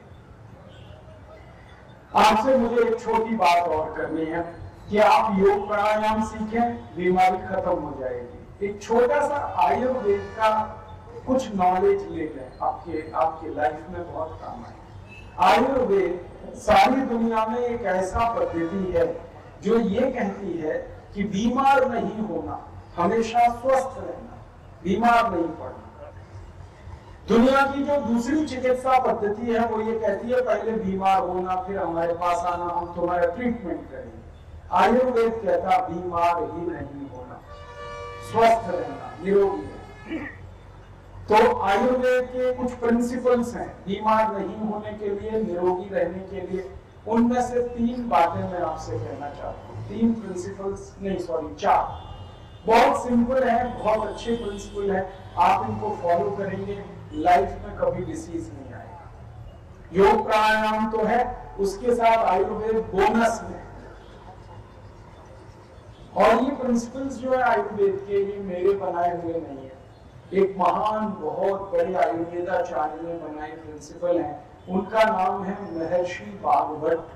C: आपसे मुझे एक छोटी बात और करनी है कि आप योग प्राणायाम सीखें, बीमारी खत्म हो जाएगी। एक छोटा सा आयुर्वेद का कुछ नॉलेज ले लें, आपके लाइफ में बहुत काम आए। आयुर्वेद सारी दुनिया में एक ऐसा पद्धति है जो ये कहती है कि बीमार नहीं होना, हमेशा स्वस्थ रहना, बीमार नहीं पड़ना। दुनिया की जो दूसरी चिकित्सा पद्धति है वो ये कहती है पहले बीमार होना, फिर हमारे पास आना, हम तुम्हारा ट्रीटमेंट करेंगे। आयुर्वेद कहता बीमार ही नहीं होना, स्वस्थ रहना, निरोगी रहना। तो आयुर्वेद के कुछ प्रिंसिपल्स हैं बीमार नहीं होने के लिए, निरोगी रहने के लिए। उनमें से 3 बातें मैं आपसे कहना चाहता हूँ। 3 प्रिंसिपल्स नहीं, सॉरी 4। बहुत सिंपल है, बहुत अच्छे प्रिंसिपल है। आप इनको फॉलो करेंगे, लाइफ में कभी डिसीज नहीं आएगा। योग प्राणायाम तो है, उसके साथ आयुर्वेद बोनस में। और ये प्रिंसिपल्स जो है आयुर्वेद के, ये मेरे बनाए हुए नहीं है। एक महान बहुत बड़े आयुर्वेदाचार्य ने बनाए प्रिंसिपल हैं, उनका नाम है महर्षि भागवत।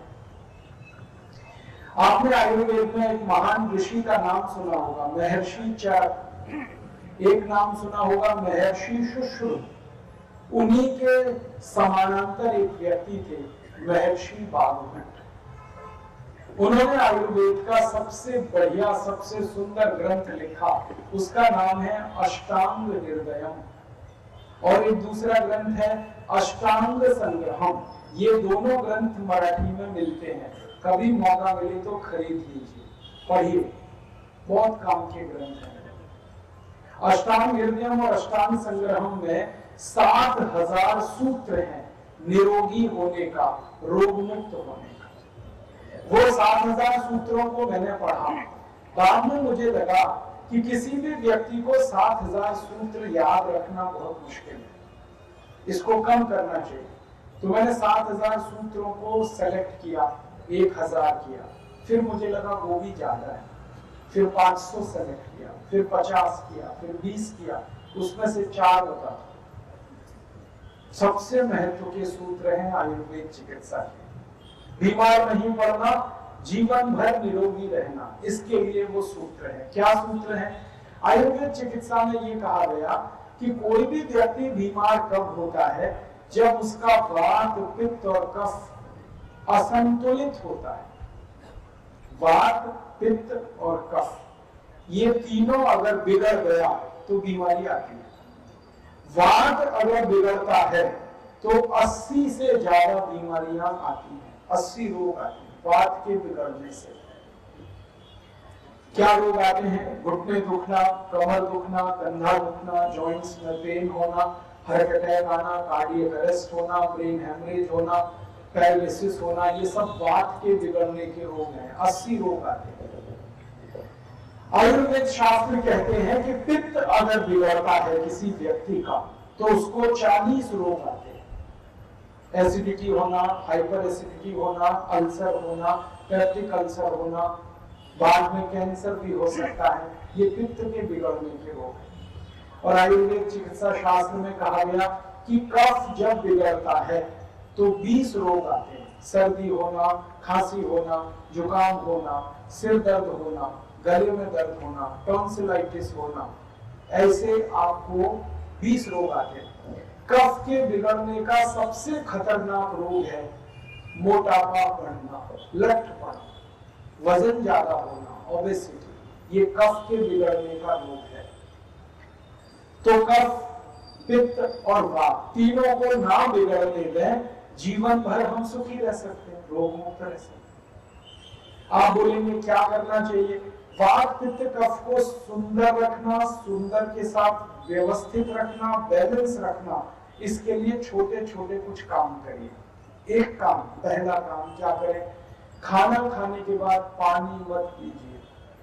C: आपने आयुर्वेद में एक महान ऋषि का नाम सुना होगा, महर्षि चरक। एक नाम सुना होगा महर्षि शुश्रुत। उन्हीं के समानांतर एक व्यक्ति थे, महर्षि भागवत। उन्होंने आयुर्वेद का सबसे बढ़िया, सबसे सुंदर ग्रंथ लिखा, उसका नाम है अष्टांग हृदयम। और एक दूसरा ग्रंथ है अष्टांग संग्रहम। ये दोनों ग्रंथ मराठी में मिलते हैं, कभी मौका मिले तो खरीद लीजिए, पढ़िए, बहुत काम के ग्रंथ हैं। अष्टांग हृदयम और अष्टांग संग्रहम में 7000 सूत्र हैं निरोगी होने का, रोग मुक्त होने का। वो 7000 सूत्रों को मैंने पढ़ा। बाद में मुझे लगा कि किसी भी व्यक्ति को 7000 सूत्र याद रखना बहुत मुश्किल है, इसको कम करना चाहिए। तो मैंने 7000 सूत्रों को सेलेक्ट किया, 1000 किया, फिर मुझे लगा वो भी ज्यादा है, फिर 500 सेलेक्ट किया, फिर 50 किया, फिर 20 किया, उसमें से 4 बता। सबसे महत्व के सूत्र हैं आयुर्वेद चिकित्सा के। बीमार नहीं पड़ना, जीवन भर निरोगी रहना, इसके लिए वो सूत्र है। क्या सूत्र है? आयुर्वेद चिकित्सा में ये कहा गया कि कोई भी व्यक्ति बीमार कब होता है, जब उसका वात, पित्त और कफ असंतुलित होता है। वात, पित्त और कफ, ये तीनों अगर बिगड़ गया तो बीमारी आती है। वात अगर बिगड़ता है तो 80 से ज्यादा बीमारियां आती हैं, 80 रोग आते हैं वात के बिगड़ने से। क्या रोग आते हैं? घुटने दुखना, कमर दुखना, कंधा दुखना, जॉइंट्स में पेन होना, हार्ट अटैक आना, कार्डियक अरेस्ट होना, ब्रेन हेमरेज होना, पैरालिसिस होना, ये सब वात के बिगड़ने के रोग हैं। 80 रोग आते हैं। आयुर्वेद शास्त्र कहते हैं कि पित्त अगर बिगड़ता है किसी व्यक्ति का तो उसको 40 रोग आते हैं। एसिडिटी होना, हाइपर एसिडिटी होना, अल्सर होना, पेप्टिक अल्सर होना, बाद में कैंसर भी हो सकता है। ये पित्त के बिगड़ने के रोग हैं। और आयुर्वेद चिकित्सा शास्त्र में कहा गया कि कफ जब बिगड़ता है तो 20 रोग आते हैं। सर्दी होना, खांसी होना, जुकाम होना, सिर दर्द होना, गले में दर्द होना, टॉन्सिलाइटिस होना, ऐसे आपको 20 रोग आते हैं। कफ के बिगड़ने का सबसे खतरनाक रोग है मोटापा बढ़ना, लठपन, वजन ज्यादा होना, ओबेसिटी। ये कफ के बिगड़ने का रोग है। तो कफ, पित्त और वात तीनों को ना बिगड़ने दें, जीवन भर हम सुखी रह सकते हैं, रोग मुक्त रह सकते हैं। आप बोलेंगे क्या करना चाहिए? वात, पित्त, कफ को सुंदर रखना, सुंदर के साथ व्यवस्थित रखना, बैलेंस रखना, इसके लिए छोटे छोटे कुछ काम करिए। एक काम, पहला काम क्या करें, खाना खाने के बाद पानी मत पीजिए,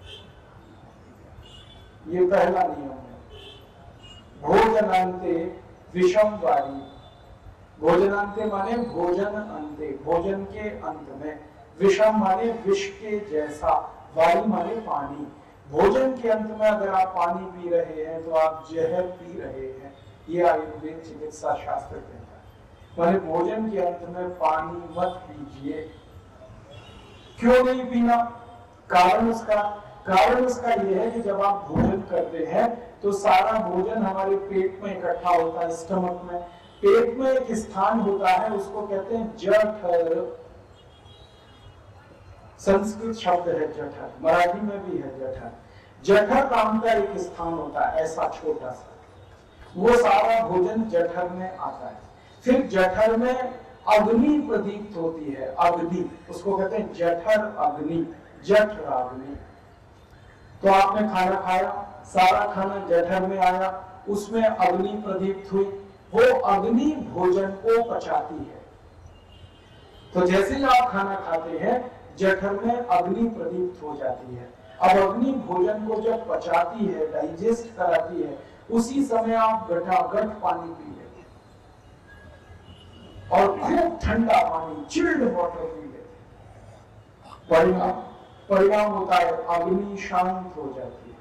C: ये पहला नियम है। भोजनांते विषम वारी, भोजनांते माने भोजन अंते, भोजन के अंत में, विषम माने विष के जैसा, वारी माने पानी। भोजन के अंत में अगर आप पानी पी रहे हैं तो आप जहर पी रहे हैं, ये आयुर्वेद चिकित्सा शास्त्र कहता है। माने भोजन के अंत में पानी मत पीजिए। क्यों नहीं पीना? कारण उसका यह है कि जब आप भोजन करते हैं तो सारा भोजन हमारे पेट में इकट्ठा होता है, स्टमक में। पेट में एक स्थान होता है, उसको कहते हैं जठर। संस्कृत शब्द है जठर, मराठी में भी है जठर। जठर नाम का एक स्थान होता है, ऐसा छोटा सा, वो सारा भोजन जठर में आता है। फिर जठर में अग्नि प्रदीप्त होती है, अग्नि, उसको कहते हैं जठर अग्नि, जठराग्नि। तो आपने खाना खाया, सारा खाना जठर में आया, उसमें अग्नि प्रदीप्त हुई, वो अग्नि भोजन को पचाती है। तो जैसे ही आप खाना खाते हैं जठर में अग्नि प्रदीप्त हो जाती है। अब अग्नि भोजन को जब पचाती है, डाइजेस्ट कराती है, उसी समय आप गटागट पानी पी लेते और खूब ठंडा पानी, चिल्ड वाटर पी लेते। परिणाम होता है अग्नि शांत हो जाती है।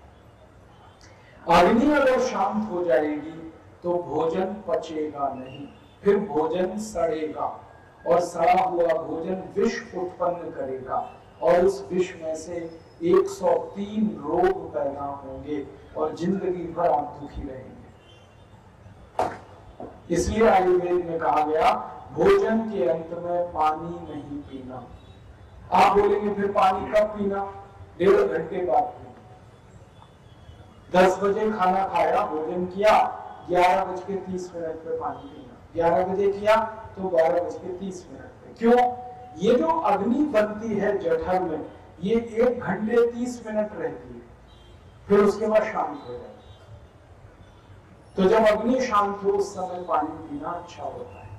C: अग्नि अगर शांत हो जाएगी तो भोजन पचेगा नहीं, फिर भोजन सड़ेगा और सड़ा हुआ भोजन विष उत्पन्न करेगा और उस विष में से 103 रोग पैदा होंगे और जिंदगी भर आप दुखी रहेंगे। इसलिए आयुर्वेद में कहा गया भोजन के अंत में पानी नहीं पीना। आप बोलेंगे फिर पानी कब पीना? 1.5 घंटे बाद पीना। 10 बजे खाना खाया, भोजन किया, 11:30 पे पानी पीना। 11 बजे किया तो 12:30 पे। क्यों? ये जो अग्नि बनती है जठर में, ये 1 घंटे 30 मिनट रहती है, फिर उसके बाद शांत हो जाती है। तो जब अग्नि शांत हो उस समय पानी पीना अच्छा होता है।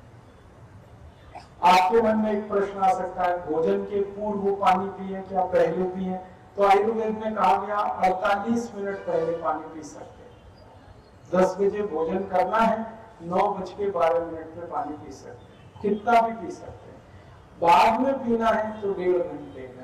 C: आपके मन में एक प्रश्न आ सकता है, भोजन के पूर्व पानी पिए क्या पहले पिए? तो आयुर्वेद में कहा गया 48 मिनट पहले पानी पी सकते हैं। 10 बजे भोजन करना है, 9:12 पे पानी पी सकते हैं, कितना भी पी सकते हैं। बाद में पीना है तो 1.5 घंटे में।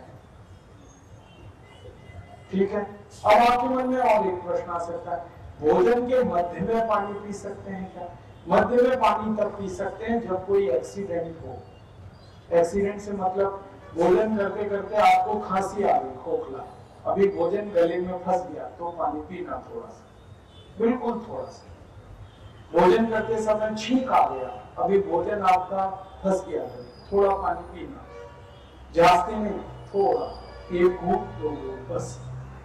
C: ठीक है। अब आपके मन में और एक प्रश्न आ सकता है, भोजन के मध्य में पानी पी सकते हैं क्या? मध्य में पानी तब पी सकते हैं जब कोई एक्सीडेंट हो। एक्सीडेंट से मतलब भोजन करते करते आपको खांसी आ गई, खोखला, अभी भोजन गले में फंस गया तो पानी पीना थोड़ा सा, बिल्कुल थोड़ा सा। भोजन करते समय छींक आ गया, अभी भोजन आपका फंस गया है, थोड़ा पानी पीना, जास्ती नहीं, थोड़ा, 1 घूंट 2 घूंट बस।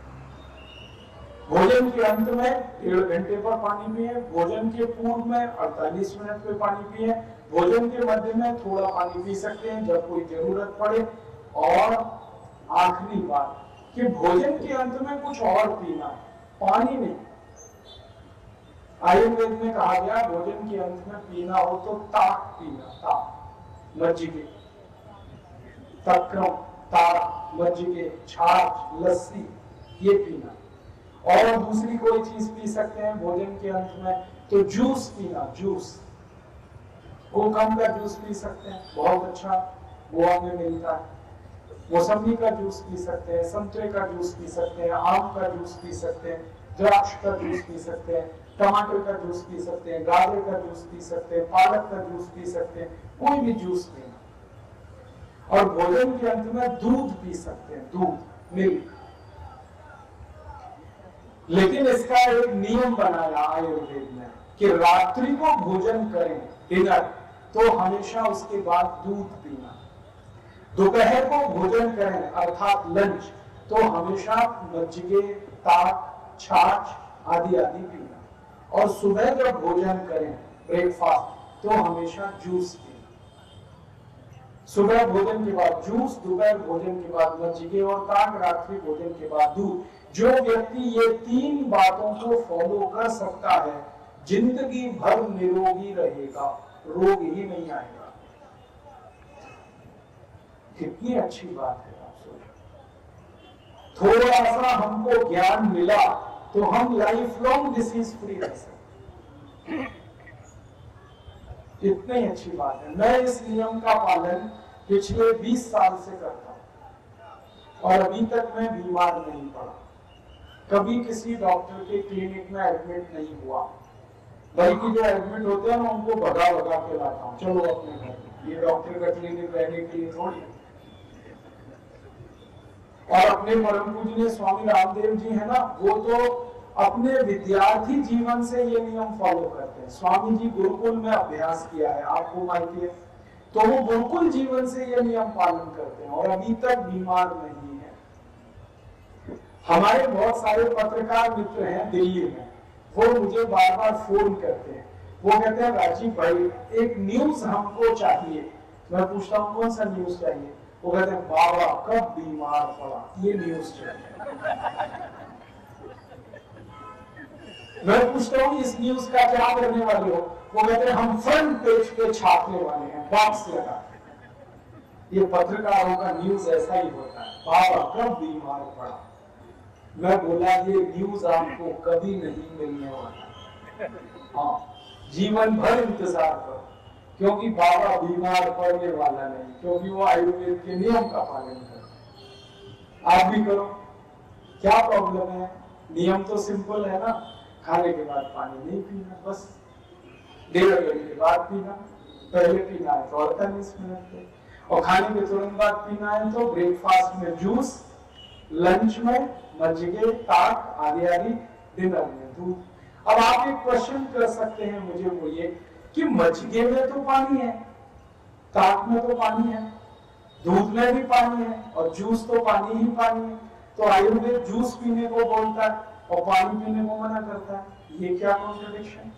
C: भोजन के अंत में 1.5 घंटे पर पानी पिए, भोजन के पूर्व में 48 मिनट पे पानी पिए, भोजन के मध्य में थोड़ा पानी पी सकते हैं जब कोई जरूरत पड़े। और आखिरी बात कि भोजन के अंत में कुछ और पीना, पानी नहीं। आयुर्वेद में कहा गया भोजन के अंत में पीना हो तो ताक पीना, ताक, मज्जिगे, तक्रम, ताक, मज्जिगे, छाछ, लस्सी, ये पीना। और दूसरी कोई चीज पी सकते हैं भोजन के अंत में तो जूस पीना, जूस, कोकम का जूस पी सकते हैं, बहुत अच्छा, गोवा में मिलता है। मौसमी का जूस पी सकते हैं, संतरे का जूस पी सकते हैं, आम का जूस पी सकते हैं, द्राक्ष का जूस पी सकते हैं, टमाटर का जूस पी सकते हैं, गाजर का जूस पी सकते हैं, पालक का जूस पी सकते हैं, कोई भी जूस पीना। और भोजन के अंत में दूध पी सकते हैं, दूध, मिल्क। लेकिन इसका एक नियम बनाया आयुर्वेद ने कि रात्रि को भोजन करें, डिनर, तो हमेशा उसके बाद दूध पीना। दोपहर को भोजन करें अर्थात लंच, तो हमेशा मज्जिगे, ताक, छाछ आदि आदि पीना। और सुबह जब भोजन करें ब्रेकफास्ट, तो हमेशा जूस पीना। सुबह भोजन के बाद जूस, दोपहर भोजन के बाद मज्जिगे और ताक, रात्रि भोजन के बाद दूध। जो व्यक्ति ये 3 बातों को फॉलो कर सकता है जिंदगी भर निरोगी रहेगा, रोग ही नहीं आएगा। कितनी अच्छी बात है, आप सोचो। थोड़ा सा हमको ज्ञान मिला तो हम लाइफ लॉन्ग डिसीज फ्री रह सकते। इतनी अच्छी बात है। मैं इस नियम का पालन पिछले 20 साल से करता हूं और अभी तक मैं बीमार नहीं पड़ा, कभी किसी डॉक्टर के क्लिनिक में एडमिट नहीं हुआ, बल्कि जो एडमिट होते हैं ना उनको भगा भगा के लाता हूँ, चलो अपने घर। ये डॉक्टर का क्लिनिक रहने के लिए थोड़ी। और अपने परम पूजनीय स्वामी रामदेव जी है ना, वो तो अपने विद्यार्थी जीवन से ये नियम फॉलो करते हैं। स्वामी जी गुरुकुल में अभ्यास किया है, आपको मालूम है, तो वो गुरुकुल जीवन से ये नियम पालन करते हैं और अभी तक बीमार नहीं है। हमारे बहुत सारे पत्रकार मित्र हैं दिल्ली में, वो मुझे बार बार फोन करते हैं। वो कहते हैं राजीव भाई एक न्यूज हमको चाहिए। मैं पूछता हूँ कौन सा न्यूज चाहिए? वो कहते हैं बाबा कब बीमार पड़ा, ये न्यूज चाहिए। मैं पूछता हूँ इस न्यूज का क्या करने वाले हो? वो कहते हैं हम फ्रंट पेज पे छापने वाले हैं, बॉक्स लगा। ये पत्रकारों का न्यूज ऐसा ही होता है, बाबा कब बीमार पड़ा। मैं बोला ये न्यूज आपको कभी नहीं मिलने वाला। हाँ, जीवन भर इंतजार करो, क्योंकि बाबा बीमार पड़ने वाला नहीं, क्योंकि वो आयुर्वेद के नियम का पालन करते। आप भी करो। क्या प्रॉब्लम है? नियम तो सिंपल है ना, खाने के बाद पानी नहीं पीना, बस 1.5 घंटे बाद पीना, पहले पीना है तो 48 मिनट पे, और खाने के तुरंत बाद पीना है तो ब्रेकफास्ट में जूस, लंच में मज्जिगे, ताक आदि आदि, डिनर में दूध। अब आप एक क्वेश्चन कर सकते हैं मुझे, वो ये कि मज्जिगे में तो पानी है, ताक में तो पानी है, दूध में भी पानी है, और जूस तो पानी ही पानी है, तो आयुर्वेद जूस पीने को बोलता है और पानी पीने को मना करता है। ये क्या कॉन्ट्रडिक्शन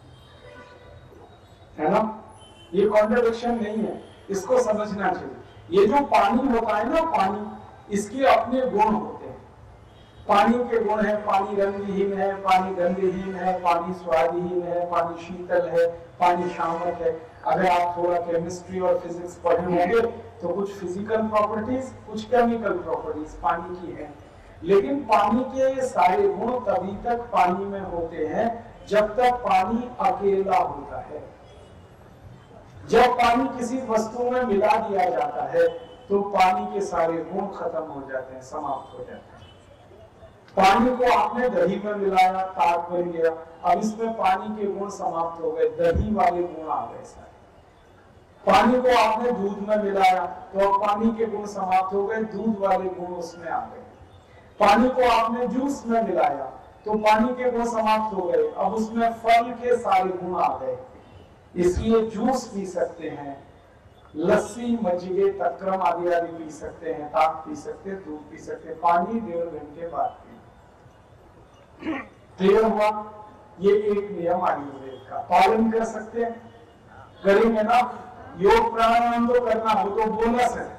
C: है ना? ये कॉन्ट्रडिक्शन नहीं है, इसको समझना चाहिए। ये जो पानी होता है ना, पानी इसके अपने गुण होते हैं। पानी के गुण है, पानी रंगहीन है, पानी गंधहीन है, पानी स्वादहीन है, पानी शीतल है, पानी शामक है। अगर आप थोड़ा केमिस्ट्री और फिजिक्स पढ़े होंगे तो कुछ फिजिकल प्रॉपर्टीज, कुछ केमिकल प्रॉपर्टीज पानी की है। लेकिन पानी के सारे गुण तभी तक पानी में होते हैं जब तक पानी अकेला होता है। जब पानी किसी वस्तु में मिला दिया जाता है तो पानी के सारे गुण खत्म हो जाते हैं, समाप्त हो जाते हैं। पानी को आपने दही में मिलाया, ताक बन गया, अब इसमें पानी के गुण समाप्त हो गए, दही वाले गुण आ गए सारे। पानी को आपने दूध में मिलाया तो अब पानी के गुण समाप्त हो गए, दूध वाले गुण उसमें आ गए। पानी को आपने जूस में मिलाया तो पानी के गुण समाप्त हो गए, अब उसमें फल के सारे गुण आ गए। इसलिए जूस पी सकते हैं, लस्सी, मज्जिगे, तक्रम आदि आदि पी सकते हैं, ताक पी सकते हैं, दूध पी सकते हैं। पानी 1.5 घंटे बाद पीना। क्लियर हुआ? ये एक नियम आयुर्वेद का, पालन कर सकते हैं, करेंगे ना? योग प्राणायाम तो करना हो तो बोनस है,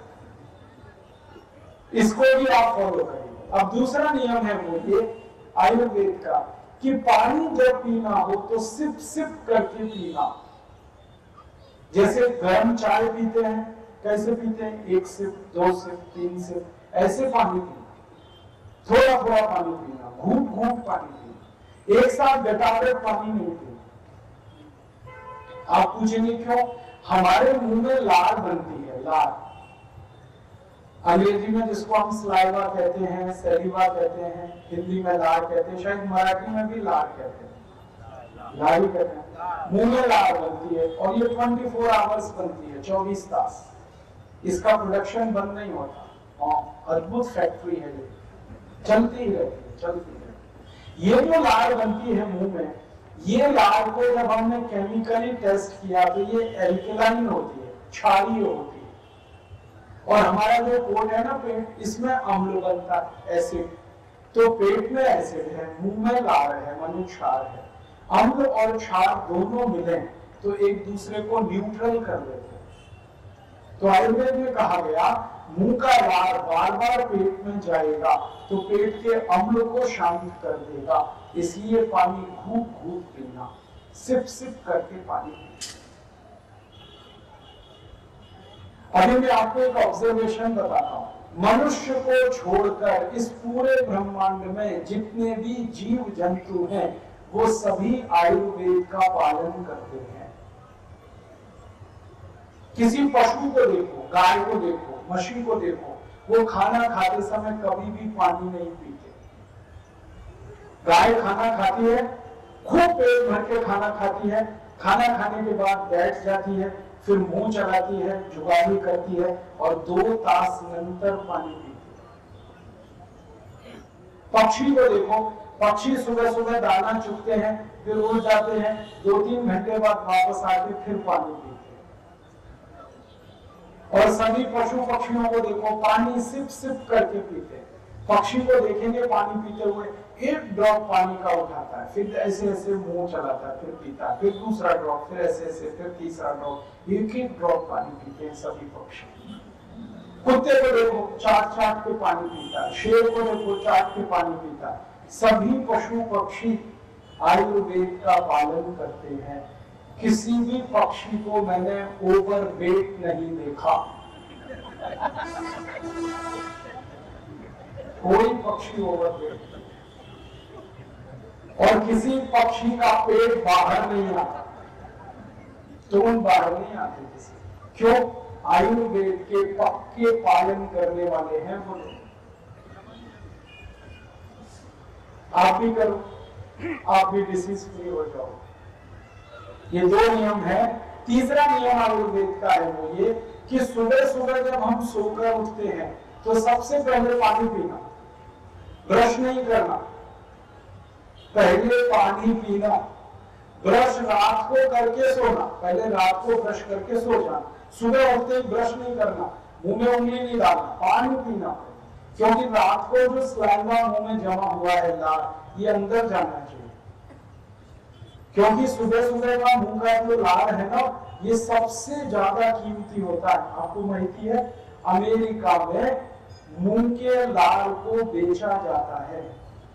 C: इसको भी आप फॉलो करेंगे। अब दूसरा नियम है वो ये आयुर्वेद का कि पानी जब पीना हो तो सिप सिप करके पीना। जैसे गर्म चाय पीते हैं, कैसे पीते हैं? 1 सिप, 2 सिप, 3 सिप, ऐसे पानी पीना। थोड़ा थोड़ा पानी पीना, घूट घूट पानी पीना, एक साथ गटागट पानी नहीं पीना। आप पूछेंगे क्यों? हमारे मुंह में लार बनती है, लार। अंग्रेजी में जिसको हम सलाइवा कहते हैं, सैलिवा कहते हैं, हिंदी में लार कहते हैं, शायद मराठी में भी लार कहते हैं, लार ही कहते हैं। मुंह में लार बनती है और ये 24 आवर्स बनती है, 24 तास। इसका प्रोडक्शन बंद नहीं होता। अद्भुत फैक्ट्री है, ये चलती ही रहती है, चलती है। ये जो लार बनती है मुंह में, ये लार को जब हमने केमिकली टेस्ट किया तो ये एल्कलाइन होती है, क्षारीय होती है। और हमारा जो कोट है ना पेट, इसमें अम्ल बनता है, एसिड। तो पेट में एसिड है, मुंह में लार है, मानो क्षार है। अम्ल और क्षार दोनों मिले तो एक दूसरे को न्यूट्रल कर देते हैं। तो आयुर्वेद में कहा गया मुंह का लार बार बार पेट में जाएगा तो पेट के अम्ल को शांत कर देगा, इसलिए पानी घूट घूट पीना। सिप सिप करके पानी पीते। अभी मैं आपको एक ऑब्जर्वेशन बताता हूं, मनुष्य को छोड़कर इस पूरे ब्रह्मांड में जितने भी जीव जंतु हैं वो सभी आयुर्वेद का पालन करते हैं। किसी पशु को देखो, गाय को देखो, मछली को देखो, वो खाना खाते समय कभी भी पानी नहीं पीते। गाय खाना खाती है, खूब पेट भर के खाना खाती है, खाना खाने के बाद बैठ जाती है, फिर मुंह चलाती है, जुगाली करती है और 2 तास निरंतर पानी पीती है। पक्षी को देखो, पक्षी सुबह सुबह दाना चुगते हैं, फिर उड़ जाते हैं, 2-3 घंटे बाद वापस आके फिर पानी पीते हैं। और सभी पशु पक्षियों को देखो, पानी सिप सिप करके पीते हैं। पक्षी को देखेंगे पानी पीते हुए, 1 ड्रॉप पानी का उठाता है, फिर ऐसे ऐसे मुंह चलाता है, फिर पीता है, फिर दूसरा ड्रॉप, फिर ऐसे ऐसे, फिर तीसरा ड्रॉप, 1-1 ड्रॉप पानी पीते हैं सभी पक्षी। कुत्ते को देखो, चाट चाट के पानी पीता है, शेर को देखो, चाट के पानी पीता है। सभी पशु पक्षी आयुर्वेद का पालन करते हैं। किसी भी पक्षी को मैंने ओवरवेट नहीं देखा। कोई पक्षी ओवरवेट, और किसी पक्षी का पेट बाहर नहीं आता, तुरंत बाहर नहीं आते किसी। क्यों? आयुर्वेद के पक्के पालन करने वाले हैं वो लोग। आप भी करो, आप भी डिसीज फ्री हो जाओ। ये 2 नियम है। तीसरा नियम आयुर्वेद का है वो ये कि सुबह सुबह जब हम सोकर उठते हैं तो सबसे पहले पानी पीना, ब्रश नहीं करना, पहले पानी पीना। ब्रश रात को करके सोना, पहले रात को ब्रश करके सो जाना, सुबह उठते ही ब्रश नहीं करना, मुंह में उंगली नहीं डालना, पानी पीना। क्योंकि रात को जो स्लाइवा मुंह में जमा हुआ है लार, ये अंदर जाना चाहिए। क्योंकि सुबह सुबह का मुंह का जो लार है ना, ये सबसे ज्यादा कीमती होता है। आपको माहिती है अमेरिका में मुंह के लार को बेचा जाता है।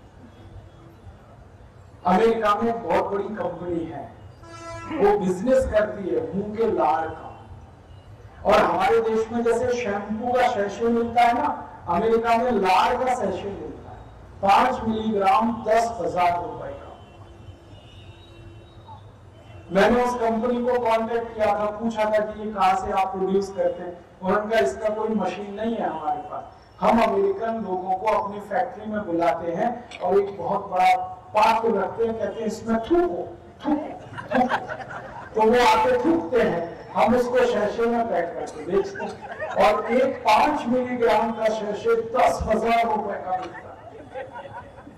C: अमेरिका में बहुत बड़ी कंपनी है, वो बिजनेस करती है मुंह के लार का। और हमारे देश में जैसे शैम्पू का सैशे मिलता है ना, अमेरिका में लार का सैशे मिलता है, 5 मिलीग्राम 10,000 रुपए का। मैंने उस कंपनी को कांटेक्ट किया था, पूछा था कि ये कहां से आप प्रोड्यूस करते हैं। उन्होंने कहा इसका कोई मशीन नहीं है हमारे पास, हम अमेरिकन लोगों को अपनी फैक्ट्री में बुलाते हैं और एक बहुत बड़ा पात्र रखते हैं, कहते हैं इसमें थूको थूको थूको, तो वो आके थूकते हैं, हम उसको शैशे में पैक करके बेचते हैं। और एक 5 मिलीग्राम का शैशे 10,000 रुपए का बिकता है।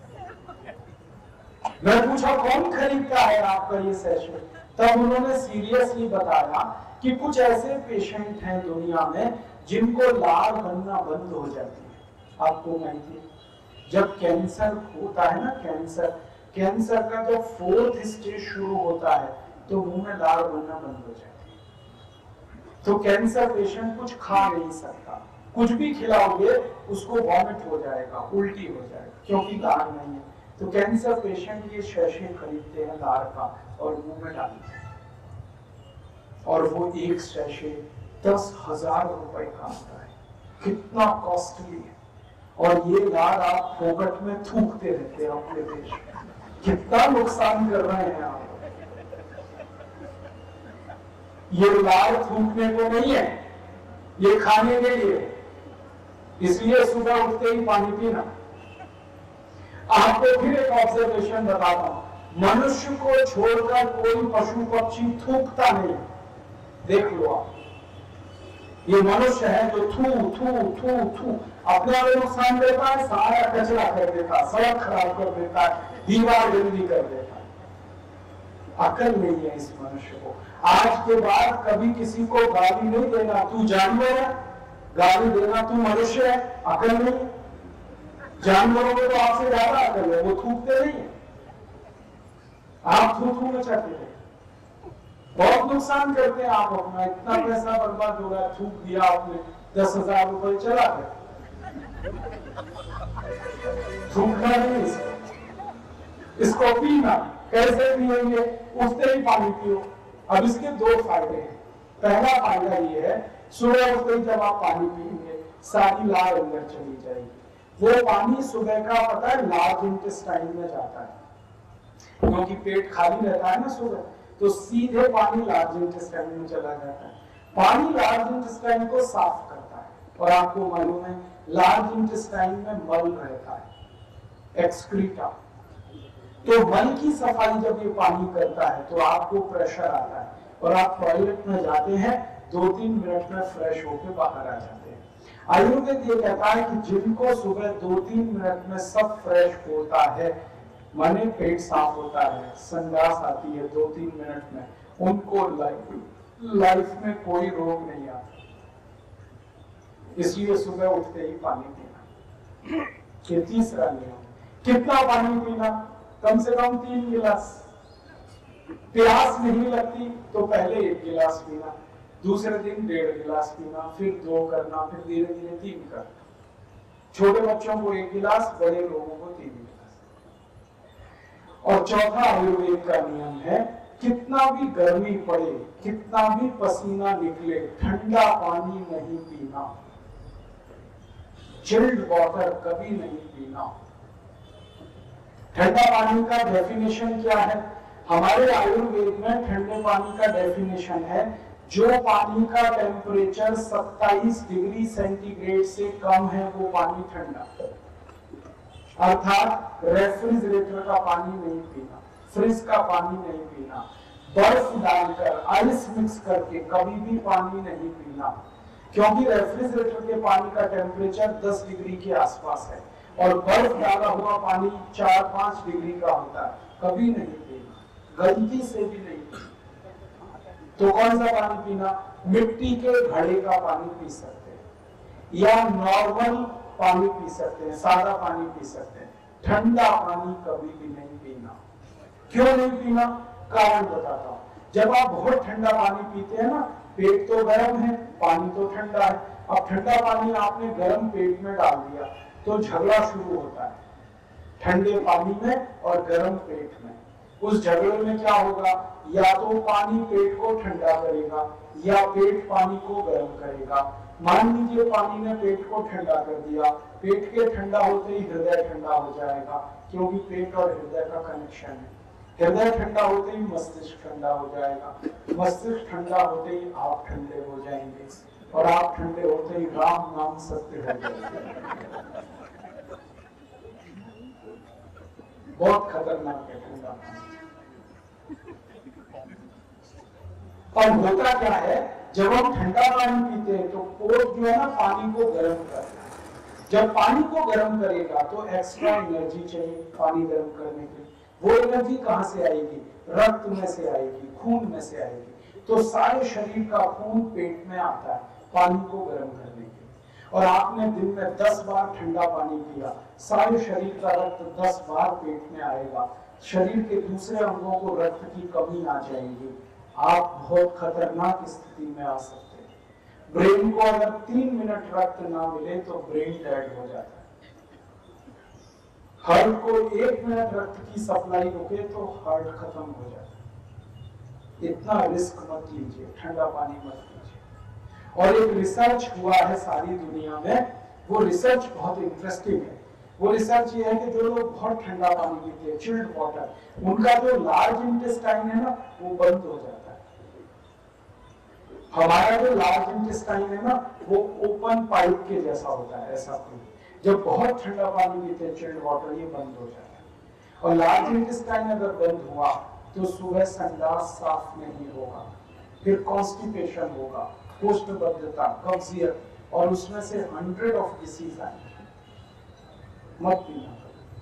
C: मैं पूछा कौन खरीदता है आपका ये शैशे, तब उन्होंने सीरियसली बताया कि कुछ ऐसे पेशेंट हैं दुनिया में जिनको लार बनना बंद हो जाती है। आपको माहिती है जब कैंसर होता है ना, कैंसर का जब 4th स्टेज शुरू होता है तो मुंह में लार बनना बंद हो जाती है। तो कैंसर पेशेंट कुछ खा नहीं सकता, कुछ भी खिलाओगे उसको वॉमिट हो जाएगा, उल्टी हो जाएगा, क्योंकि लार नहीं है। तो कैंसर पेशेंट ये शैशे खरीदते हैं लार का और मुंह में डालते हैं, और वो एक शैशे 10,000 रुपए का आता है। कितना कॉस्टली है। और ये लार आप फोकट में थूकते रहते हैं अपने देश में, कितना नुकसान कर रहे हैं आप। ये लार थूकने को नहीं है, ये खाने के लिए। इसलिए सुबह उठते ही पानी पीना। आपको फिर एक ऑब्जर्वेशन बताता हूं, मनुष्य को छोड़कर कोई पशु पक्षी थूकता नहीं। देख लो आप, ये मनुष्य है जो थू थू थू थू अपना नुकसान देता है, सारा कचरा कर देता है, सड़क खराब कर देता है, दीवार गंदी कर देता है। अकल नहीं है इस मनुष्य को। आज के बाद कभी किसी को गाली नहीं देना, तू जानवर है, गाली देना तू मनुष्य है, अकल नहीं। जानवरों में तो आपसे ज्यादा अकल है, वो थूकते नहीं है, आप थू थू मचाते हैं, बहुत नुकसान करते हैं आप अपना। इतना पैसा बर्बाद हो रहा है, थूक दिया आपने, 10,000 रुपए चला गया। थूकना नहीं इसको पीना। कैसे पिएंगे? उठते ही पानी पियो। अब इसके दो फायदे हैं। पहला फायदा ये है, सुबह उठते ही जब आप पानी पिएंगे सारी लार अंदर चली जाएगी। वो पानी सुबह का पता है लार्ज इंटेस्टाइन में जाता है, क्योंकि पेट खाली रहता है ना सुबह, तो सीधे पानी लार्ज इंटेस्टाइन में चला जाता है। पानी लार्ज इंटेस्टाइन को साफ करता है, और आपको मालूम है लार्ज इंटेस्टाइन में मल रहता है, एक्सक्रीटा। तो मल की सफाई जब ये पानी करता है तो आपको प्रेशर आता है और आप टॉयलेट में जाते हैं, 2-3 मिनट में फ्रेश होकर बाहर आ जाते हैं। आयुर्वेद ये कहता है कि जिनको सुबह 2-3 मिनट में सब फ्रेश होता है, माने पेट साफ होता है, संडास आती है 2-3 मिनट में, उनको लाइफ में कोई रोग नहीं आता। इसलिए सुबह उठते ही पानी पीना। ये तीसरा नियम। कितना पानी पीना? कम से कम 3 गिलास। प्यास नहीं लगती तो पहले 1 गिलास पीना, दूसरे दिन 1.5 गिलास पीना, फिर 2 करना, फिर धीरे धीरे 3 करना। छोटे बच्चों को 1 गिलास, बड़े लोगों को 3 गिलास। और चौथा आयुर्वेद का नियम है, कितना भी गर्मी पड़े, कितना भी पसीना निकले, ठंडा पानी नहीं पीना, चिल्ड वाटर कभी नहीं पीना। ठंडा पानी का डेफिनेशन क्या है? हमारे आयुर्वेद में ठंडे पानी का डेफिनेशन है, जो पानी का टेम्परेचर 27 डिग्री सेंटीग्रेड से कम है वो पानी ठंडा। अर्थात रेफ्रिजरेटर का पानी नहीं पीना, फ्रिज का पानी नहीं पीना, बर्फ डालकर आइस मिक्स करके कभी भी पानी नहीं पीना, क्योंकि रेफ्रिजरेटर के पानी का टेम्परेचर 10 डिग्री के आसपास है और बर्फ डाला हुआ पानी 4-5 डिग्री का होता है, कभी नहीं पीना, गलती से भी नहीं पीना। तो कौन सा पानी पीना? मिट्टी के घड़े का पानी पी सकते हैं या नॉर्मल पानी पी सकते हैं, सादा पानी पी सकते हैं। ठंडा पानी कभी भी नहीं पीना। क्यों नहीं पीना? कारण बताता हूं। जब आप बहुत ठंडा पानी पीते हैं ना, पेट तो गर्म है, पानी तो ठंडा है, अब ठंडा पानी आपने गर्म पेट में डाल दिया तो झगड़ा शुरू होता है ठंडे पानी में और गर्म पेट में। उस झगड़े में क्या होगा? या तो पानी पेट को ठंडा करेगा या पेट पानी को गर्म करेगा। मान लीजिए पानी ने पेट को ठंडा कर दिया, पेट के ठंडा होते ही हृदय ठंडा हो जाएगा, क्योंकि पेट और हृदय का कनेक्शन है। हृदय ठंडा होते ही मस्तिष्क ठंडा हो जाएगा, मस्तिष्क ठंडा होते ही आप ठंडे हो जाएंगे और आप ठंडे होते ही राम नाम सत्य हो जाएगा। बहुत खतरनाक है ठंडा पानी। और होता क्या है, जब हम ठंडा पानी पीते हैं तो पोट जो है ना पानी को गर्म करता है। जब पानी को गर्म करेगा तो एक्स्ट्रा एनर्जी चाहिए पानी गर्म करने के लिए। वो एनर्जी कहां से आएगी? रक्त में से आएगी, खून में से आएगी। तो सारे शरीर का खून पेट में आता है पानी को गर्म करने के लिए। और आपने दिन में 10 बार ठंडा पानी पिया, सारे शरीर का रक्त 10 बार पेट में आएगा, शरीर के दूसरे अंगों को रक्त की कमी आ जाएगी, आप बहुत खतरनाक स्थिति में आ सकते हैं। ब्रेन को अगर 3 मिनट रक्त ना मिले तो ब्रेन डेड हो जाता है। हार्ट को 1 मिनट रक्त की सप्लाई रुके तो हार्ट खत्म हो जाता है। इतना रिस्क मत लीजिए, ठंडा पानी मत लीजिए। और एक रिसर्च हुआ है सारी दुनिया में, वो रिसर्च बहुत इंटरेस्टिंग है। वो रिसर्च ये है कि जो लोग बहुत ठंडा पानी पीते हैं, चिल्ड वाटर, उनका जो लार्ज इंटेस्टाइन है ना वो बंद हो जाता है। हमारा जो लार्ज इंटेस्टाइन है ना वो ओपन पाइप के जैसा होता है, ऐसा कोई। जब बहुत ठंडा पानी पीते हैं, चिल्ड वाटर, ये बंद हो जाता है। और लार्ज इंटेस्टाइन अगर बंद हुआ तो सुबह संडास साफ नहीं होगा, फिर कॉन्स्टिपेशन होगा, कोष्ठबद्धता, कब्जियत, और उसमें से 100 ऑफ डिसीज आएंगे। मत पीना।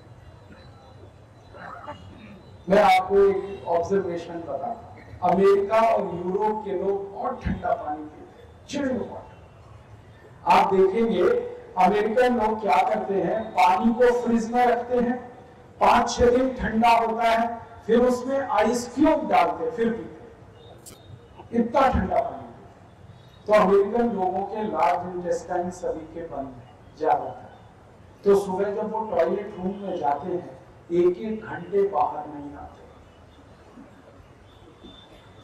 C: मैं आपको एक ऑब्जर्वेशन बताता हूं। अमेरिका और यूरोप के लोग बहुत ठंडा पानी पीते हैं, चिल्ड वाटर। आप देखेंगे अमेरिकन लोग क्या करते हैं, पानी को फ्रिज में रखते हैं, 5-6 दिन ठंडा होता है, फिर उसमें आइस क्यूब डालते हैं, फिर पीते। इतना ठंडा पानी। तो अमेरिकन लोगों के लार्ज इंटेस्टाइन सभी के बंद है ज्यादातर। तो सुबह जब वो टॉयलेट रूम में जाते हैं 1-1 घंटे बाहर नहीं आते,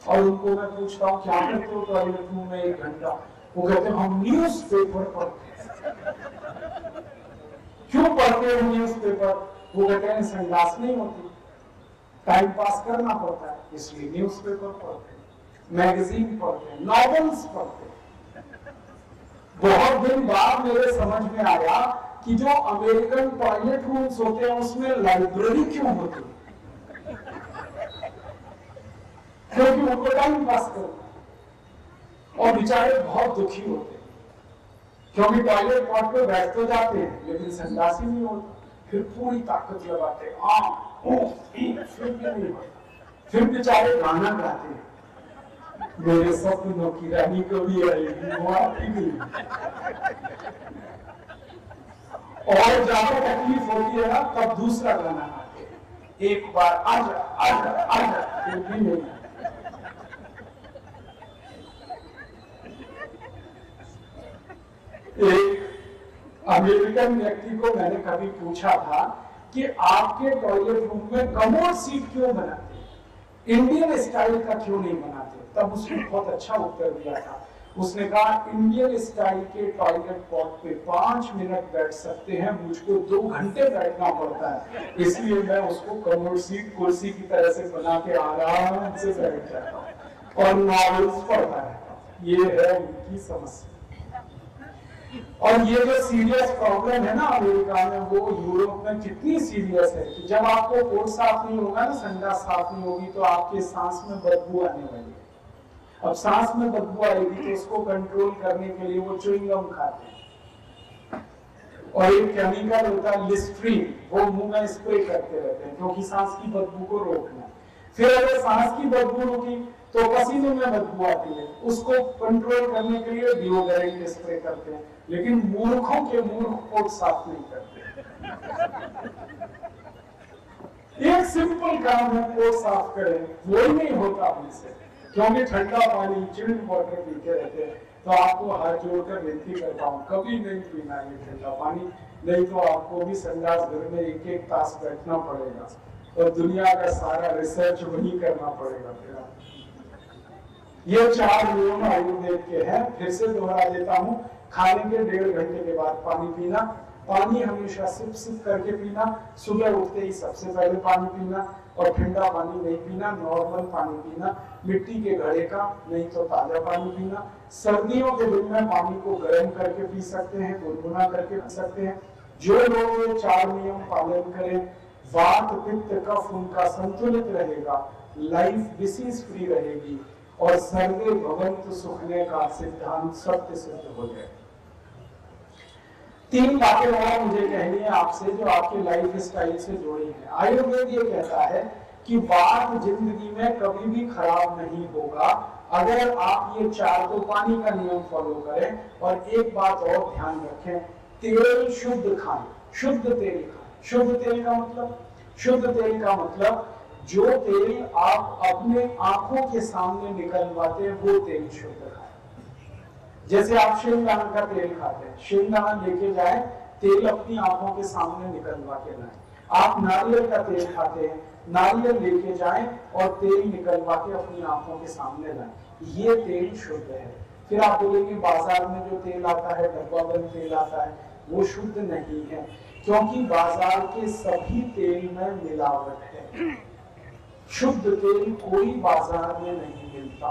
C: और उनको मैं पूछता हूँ क्या करते हो टॉयलेट रूम में 1 घंटा, वो कहते हैं हम न्यूज पेपर पढ़ते हैं। क्यों पढ़ते हैं न्यूज पेपर? वो कहते हैं संडास नहीं होती, टाइम पास करना पड़ता है, इसलिए न्यूज पेपर पढ़ते हैं, मैगजीन पढ़ते हैं, नॉवेल्स पढ़ते हैं। बहुत दिन बाद मेरे समझ में आया कि जो अमेरिकन टॉयलेट रूम्स होते हैं उसमें लाइब्रेरी क्यों होती है, क्योंकि उनको टाइम पास करना। और बेचारे बहुत दुखी होते हैं क्योंकि टॉयलेट पॉट पे बैठ तो जाते हैं लेकिन संडास ही नहीं होता, फिर पूरी ताकत लगाते हैं, फिर भी नहीं होता, फिर बेचारे गाना गाते हैं, मेरे सपनों की रानी कभी आएगी, वो आती नहीं। और ज्यादा तकलीफ होती है ना तब दूसरा गाना गाते हैं, एक बार आजा आजा आजा, फिर भी नहीं। एक अमेरिकन व्यक्ति को मैंने कभी पूछा था कि आपके टॉयलेट रूम में कमोड सीट क्यों बनाते हैं, इंडियन स्टाइल का क्यों नहीं बनाते? तब उसने बहुत अच्छा उत्तर दिया था। उसने कहा इंडियन स्टाइल के टॉयलेट पॉट पे 5 मिनट बैठ सकते हैं, मुझको 2 घंटे बैठना पड़ता है, इसलिए मैं उसको कमोड सीट कुर्सी की तरह से बना के आराम से बैठ जाता हूँ और नॉवेल्स पढ़ता रहता हूँ। ये है उनकी समस्या। और ये जो सीरियस प्रॉब्लम है ना अमेरिका में, वो यूरोप में कितनी सीरियस है कि जब आपको पोट साफ नहीं होगा ना, संडास साफ नहीं होगी, तो आपके सांस में बदबू आने वाली है। अब सांस में बदबू आएगी तो उसको कंट्रोल करने के लिए वो च्युइंगम खाते हैं और एक केमिकल होता है लिस्ट्रीन, वो मुंह में स्प्रे करते रहते हैं क्योंकि सांस की बदबू को रोकना। फिर अगर सांस की बदबू रुकी तो पसीने में बदबू आती है, उसको कंट्रोल करने के लिए डिओडोरेंट स्प्रे करते हैं। लेकिन मूर्खों के मूर्ख पोट साफ नहीं करते। एक सिंपल काम है, पोट साफ करें, वो ही नहीं होता हमसे क्योंकि ठंडा पानी चिल्ड वाटर पीते रहते हैं। तो आपको हाथ जोड़कर विनती करता हूँ कभी नहीं पीना ये ठंडा पानी, नहीं तो आपको भी संडास घर में 1-1 तास बैठना पड़ेगा और दुनिया का सारा रिसर्च वही करना पड़ेगा। फिर ये 4 नियम आयुर्वेद के हैं, फिर से दोहरा देता हूँ। खाने के 1.5 घंटे के बाद पानी पीना, पानी हमेशा सिप सिप करके पीना, सुबह उठते ही सबसे पहले पानी पीना और ठंडा पानी नहीं पीना, नॉर्मल पानी पीना, मिट्टी के घड़े का नहीं तो ताजा पानी पीना। सर्दियों के दिन में पानी को गर्म करके पी सकते हैं, गुनगुना करके पी सकते हैं। जो लोग ये 4 नियम पालन करें, वात पित्त कफ उनका संतुलित रहेगा, लाइफ डिसीज फ्री रहेगी और सर्वे भवन्तु सुखने का सिद्धांत सत्य सिद्ध हो जाए। 3 बातें और मुझे कहनी है आपसे जो आपके लाइफ स्टाइल से जुड़ी है। आयुर्वेद ये कहता है कि वात जिंदगी में कभी भी खराब नहीं होगा अगर आप ये 4 तो पानी का नियम फॉलो करें। और एक बात और ध्यान रखें, तेल शुद्ध खाएं, शुद्ध तेल खाएं। शुद्ध तेल का मतलब जो तेल आप अपने आंखों के सामने निकलवाते हैं वो तेल शुद्ध खाएं। जैसे आप शेंगदाना का तेल खाते हैं, शेंगदाना लेके जाए, तेल अपनी आंखों के सामने निकलवा के लाएं। आप नारियल का तेल खाते हैं, नारियल लेके जाएं और तेल निकलवा के अपनी आंखों के सामने लाएं, ये तेल शुद्ध है। फिर आप बोलेंगे बाजार में जो तेल आता है, डब्बाबंद तेल आता है, वो शुद्ध नहीं है, क्योंकि बाजार के सभी तेल में मिलावट है। शुद्ध तेल कोई बाजार में नहीं मिलता।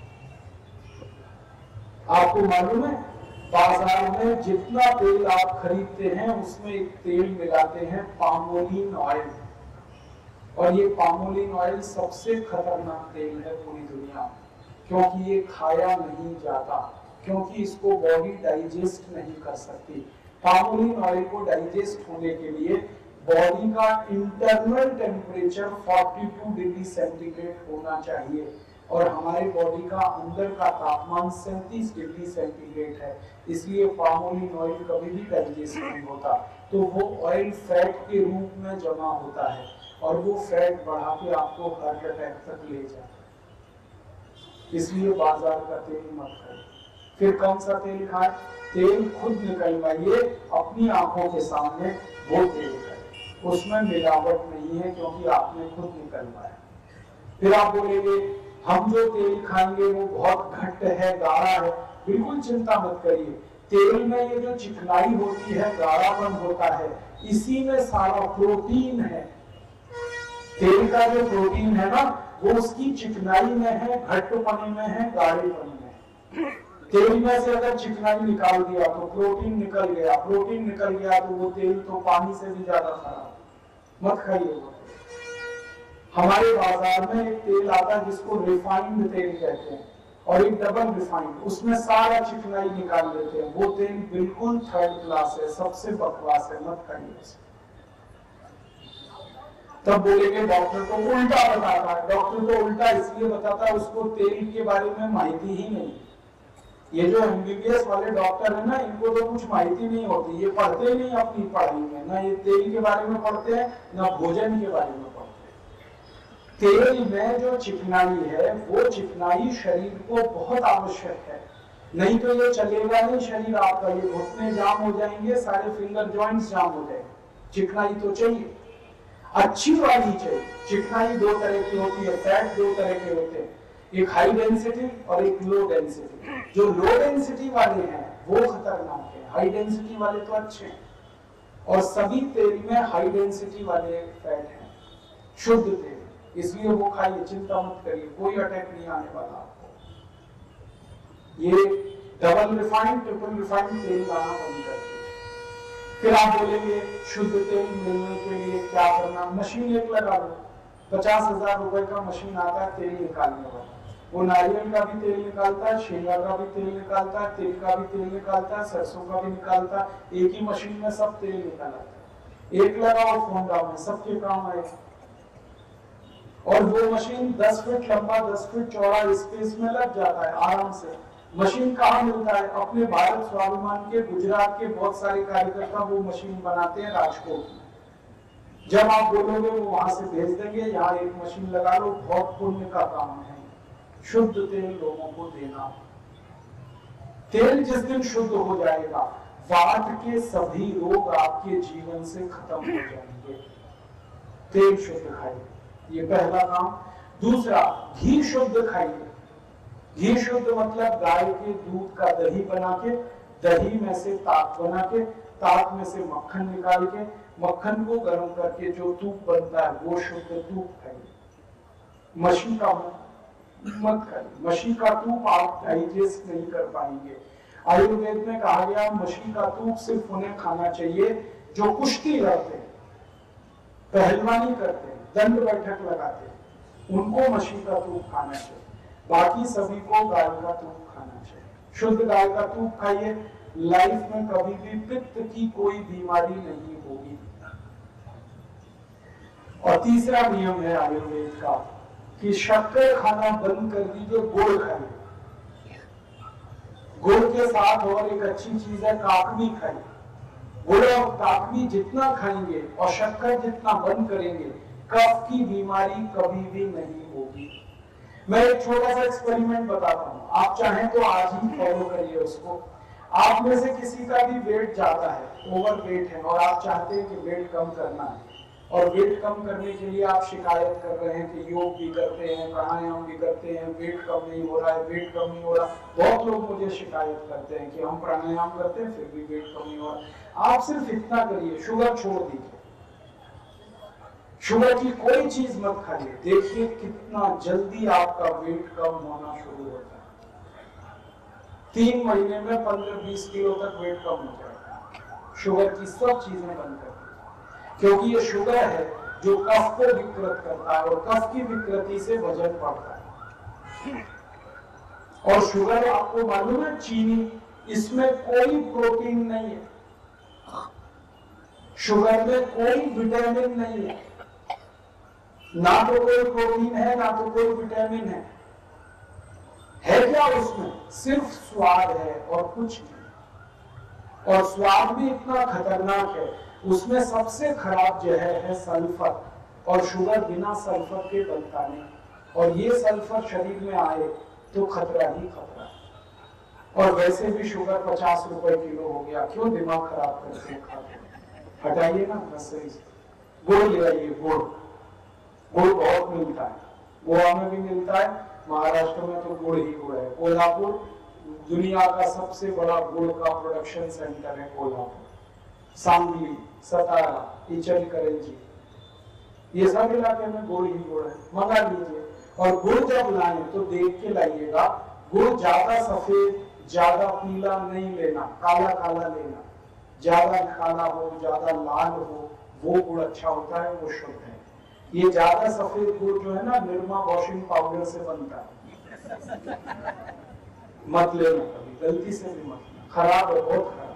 C: आपको मालूम है बाजार में जितना तेल आप खरीदते हैं उसमें एक तेल मिलाते हैं पामोलिन ऑयल, और ये पामोलिन ऑयल सबसे खतरनाक तेल है पूरी दुनिया में, क्योंकि ये खाया नहीं जाता, क्योंकि इसको बॉडी डाइजेस्ट नहीं कर सकती। पामोलिन ऑयल को डाइजेस्ट होने के लिए बॉडी का इंटरनल टेम्परेचर 42 डिग्री सेंटीग्रेड होना चाहिए और हमारे बॉडी का अंदर का तापमान 37 डिग्री सेंटीग्रेड है, इसलिए पामोलिन ऑयल कभी भी डाइजेस्ट नहीं होता। तो वो ऑयल फैट के रूप में जमा होता है और वो फैट बढ़ा के आपको हार्ट अटैक तक ले जाता है। इसलिए बाजार का तेल मत खाइए। फिर कौन सा तेल खाएं? तेल खुद निकलवाइए अपनी आंखों के सामने, वो तेल खाएं, उसमें मिलावट नहीं है क्योंकि आपने खुद निकलवाया। फिर आप बोलेंगे हम जो तेल खाएंगे वो बहुत घट्ट है, गाढ़ा है, बिल्कुल चिंता मत करिए। तेल में ये जो चिकनाई होती है, गाढ़ापन होता है, इसी में सारा प्रोटीन है। तेल का जो प्रोटीन है ना, वो उसकी चिकनाई में है, घट्टपने में है, गाढ़ेपन में। तेल में से अगर चिकनाई निकाल दिया तो प्रोटीन निकल गया, प्रोटीन निकल गया तो वो तेल तो पानी से भी ज्यादा खराब, मत खाइए वो। हमारे बाजार में एक तेल आता है जिसको रिफाइंड तेल कहते हैं, और एक डबल रिफाइंड, उसमें सारा चिकनाई निकाल लेते हैं। वो तेल बिल्कुल थर्ड क्लास है, सबसे बकवास है, मत खाइए उसे। तब बोलेंगे डॉक्टर तो उल्टा बताता है। डॉक्टर तो उल्टा इसलिए बताता है, उसको तेल के बारे में माहिती ही नहीं। ये जो एमबीबीएस वाले डॉक्टर है ना, इनको तो कुछ माहिती नहीं होती, ये पढ़ते नहीं अपनी पढ़ाई में, ना ये तेल के बारे में पढ़ते हैं, ना भोजन के बारे में पढ़ते हैं। तेल में जो चिकनाई है, वो चिकनाई शरीर को बहुत आवश्यक है, नहीं तो ये चलेगा नहीं शरीर आपका, ये घुटने जाम हो जाएंगे, सारे फिंगर जॉइंट्स जाम हो जाएंगे। चिकनाई तो चाहिए, अच्छी वाली चाहिए। चिकनाई दो तरह की होती है, फैट दो तरह के होते हैं, एक हाई डेंसिटी और एक लो डेंसिटी। जो लो डेंसिटी वाले हैं वो खतरनाक है, हाई डेंसिटी वाले तो अच्छे हैं। और सभी तेल में हाई डेंसिटी वाले फैट हैं, शुद्ध तेल, इसलिए वो खाइए, चिंता मत करिए, कोई अटैक नहीं आने वाला आपको। ये डबल रिफाइंड, ट्रिपल रिफाइंड तेल लाना बंद कर दीजिए। फिर आप बोलेंगे शुद्ध तेल मिलने के लिए क्या करना? मशीन एक लगा लो, 50,000 रुपए का मशीन आता है तेल निकालने वाला। वो नारियल का भी तेल निकालता है, शेंगा का भी तेल निकालता है, तिल का भी तेल निकालता है, सरसों का भी निकालता है। एक ही मशीन में सब तेल निकालता है। एक लगाओ फोंडा में, सबके काम आएगा। और वो मशीन 10 फीट लंबा, 10 फीट चौड़ा स्पेस में लग जाता है आराम से। मशीन कहाँ मिलता है? अपने भारत स्वाभिमान के गुजरात के बहुत सारे कार्यकर्ता वो मशीन बनाते हैं राजकोट में। जब आप बोलोगे वो वहां से भेज देंगे, यहाँ एक मशीन लगा लो, बहुत पुण्य का काम है शुद्ध तेल लोगों को देना। तेल जिस दिन शुद्ध हो जाएगा, वात के सभी रोग आपके जीवन से खत्म हो जाएंगे। तेल शुद्ध खाइए, ये पहला काम। दूसरा, घी शुद्ध खाइए। घी शुद्ध मतलब गाय के दूध का दही बना के, दही में से ताक बना के, ताक में से मक्खन निकाल के, मक्खन को गर्म करके जो तूप बनता है वो शुद्ध तूप खाइए। मछली का मत खाइए, मछली का तूप आप डाइजेस्ट नहीं कर पाएंगे। आयुर्वेद में कहा गया मछली का तूप सिर्फ उन्हें खाना चाहिए जो कुश्ती लड़ते हैं, पहलवानी करते हैं, दंड बैठक लगाते हैं, उनको मछली का तूप खाना चाहिए। बाकी सभी को गाय का तूप खाना चाहिए। शुद्ध गाय का तूप खाइए, लाइफ में कभी भी पित्त की कोई बीमारी नहीं होगी। और तीसरा नियम है आयुर्वेद का कि शक्कर खाना बंद कर दीजिए, गुड़ खाइए। गुड़ के साथ और एक अच्छी चीज है काकवी खाइए। गुड़ और काकवी जितना खाएंगे और शक्कर जितना बंद करेंगे, कफ की बीमारी कभी भी नहीं होगी। मैं एक छोटा सा एक्सपेरिमेंट बताता हूँ, आप चाहें तो आज ही फॉलो करिए उसको। आप में से किसी का भी वेट ज्यादा है, ओवर वेट है, और आप चाहते हैं कि वेट कम करना है, और वेट कम करने के लिए आप शिकायत कर रहे हैं कि योग भी करते हैं, प्राणायाम भी करते हैं, वेट कम नहीं हो रहा है, वेट कम नहीं हो रहा। बहुत लोग मुझे शिकायत करते हैं कि हम प्राणायाम करते हैं फिर भी वेट कम नहीं हो रहा। आप सिर्फ इतना करिए, शुगर छोड़ दीजिए, शुगर की कोई चीज मत खाइए, देखिए कितना जल्दी आपका वेट कम होना शुरू होता है। 3 महीने में 15-20 किलो तक वेट कम हो जाएगा। शुगर की सब चीजें बंद कर दीजिए, क्योंकि ये शुगर है जो कफ को विकृत करता है, और कफ की विकृति से वजन बढ़ता है। और शुगर आपको मालूम है, चीनी, इसमें कोई प्रोटीन नहीं है, शुगर में कोई विटामिन नहीं है, ना तो कोई प्रोटीन है ना तो कोई विटामिन है क्या उसमें? सिर्फ स्वाद है और कुछ नहीं। और स्वाद भी इतना खतरनाक है, उसमें सबसे खराब जहर है सल्फर, और शुगर बिना सल्फर के बनता नहीं। और ये सल्फर शरीर में आए तो खतरा ही खतरा। और वैसे भी शुगर 50 रुपए किलो हो गया, क्यों दिमाग खराब करते हैं? हटाइए ना नर्सरी से। गुड़ ले आइए, गुड़ बहुत मिलता है, गोवा में भी मिलता है, महाराष्ट्र में तो गुड़ ही गुड़ है। कोल्हापुर दुनिया का सबसे बड़ा गुड़ का प्रोडक्शन सेंटर है कोल्हापुर। सांगली, सतारा, इचलकरंजी, ये सब इलाके में गुड़ ही गुड़ है, मंगा लीजिए। और गुड़ जब लाएं तो देख के लाइएगा, गुड़ ज्यादा सफेद ज्यादा पीला नहीं लेना, काला काला लेना। ज्यादा काला हो ज्यादा लाल हो वो गुड़ अच्छा होता है, वो शुद्ध है। ये ज्यादा सफेद गुड़ जो है ना, निरमा वॉशिंग पाउडर से बनता है, मत लेना कभी, गलती से भी मत लेना, खराब है, बहुत खराब।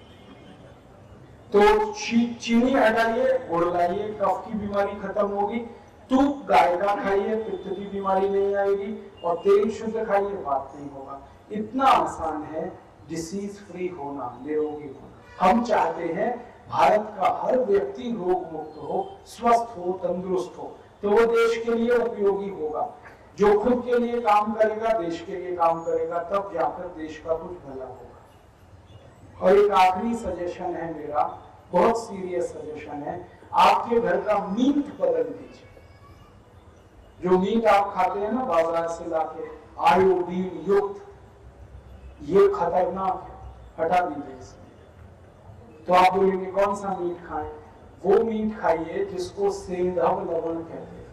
C: तो चीनी हटाइए, गुड़ लाइए, कफ की बीमारी खत्म होगी। दूध गाय का खाइए, पित्त की बीमारी नहीं आएगी। और तेल शुद्ध खाइए, बात नहीं होगा। इतना आसान है डिसीज फ्री होना, निरोगी होना। हम चाहते हैं भारत का हर व्यक्ति रोग मुक्त हो, स्वस्थ हो, तंदुरुस्त हो, तो वो देश के लिए उपयोगी होगा। जो खुद के लिए काम करेगा, देश के लिए काम करेगा, तब जाकर देश का कुछ भला होगा। और एक आखिरी सजेशन है मेरा, बहुत सीरियस सजेशन है, आपके घर का मीट बदल दीजिए। जो मीट आप खाते हैं ना बाजार से लाके, आयोडीन युक्त, ये खतरनाक है, हटा दीजिए इसमें। तो आप बोलेंगे कौन सा मीट खाएं? वो मीट खाइए जिसको सेंधव लवण कहते हैं,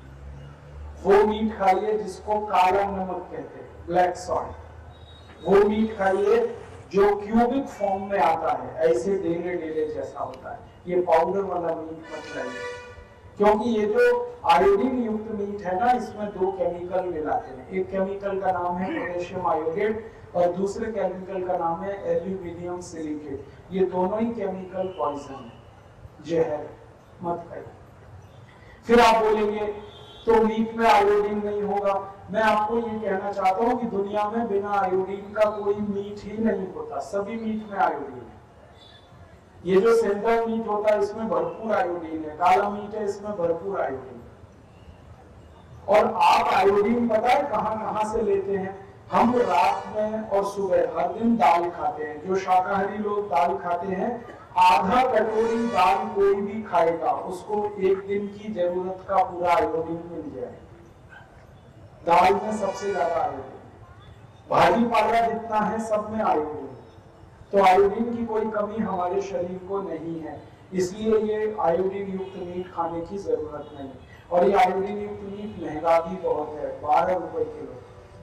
C: वो मीट खाइए जिसको काला नमक कहते हैं, ब्लैक सॉल्ट। वो मीट खाइए जो क्यूबिक फॉर्म में आता है, ऐसे डेले डेले जैसा होता है। ये पाउडर वाला मीट मत खाइए, क्योंकि ये जो आयोडीन युक्त मीट है ना, इसमें दो केमिकल मिलाते हैं। एक केमिकल का नाम है पोटेशियम आयोडेट और दूसरे केमिकल का नाम है एल्यूमिनियम सिलिकेट। ये दोनों ही केमिकल पॉइजन है, जहर, मत खाइए। फिर आप बोलेंगे तो मीट में आयोडीन नहीं होगा। मैं आपको ये कहना चाहता हूँ कि दुनिया में बिना आयोडीन का कोई मीट ही नहीं होता, सभी मीट में आयोडीन है। ये जो सेंट्रल मीट होता है इसमें भरपूर आयोडीन है, काला मीट है इसमें भरपूर आयोडीन। और आप आयोडीन पता है कहां कहां से लेते हैं? हम रात में और सुबह हर दिन दाल खाते हैं। जो शाकाहारी लोग दाल खाते हैं, आधा कटोरी दाल कोई भी खाएगा, उसको एक दिन की जरूरत का पूरा आयोडीन मिल जाएगा। दाल में सबसे ज्यादा आयोडीन, भाजी पाला जितना है सब में आयोडीन। तो आयोडीन की कोई कमी हमारे शरीर को नहीं है, इसलिए ये आयोडीन युक्त मीट खाने की जरूरत नहीं। और ये आयोडीन युक्त मीट महंगा भी बहुत है, 12 रुपए किलो।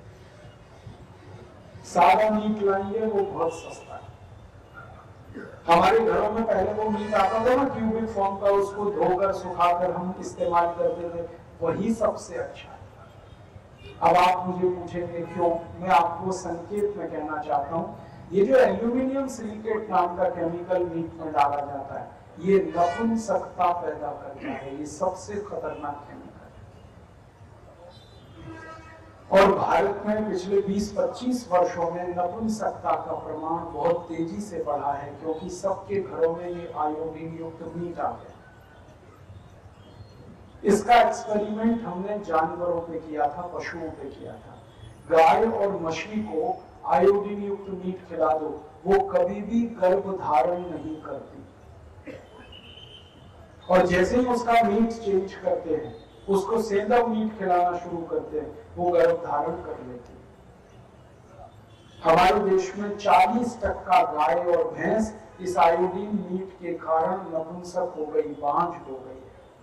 C: सादा मीट लाएंगे वो बहुत सस्ता है। हमारे घरों में पहले वो मीट आता था ना क्यूबिक फॉर्म का, उसको धोकर सुखाकर हम इस्तेमाल करते थे, वही सबसे अच्छा है। अब आप मुझे पूछेंगे क्यों? मैं आपको संकेत में कहना चाहता हूँ, ये जो एल्यूमिनियम सिलिकेट नाम का केमिकल मीट में डाला जाता है, ये नपुंसकता पैदा करता है, ये सबसे खतरनाक केमिकल। और भारत में पिछले 20-25 वर्षों में नपुंसकता का प्रमाण बहुत तेजी से बढ़ा है, क्योंकि सबके घरों में ये आयोडीन युक्त मीट आ गया। इसका एक्सपेरिमेंट हमने जानवरों पे किया था, पशुओं पे किया था। गाय और मछली को आयोडीन युक्त मीट खिला दो, वो कभी भी गर्भ धारण नहीं करती। और जैसे ही उसका मीट चेंज करते हैं, उसको सेंधव मीट खिलाना शुरू करते हैं, वो गर्भ धारण कर लेती है। हमारे देश में 40% गाय और भैंस इस आयोडीन मीट के कारण नपुंसक हो गई, बांझ हो गई।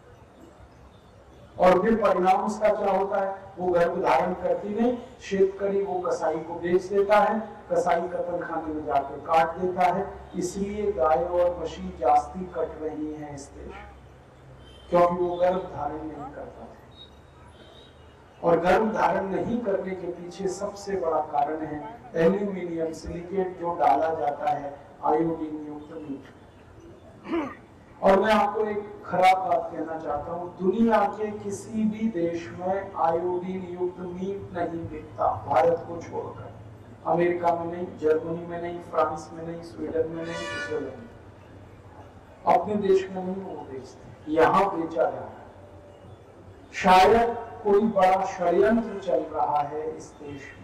C: और फिर परिणाम उसका क्या होता है? वो गर्भ धारण करती नहीं, शेतकरी वो कसाई को बेच देता है, कसाई कत्ल खाने में जाकर काट देता है। इसलिए गाय और मछली जास्ती कट रही हैं इस देश, क्योंकि वो गर्भ धारण नहीं करता है। और गर्भ धारण नहीं करने के पीछे सबसे बड़ा कारण है एल्यूमिनियम सिलिकेट जो डाला जाता है आयोडीन युक्त मीट। और मैं आपको एक खराब बात कहना चाहता हूँ, दुनिया के किसी भी देश में आयोडीन युक्त मीट नहीं बिकता, भारत को छोड़कर। अमेरिका में नहीं, जर्मनी में नहीं, फ्रांस में नहीं, स्वीडन में नहीं, स्विट्जरलैंड में, अपने देश में नहीं वो बेचते, यहाँ बेचा जा रहा है। शायद कोई बड़ा षड्यंत्र चल रहा है इस देश में,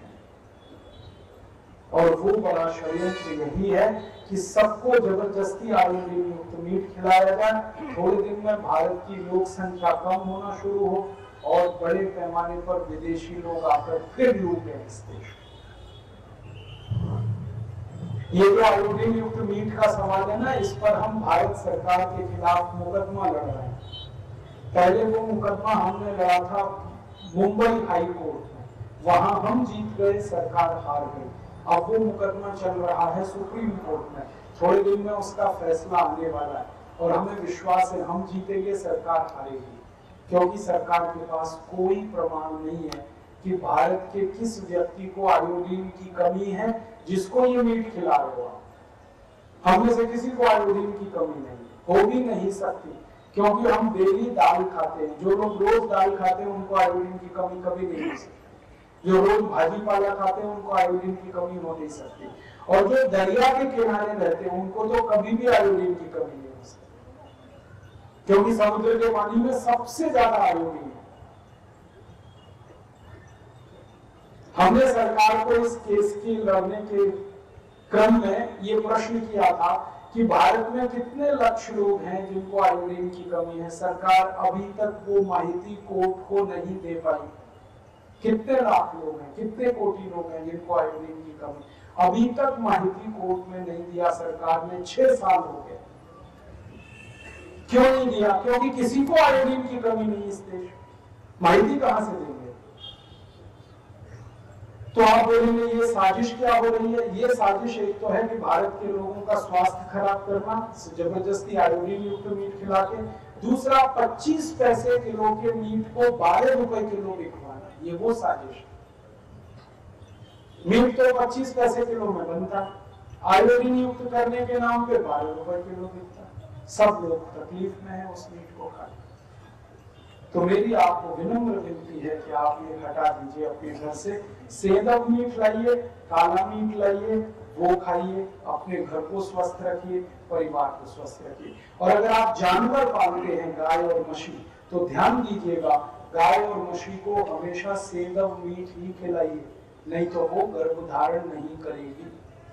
C: और वो बड़ा षड्यंत्र यही है कि सबको जबरदस्ती आयोडीन युक्त मीट खिलाया जाए, थोड़े दिन में भारत की लोक संख्या कम होना शुरू हो और बड़े पैमाने पर विदेशी लोग आकर फिर लूट रहे हैं इस देश। ये जो आयोडीन युक्त मीट का सवाल है ना, इस पर हम भारत सरकार के खिलाफ मुकदमा लड़ रहे हैं। पहले वो मुकदमा हमने लड़ा था मुंबई हाई कोर्ट में, वहां हम जीत गए, सरकार हार गई। अब वो मुकदमा चल रहा है सुप्रीम कोर्ट में, थोड़े दिन में उसका फैसला आने वाला है और हमें विश्वास है हम जीतेंगे, सरकार हारेगी, क्योंकि सरकार के पास कोई प्रमाण नहीं है कि भारत के किस व्यक्ति को आयोडीन की कमी है जिसको ये मीट खिला रहे हो। हम में से किसी को आयोडीन की कमी नहीं, हो भी नहीं सकती, क्योंकि हम डेली दाल खाते हैं। जो लोग रोज दाल खाते हैं उनको आयोडीन की कमी कभी नहीं हो सकती। जो रोज भाजी पाला खाते हैं उनको आयोडीन की कमी हो नहीं सकती। और जो दरिया के किनारे रहते हैं उनको तो कभी भी आयोडीन की कमी नहीं हो सकती, क्योंकि समुद्र के पानी में सबसे ज्यादा आयोडीन है। हमने सरकार को इस केस की लड़ने के क्रम में ये प्रश्न किया था कि भारत में कितने लक्ष लोग हैं जिनको आयोडीन की कमी है। सरकार अभी तक वो माहिती कोर्ट को नहीं दे पाई। कितने लाख लोग हैं, कितने कोटि लोग हैं जिनको आयोडीन की कमी, अभी तक माहिती कोर्ट में नहीं दिया सरकार ने। 6 साल हो गए। क्यों नहीं दिया? क्योंकि किसी को आयोडीन की कमी नहीं इस देश। माहिती कहां से देंगे? तो आप बोलेंगे ये साजिश क्या हो रही है? ये साजिश एक तो है कि भारत के लोगों का स्वास्थ्य खराब करना, जबरदस्ती आयोडीन युक्त मीट खिला के। दूसरा, 25 पैसे किलो के मीट को 12 रुपए किलो बिकवाना, ये वो साजिश। मीट तो 25 पैसे किलो में बनता है, आयोडीन युक्त करने के नाम पे 12 रुपए किलो बिकता है। सब लोग तकलीफ में है उस मीट को खाने। तो मेरी आपको विनम्र विनती है कि आप ये हटा दीजिए अपने घर से। सेंधव मीट लाइए, काला मीट लाइए, वो खाइए, अपने घर को स्वस्थ रखिए, परिवार को स्वस्थ रखिए। और अगर आप जानवर पालते हैं, गाय और मछली, तो ध्यान दीजिएगा, गाय और मछली को हमेशा सेंधव मीट ही खिलाइए, नहीं तो वो गर्भधारण नहीं करेगी।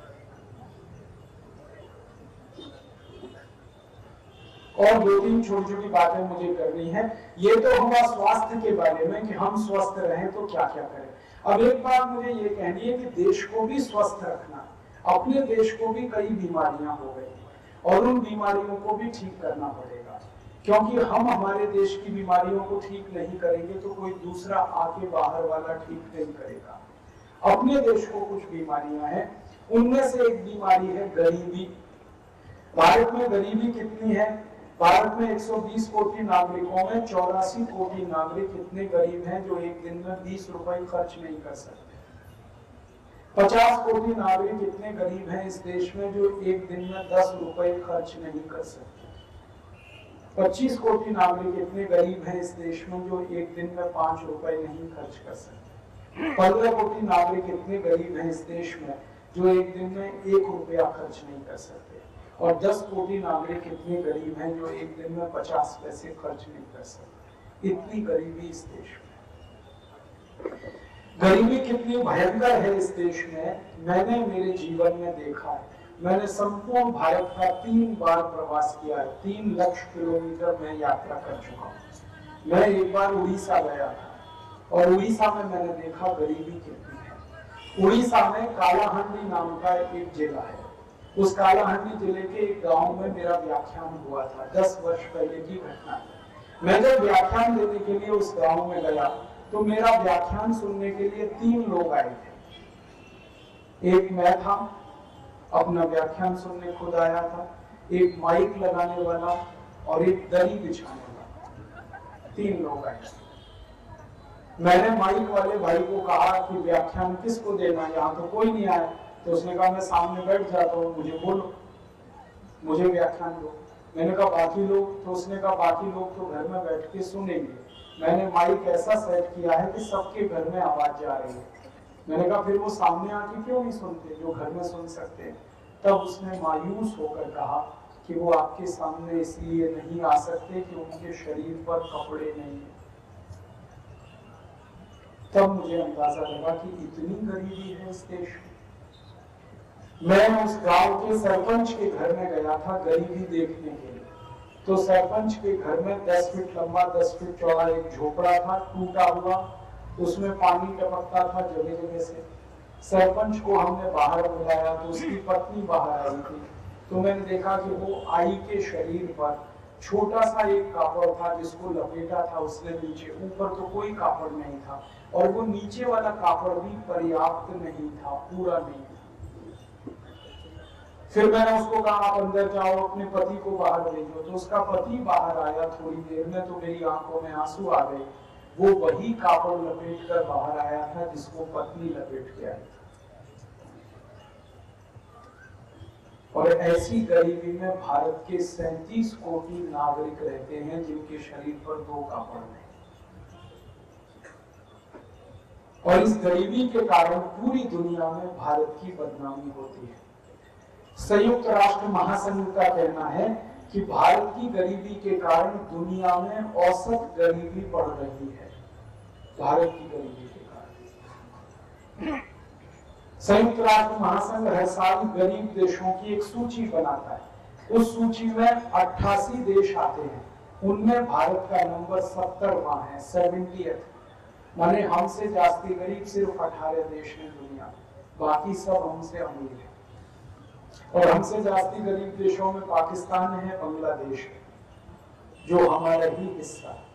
C: और 2-3 छोटी छोटी बातें मुझे करनी है। ये तो हुआ स्वास्थ्य के बारे में कि हम स्वस्थ रहें तो क्या क्या करें। अब एक बात मुझे ये कहनी है कि देश को भी स्वस्थ रखना। अपने देश को भी कई बीमारियां हो गई और उन बीमारियों को भी ठीक करना पड़ेगा, क्योंकि हम हमारे देश की बीमारियों को ठीक नहीं करेंगे तो कोई दूसरा आके बाहर वाला ठीक नहीं करेगा। अपने देश को कुछ बीमारियां हैं, उनमें से एक बीमारी है गरीबी। भारत में गरीबी कितनी है? भारत में 120 कोटि नागरिकों में 84 कोटि नागरिक इतने गरीब हैं जो एक दिन में 20 रुपए खर्च नहीं कर सकते। 50 कोटि नागरिक इतने गरीब हैं इस देश में जो एक दिन में 10 रुपए खर्च नहीं कर सकते। 25 कोटि नागरिक इतने गरीब हैं इस देश में जो एक दिन में 5 रुपए नहीं खर्च कर सकते। 15 कोटि नागरिक इतने गरीब हैं इस देश में जो एक दिन में 1 रुपया खर्च नहीं कर सकते। और 10 कोटि नागरिक इतने गरीब हैं जो एक दिन में 50 पैसे खर्च नहीं कर सकते। इतनी गरीबी इस देश में। गरीबी कितनी भयंकर है इस देश में, मैंने मेरे जीवन में देखा है। मैंने संपूर्ण भारत का 3 बार प्रवास किया है। 3 लाख किलोमीटर मैं यात्रा कर चुका हूँ। मैं एक बार उड़ीसा गया था और उड़ीसा में मैंने देखा गरीबी कितनी है। उड़ीसा में कालाहांडी नाम का एक जिला है। उस कालाहांडी जिले के एक गांव में मेरा व्याख्यान हुआ था। 10 वर्ष पहले की घटना है। मैं जब व्याख्यान देने के लिए उस गांव में गया तो मेरा व्याख्यान सुनने के लिए 3 लोग आए थे। एक मैं था, अपना व्याख्यान सुनने खुद आया था, एक माइक लगाने वाला और एक दरी बिछाने वाला। 3 लोग आए। मैंने माइक वाले भाई को कहा कि व्याख्यान किसको देना, यहाँ तो कोई नहीं आया। तो उसने कहा मैं सामने बैठ जाता हूँ, मुझे बोलो, मुझे व्याख्यान दो। मैंने कहा बाकी लोग? तो उसने कहा बाकी लोग तो घर में बैठ के सुनेंगे। मैंने माइक ऐसा सेट किया है कि सबके घर में आवाज जा रही है। मैंने कहा फिर वो सामने आके क्यों नहीं सुनते जो घर में सुन सकते हैं? तब उसने मायूस होकर कहा कि वो आपके सामने इसलिए नहीं आ सकते कि उनके शरीर पर कपड़े नहीं है। तब मुझे अंदाजा लगा कि इतनी गरीबी है इस देश में। मैं उस गांव के सरपंच के घर में गया था गरीबी देखने के लिए। तो सरपंच के घर में 10 फीट लंबा 10 फीट चौड़ा एक झोपड़ा था, टूटा हुआ, उसमें पानी टपकता था जगह जगह से। सरपंच को हमने बाहर बुलाया तो उसकी पत्नी बाहर आई थी, तो मैंने देखा कि वो आई के शरीर पर छोटा सा एक कापड़ था जिसको लपेटा था उसने नीचे, ऊपर तो कोई कापड़ नहीं था, और वो नीचे वाला कापड़ भी पर्याप्त नहीं था, पूरा नहीं था। फिर मैंने उसको कहा आप अंदर जाओ, अपने पति को बाहर भेजो। तो उसका पति बाहर आया थोड़ी देर में, तो मेरी आंखों में आंसू आ गए। वो वही कापड़ लपेट कर बाहर आया था जिसको पत्नी लपेट के आई थी। और ऐसी गरीबी में भारत के 37 कोटि नागरिक रहते हैं जिनके शरीर पर 2 कापड़ नहीं। और इस गरीबी के कारण पूरी दुनिया में भारत की बदनामी होती है। संयुक्त राष्ट्र महासंघ का कहना है कि भारत की गरीबी के कारण दुनिया में औसत गरीबी बढ़ रही है। भारत की गरीबी के कारण संयुक्त राष्ट्र महासंघ हर साल गरीब देशों की एक सूची बनाता है। उस सूची में 88 देश आते हैं, उनमें भारत का नंबर 70वां है, 70th। माने हमसे जास्ती गरीब सिर्फ 18 देश हैं दुनिया, बाकी सब हमसे अमीर है। और हमसे जास्ती गरीब देशों में पाकिस्तान है, बांग्लादेश है, जो हमारा ही हिस्सा है।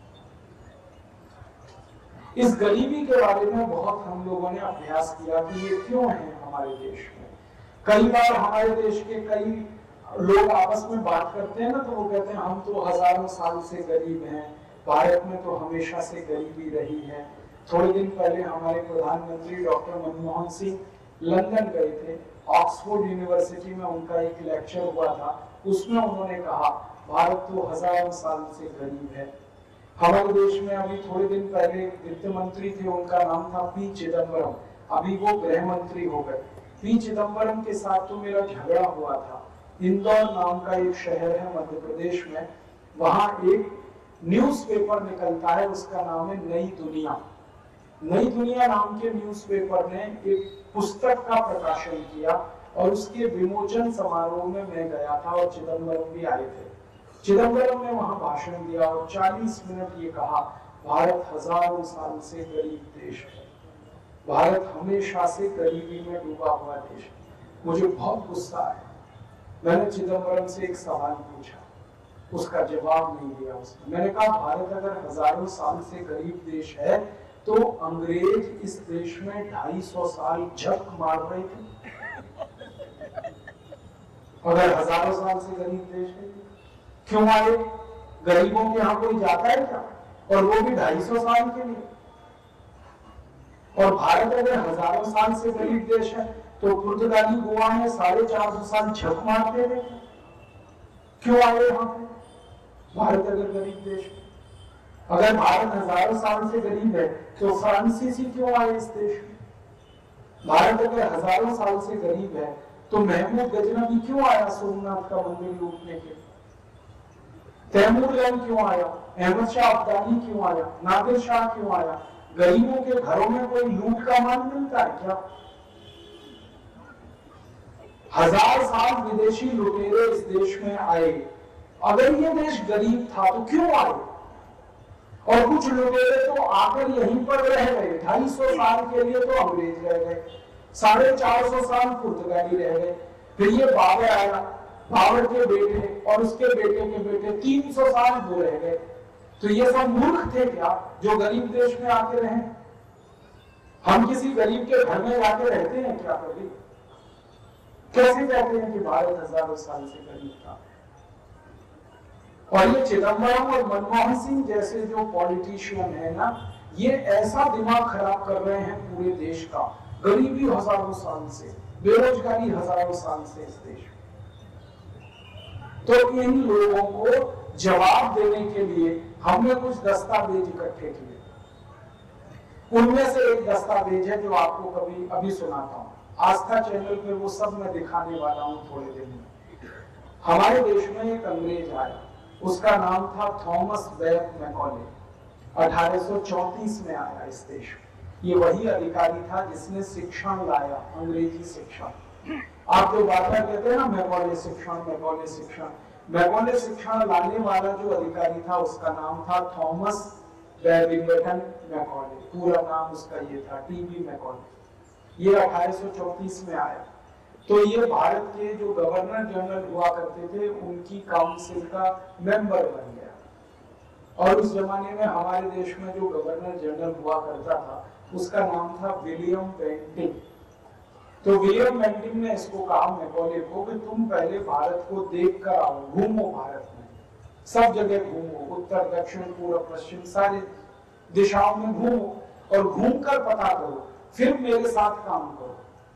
C: इस गरीबी के बारे में बहुत हम लोगों ने अभ्यास किया कि ये क्यों है हमारे देश में। कई बार हमारे देश के कई लोग आपस में बात करते हैं ना, तो वो कहते हैं हम तो हजारों साल से गरीब हैं, भारत में तो हमेशा से गरीबी रही है। थोड़े दिन पहले हमारे प्रधानमंत्री डॉक्टर मनमोहन सिंह लंदन गए थे, ऑक्सफोर्ड यूनिवर्सिटी में उनका एक लेक्चर हुआ था, उसमें उन्होंने कहा भारत तो हजारों साल से गरीब है। हमारे देश में अभी थोड़े दिन पहले वित्त मंत्री थे, उनका नाम था पी चिदम्बरम, अभी वो गृह मंत्री हो गए। पी चिदम्बरम के साथ तो मेरा झगड़ा हुआ था। इंदौर नाम का एक शहर है मध्य प्रदेश में, वहां एक न्यूज़पेपर निकलता है, उसका नाम है नई दुनिया। नई दुनिया नाम के न्यूज़पेपर ने एक पुस्तक का प्रकाशन किया और उसके विमोचन समारोह में मैं गया था और चिदम्बरम भी आए थे। चिदम्बरम ने वहां भाषण दिया और 40 मिनट ये कहा भारत हजारों साल से गरीब देश है, भारत हमेशा से गरीबी में डूबा हुआ देश है। मुझे बहुत गुस्सा आया। मैंने चिदम्बरम से एक सवाल पूछा, उसका जवाब नहीं दिया उसने। मैंने कहा भारत अगर हजारों साल से गरीब देश है तो अंग्रेज इस देश में 250 साल झक मार रहे थे। अगर हजारों साल से गरीब देश है क्यों आए? गरीबों के यहाँ कोई जाता है क्या? और वो भी 250 साल के लिए। और भारत अगर हजारों साल से गरीब देश है तो पुर्तगाली गोवा में 450 साल झक मारते रहे, क्यों आए यहाँ पे? भारत अगर गरीब देश है, अगर भारत हजारों साल से गरीब है तो फ्रांसीसी क्यों आए इस देश में? भारत अगर हजारों साल से गरीब है तो महमूद गजनवी क्यों आया सोमनाथ का मंदिर लूटने के? तैमूर लैंड क्यों आया? अहमद शाह अब्दाली क्यों आया? नादिर शाह क्यों आया? गरीबों के घरों में कोई लूट का मान मिलता है क्या? 1000 साल विदेशी लुटेरे इस देश में आए, अगर ये देश गरीब था तो क्यों आए? और कुछ लुटेरे तो आकर यहीं पर रह गए, 250 साल के लिए तो अंग्रेज रह गए, 450 साल पुर्तगाली रह गए, फिर ये बाबर आया, बाबर के बेटे और उसके बेटे के बेटे 300 साल वो रह गए। तो ये सब मूर्ख थे क्या जो गरीब देश में आके रहे? हम किसी गरीब के घर में जाके रहते हैं क्या कभी? कैसे कहते हैं कि भारत हजारों साल से गरीब था? और ये चिदम्बरम और मनमोहन सिंह जैसे जो पॉलिटिशियन है ना, ये ऐसा दिमाग खराब कर रहे हैं पूरे देश का। गरीबी हजारों साल से, बेरोजगारी हजारों साल से इस देश में। तो इन लोगों को जवाब देने के लिए हमने कुछ दस्तावेज इकट्ठे किए। उनमें से एक दस्तावेज है जो आपको कभी अभी सुनाता हूँ, आस्था चैनल पे वो सब मैं दिखाने वाला हूँ थोड़े दिन में। हमारे देश में एक अंग्रेज आया, उसका नाम था थॉमस वेब मैकॉले। 1834 में आया इस देश में। ये वही अधिकारी था जिसने शिक्षण लाया, अंग्रेजी शिक्षा। आप जो बार बार कहते हैं ना मैकॉले शिक्षण, मैकॉले शिक्षण, मैकॉले शिक्षण लाने वाला जो अधिकारी था उसका नाम था थॉमस बेबिंगटन मैकॉले, पूरा नाम उसका ये था, टीबी मैकॉले। ये 1834 में आया। तो ये भारत के जो गवर्नर जनरल हुआ करते थे उनकी काउंसिल का मेंबर बन गया। और उस जमाने में हमारे देश में जो गवर्नर जनरल हुआ करता था उसका नाम था विलियम बेंटिंग। तो विलियम बेंटिंग ने इसको कहा मैकॉले को कि तुम पहले भारत को देख कर आओ, घूमो भारत में, सब जगह घूमो, उत्तर दक्षिण पूर्व पश्चिम सारी दिशाओं में घूमो और घूमकर पता करो, फिर मेरे साथ काम करो।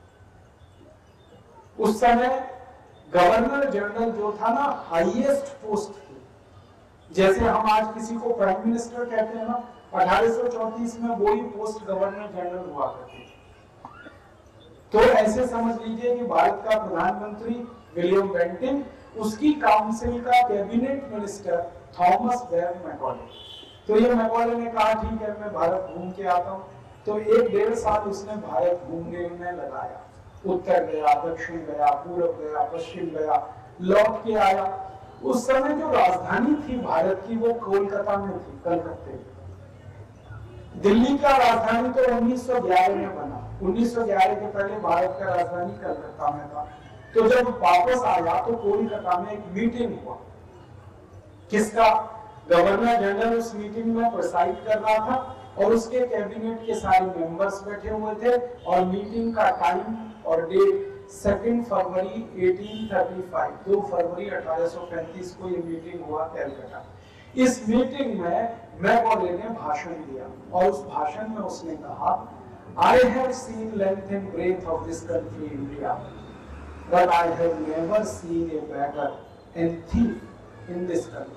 C: उस समय गवर्नर जनरल जो था ना हाईएस्ट पोस्ट थी, जैसे हम आज किसी को प्राइम मिनिस्टर कहते हैं ना, 1834 में वही पोस्ट गवर्नर जनरल हुआ करती थी। तो ऐसे समझ लीजिए कि भारत का प्रधानमंत्री विलियम बेंटिंग, उसकी काउंसिल का कैबिनेट मिनिस्टर थॉमस बेयर मैकॉले। तो ये मैकॉले ने कहा ठीक है मैं भारत घूम के आता हूँ। तो 1-1.5 साल उसने भारत घूमने में लगाया, उत्तर गया, दक्षिण गया, पूर्व गया, पश्चिम गया, लौट के आया। उस समय जो राजधानी थी भारत की वो कोलकाता में थी, कलकत्ते में। दिल्ली का राजधानी तो 1911 में बना, 1911 के पहले भारत का राजधानी कलकत्ता में था। तो जब वापस आया तो कोलकाता में एक मीटिंग हुआ, किसका? गवर्नर जनरल उस मीटिंग में प्रिसाइड कर रहा था और उसके कैबिनेट के सारे मेंबर्स बैठे हुए थे और मीटिंग का टाइम और डेट 2 फरवरी 1835, 2 फरवरी 1835 को ये मीटिंग हुआ कलकत्ता। इस मीटिंग में मैकॉले ने भाषण दिया और उस भाषण में उसने कहा I have seen length and breadth of this country India, but I have never seen a beggar and thief in this country.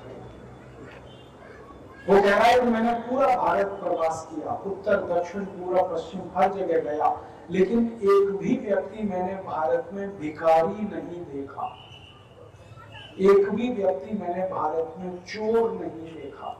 C: वो कह रहा है कि मैंने पूरा भारत प्रवास किया, उत्तर दक्षिण पूर्व पश्चिम हर जगह गया, लेकिन एक भी व्यक्ति मैंने भारत में भिखारी नहीं देखा, एक भी व्यक्ति मैंने भारत में चोर नहीं देखा।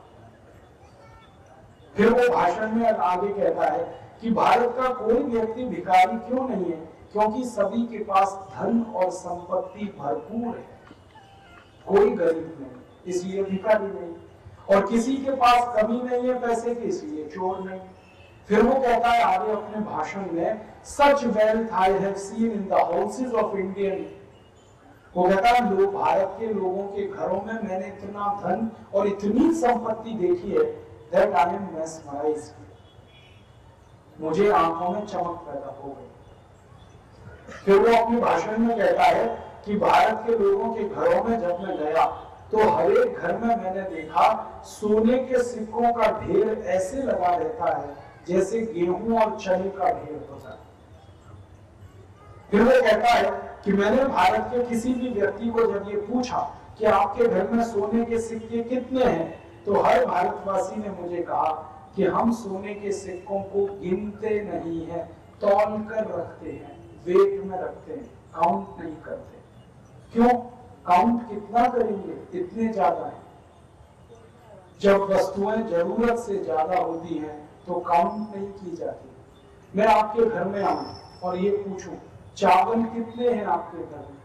C: फिर वो भाषण में आगे कहता है कि भारत का कोई व्यक्ति भिखारी क्यों नहीं है? क्योंकि सभी के पास धन और संपत्ति भरपूर है, कोई गरीब नहीं इसलिए भिखारी नहीं, और किसी के पास कमी नहीं है पैसे की इसलिए चोर नहीं। फिर वो कहता है आगे अपने भाषण में, such wealth I have seen in the houses of Indian. वो कहता है लोग, भारत के लोगों के घरों में मैंने इतना धन और इतनी संपत्ति देखी है that I am mesmerized, मुझे आंखों में चमक पैदा हो गई। फिर वो अपने भाषण में कहता है कि भारत के लोगों के घरों में जब मैं गया तो हर एक घर में मैंने देखा सोने के सिक्कों का ढेर ऐसे लगा रहता है जैसे गेहूं और चने का ढेर होता है। फिर वो कहता है कि मैंने भारत के किसी भी व्यक्ति को जब ये पूछा कि आपके घर में सोने के सिक्के कितने हैं, तो हर भारतवासी ने मुझे कहा कि हम सोने के सिक्कों को गिनते नहीं हैं, तौल कर रखते हैं, वेट में रखते हैं, काउंट नहीं करते। क्यों? काउंट कितना करेंगे, इतने ज्यादा है। जब वस्तुएं जरूरत से ज्यादा होती हैं तो काउंट नहीं की जाती। मैं आपके घर में आऊं और ये पूछूं चावल कितने हैं आपके घर में,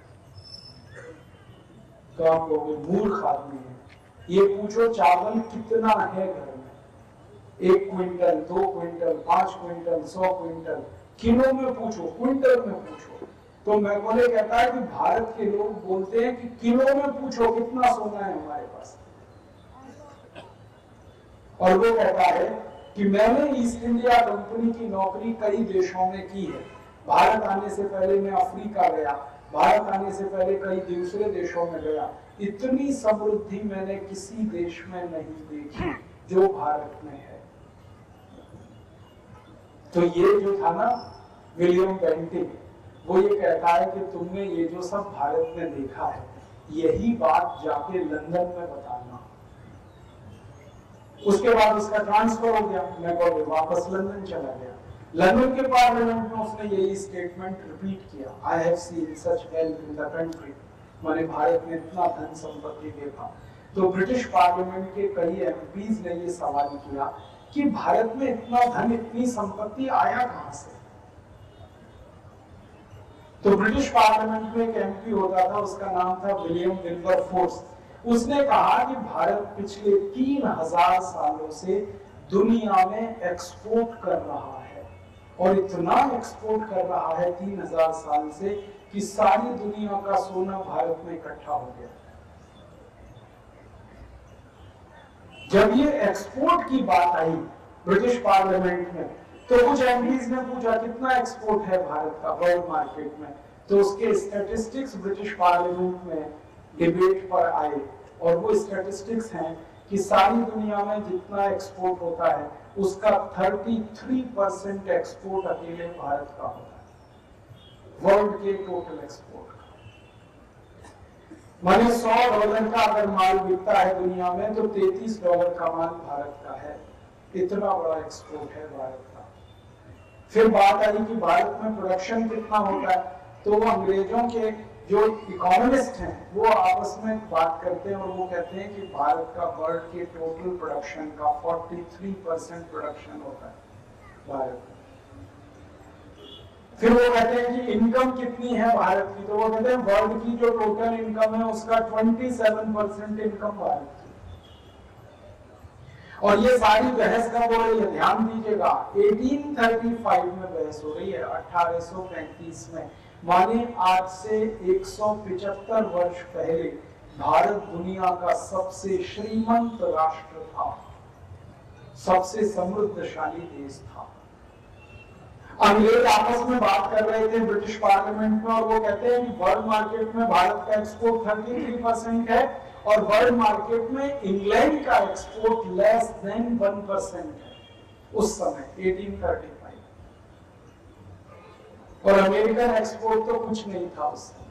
C: तो आप कहोगे मूर्ख आदमी है। ये पूछो चावल कितना है घर में, 1 quintal, 2 quintal, 5 quintal, 100 quintal, kilo में पूछो, क्विंटल में पूछो। तो मैकॉले कहता है कि भारत के लोग बोलते हैं कि किलो में पूछो कितना सोना है हमारे पास। और वो कहता है कि मैंने ईस्ट इंडिया कंपनी की नौकरी कई देशों में की है। भारत आने से पहले मैं अफ्रीका गया, भारत आने से पहले कई दूसरे देशों में गया। इतनी समृद्धि मैंने किसी देश में नहीं देखी जो भारत में है। तो ये जो था ना विलियम बेंटिंग, वो ये कहता है कि तुमने ये जो सब भारत में देखा है यही बात जाके लंदन में बताना। उसके बाद उसका ट्रांसफर हो गया, मैकॉले वापस लंदन चला गया। लंदन के पार्लियामेंट में उसने यही स्टेटमेंट रिपीट किया, I have seen such wealth in the country, मैंने भारत में इतना धन संपत्ति देखा। तो ब्रिटिश पार्लियामेंट के कई एमपीज ने ये सवाल किया कि भारत में इतना धन इतनी संपत्ति आया कहां से। तो ब्रिटिश पार्लियामेंट में एक एमपी होता था, उसका नाम था विलियम विल्बरफोर्स। उसने कहा कि भारत पिछले 3000 सालों से दुनिया में एक्सपोर्ट कर रहा है, और इतना एक्सपोर्ट कर रहा है 3000 साल से कि सारी दुनिया का सोना भारत में इकट्ठा हो गया। जब ये एक्सपोर्ट की बात आई ब्रिटिश पार्लियामेंट में, तो कुछ एमपीज ने पूछा कितना एक्सपोर्ट है भारत का वर्ल्ड मार्केट में, तो उसके स्टैटिस्टिक्स ब्रिटिश पार्लियामेंट में डिबेट पर आए, और वो स्टैटिस्टिक्स हैं कि सारी दुनिया में जितना एक्सपोर्ट होता है उसका 33% एक्सपोर्ट अकेले भारत का होता है, वर्ल्ड के टोटल एक्सपोर्ट का। माने $100 का अगर माल बिकता है दुनिया में, तो $33 का माल भारत का है। इतना बड़ा एक्सपोर्ट है भारत का। फिर बात आई कि भारत में प्रोडक्शन कितना होता है, तो वो अंग्रेजों के जो इकोनॉमिस्ट हैं वो आपस में बात करते हैं, और वो कहते हैं कि भारत का वर्ल्ड के टोटल प्रोडक्शन का 43% प्रोडक्शन होता है भारत में। फिर वो कहते हैं कि इनकम कितनी है भारत की, तो वो कहते हैं वर्ल्ड की जो टोटल इनकम है उसका 27% इनकम भारत की। और ये सारी बहस कब हो रही है, ध्यान दीजिएगा, 1835 में बहस हो रही है, 1835 में। माने आज से 175 वर्ष पहले भारत दुनिया का सबसे श्रीमंत राष्ट्र था, सबसे समृद्धशाली देश था। अंग्रेज आपस में बात कर रहे थे ब्रिटिश पार्लियामेंट में, और वो कहते हैं कि वर्ल्ड मार्केट में भारत का एक्सपोर्ट 33% है, और वर्ल्ड मार्केट में इंग्लैंड का एक्सपोर्ट लेस देन 1% है उस समय 1835। और अमेरिकन एक्सपोर्ट तो कुछ नहीं था उस समय।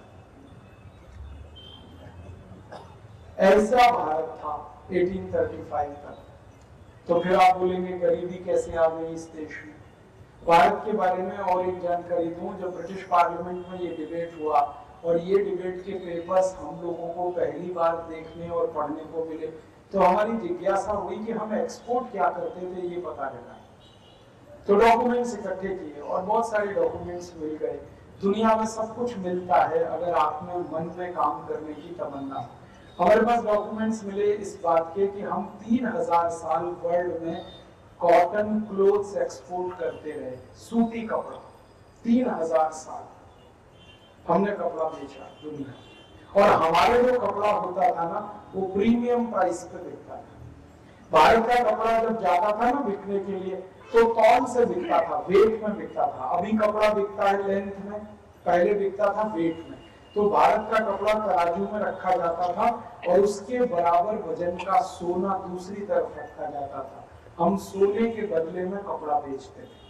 C: ऐसा भारत था 1835 तक। तो फिर आप बोलेंगे गरीबी कैसे आ गई इस देश में। भारत के बारे में और एक जानकारी दूं, जब ब्रिटिश पार्लियामेंट में ये डिबेट हुआ और ये डिबेट के पेपर्स हम लोगों को पहली बार देखने और पढ़ने को मिले, तो हमारी जिज्ञासा हुई कि हम एक्सपोर्ट क्या करते थे ये पता लगाएं। तो डॉक्यूमेंट्स इकट्ठे किए और बहुत सारे डॉक्यूमेंट्स मिल गए। दुनिया में सब कुछ मिलता है अगर आप में मन में काम करने की तमन्ना। हमारे पास डॉक्यूमेंट्स मिले इस बात के कि हम 3000 साल वर्ल्ड में कॉटन क्लोथ्स एक्सपोर्ट करते रहे, सूती कपड़ा। 3000 साल हमने कपड़ा बेचा दुनिया, और हमारे जो कपड़ा होता था ना वो प्रीमियम प्राइस पे बिकता था। भारत का कपड़ा जब जाता था ना बिकने के लिए तो तौल से बिकता था, वेट में बिकता था। अभी कपड़ा बिकता है लेंथ में, पहले बिकता था वेट में। तो भारत का कपड़ा तराजू में रखा जाता था और उसके बराबर वजन का सोना दूसरी तरफ रखा जाता था। हम सोने के बदले में कपड़ा बेचते थे।